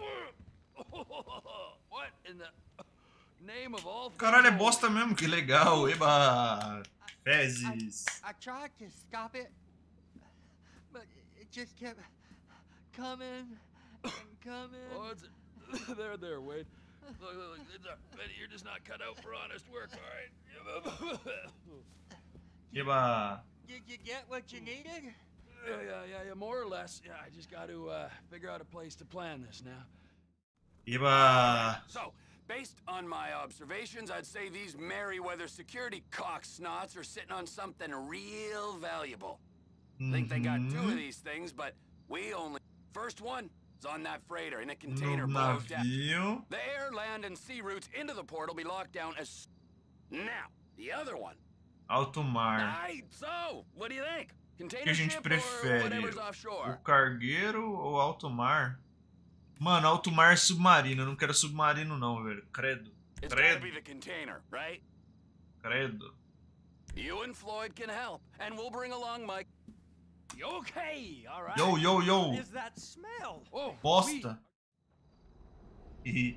Caralho, é bosta mesmo, que legal, eba! Fezes! I, I tried to stop it, but it just kept coming and coming. Oh, it's there, there, Wade. Look, look, look, it's a, you're just not cut out for honest work, all right? Eba! Did you get what you needed? Yeah, yeah, yeah, yeah, more or less. Yeah, I just got to uh, figure out a place to plan this now. Eba! So. Based on my observations, I'd say these Merryweather security cocksnots are sitting on something real valuable. Mm-hmm. Think they got two of these things, but we only... First one is on that freighter in a container below deck. The air, land, and sea routes into the port will be locked down as... Now, the other one... Alto mar. Right, so, what do you think? Container que a gente ship prefere? or whatever's offshore? O cargueiro ou alto mar? Mano, alto mar submarino. Eu não quero submarino não, velho. Credo. Credo. Right? Credo. You and Floyd can help, and we'll bring along Mike. Okay, all right. Yo, yo, yo. What is that smell? Oh, bosta. We...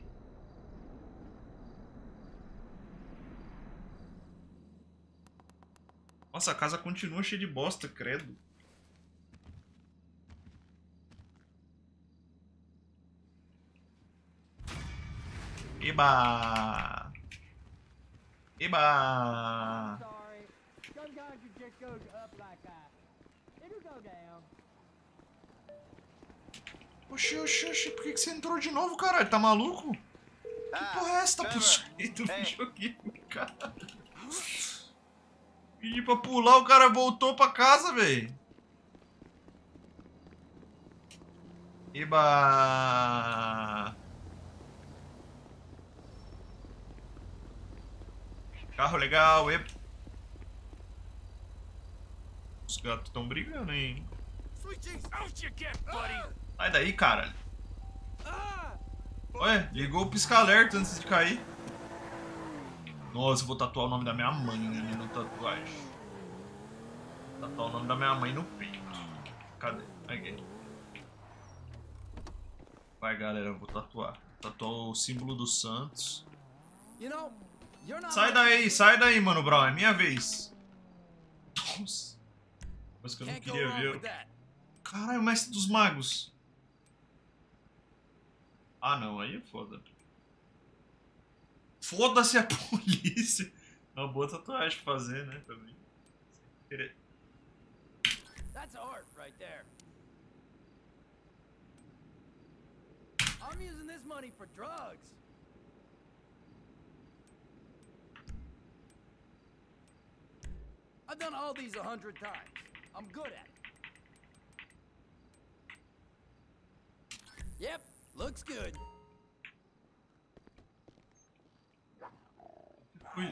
Nossa, a casa continua cheia de bosta, credo. Eba! Eba! Sorry. Sometimes it just goes up like that. It'll go down. Oxi, oxi, oxi, por que, que você entrou de novo, caralho? Tá maluco? Que porra é essa? Tá puxando o videogame, cara. Pedi pra pular, o cara voltou pra casa, velho. Eba! Carro legal, e... Os gatos estão brigando, hein? Sai daí, cara. Ué, ligou o pisca-alerta antes de cair. Nossa, eu vou tatuar o nome da minha mãe ali no tatuagem. Tatuar o nome da minha mãe no peito. Cadê? Aqui. Vai, galera, eu vou tatuar. Tatuar o símbolo do Santos. Sai daí, sai daí, Mano Brown, é minha vez. Nossa. Coisa que eu não queria ver. Caralho, o mestre dos magos. Ah, não, aí é foda. Foda-se a polícia. É uma boa tatuagem pra fazer, né? Também. Sem querer. That's art right there. I'm using this money for drugs. I've done all these a hundred times. I'm good at it. Yep, looks good. Ui.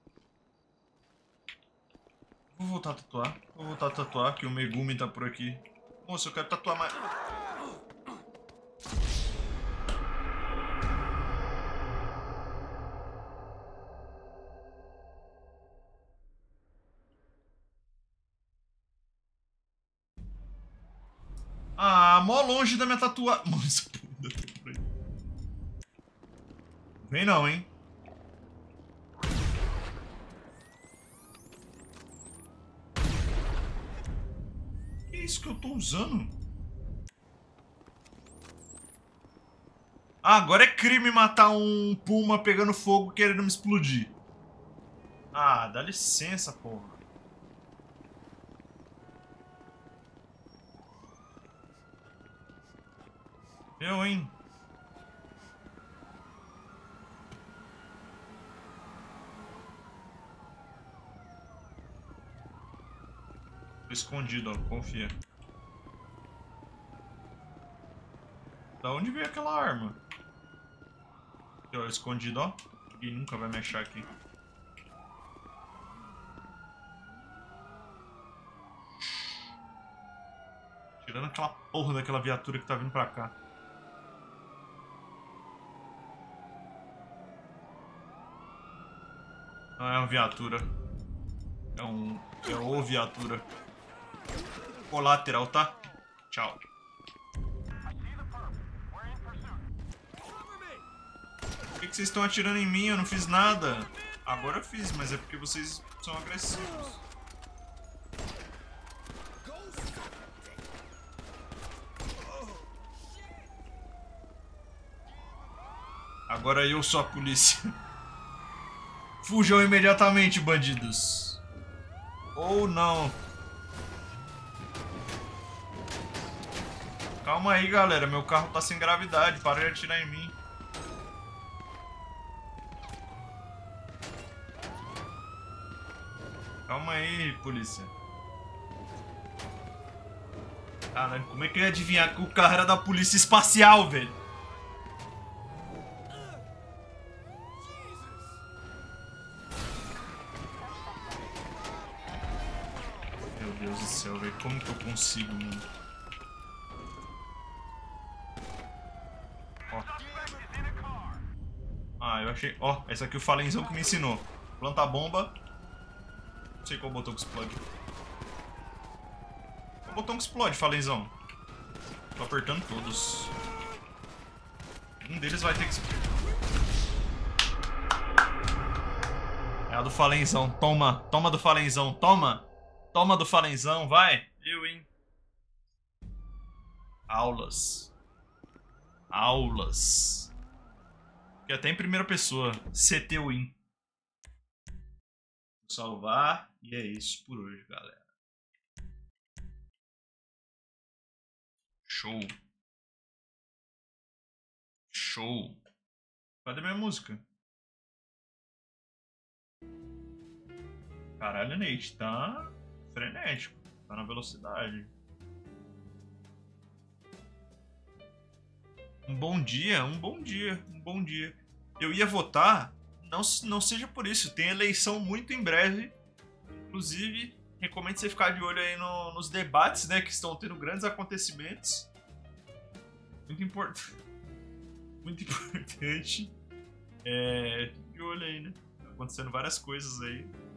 Vou voltar a tatuar. Vou voltar a tatuar, que o Megumi tá por aqui. Moça, eu quero tatuar mais. Ah, mó longe da minha tatuagem. Mano, essa puta tá por aí. Vem não, hein? Que é isso que eu tô usando? Ah, agora é crime matar um puma pegando fogo querendo me explodir. Ah, dá licença, porra. Eu, hein? Tô escondido, ó. Confia. Da onde veio aquela arma? Aqui, ó. Escondido, ó. Ninguém nunca vai me achar aqui. Tirando aquela porra daquela viatura que tá vindo pra cá. Não é uma viatura. É um... É o viatura. Colateral, tá? Tchau. Por que, que vocês estão atirando em mim? Eu não fiz nada. Agora eu fiz, mas é porque vocês são agressivos. Agora eu sou a polícia. Fujam imediatamente, bandidos. Ou não. Calma aí, galera. Meu carro tá sem gravidade. Para de atirar em mim. Calma aí, polícia. Caralho, como é que eu ia adivinhar que o carro era da polícia espacial, velho? Como que eu consigo, mano? Ó. Ah, eu achei... Ó, essa aqui é o Falenzão que me ensinou. Planta a bomba. Não sei qual botão que explode. Qual botão que explode, Falenzão? Tô apertando todos. Um deles vai ter que... É a do Falenzão. Toma. Toma do Falenzão. Toma. Toma do Falenzão, vai. Eu, hein? Aulas. Aulas. E até em primeira pessoa. C T Win. Vou salvar. E é isso por hoje, galera. Show. Show. Cadê minha música? Caralho, Nate, tá frenético. Tá na velocidade. Um bom dia, um bom dia, um bom dia. Eu ia votar, não, não seja por isso. Tem eleição muito em breve. Inclusive, recomendo você ficar de olho aí no, nos debates, né? Que estão tendo grandes acontecimentos. Muito importante. Muito importante. É, de olho aí, né? Tá acontecendo várias coisas aí.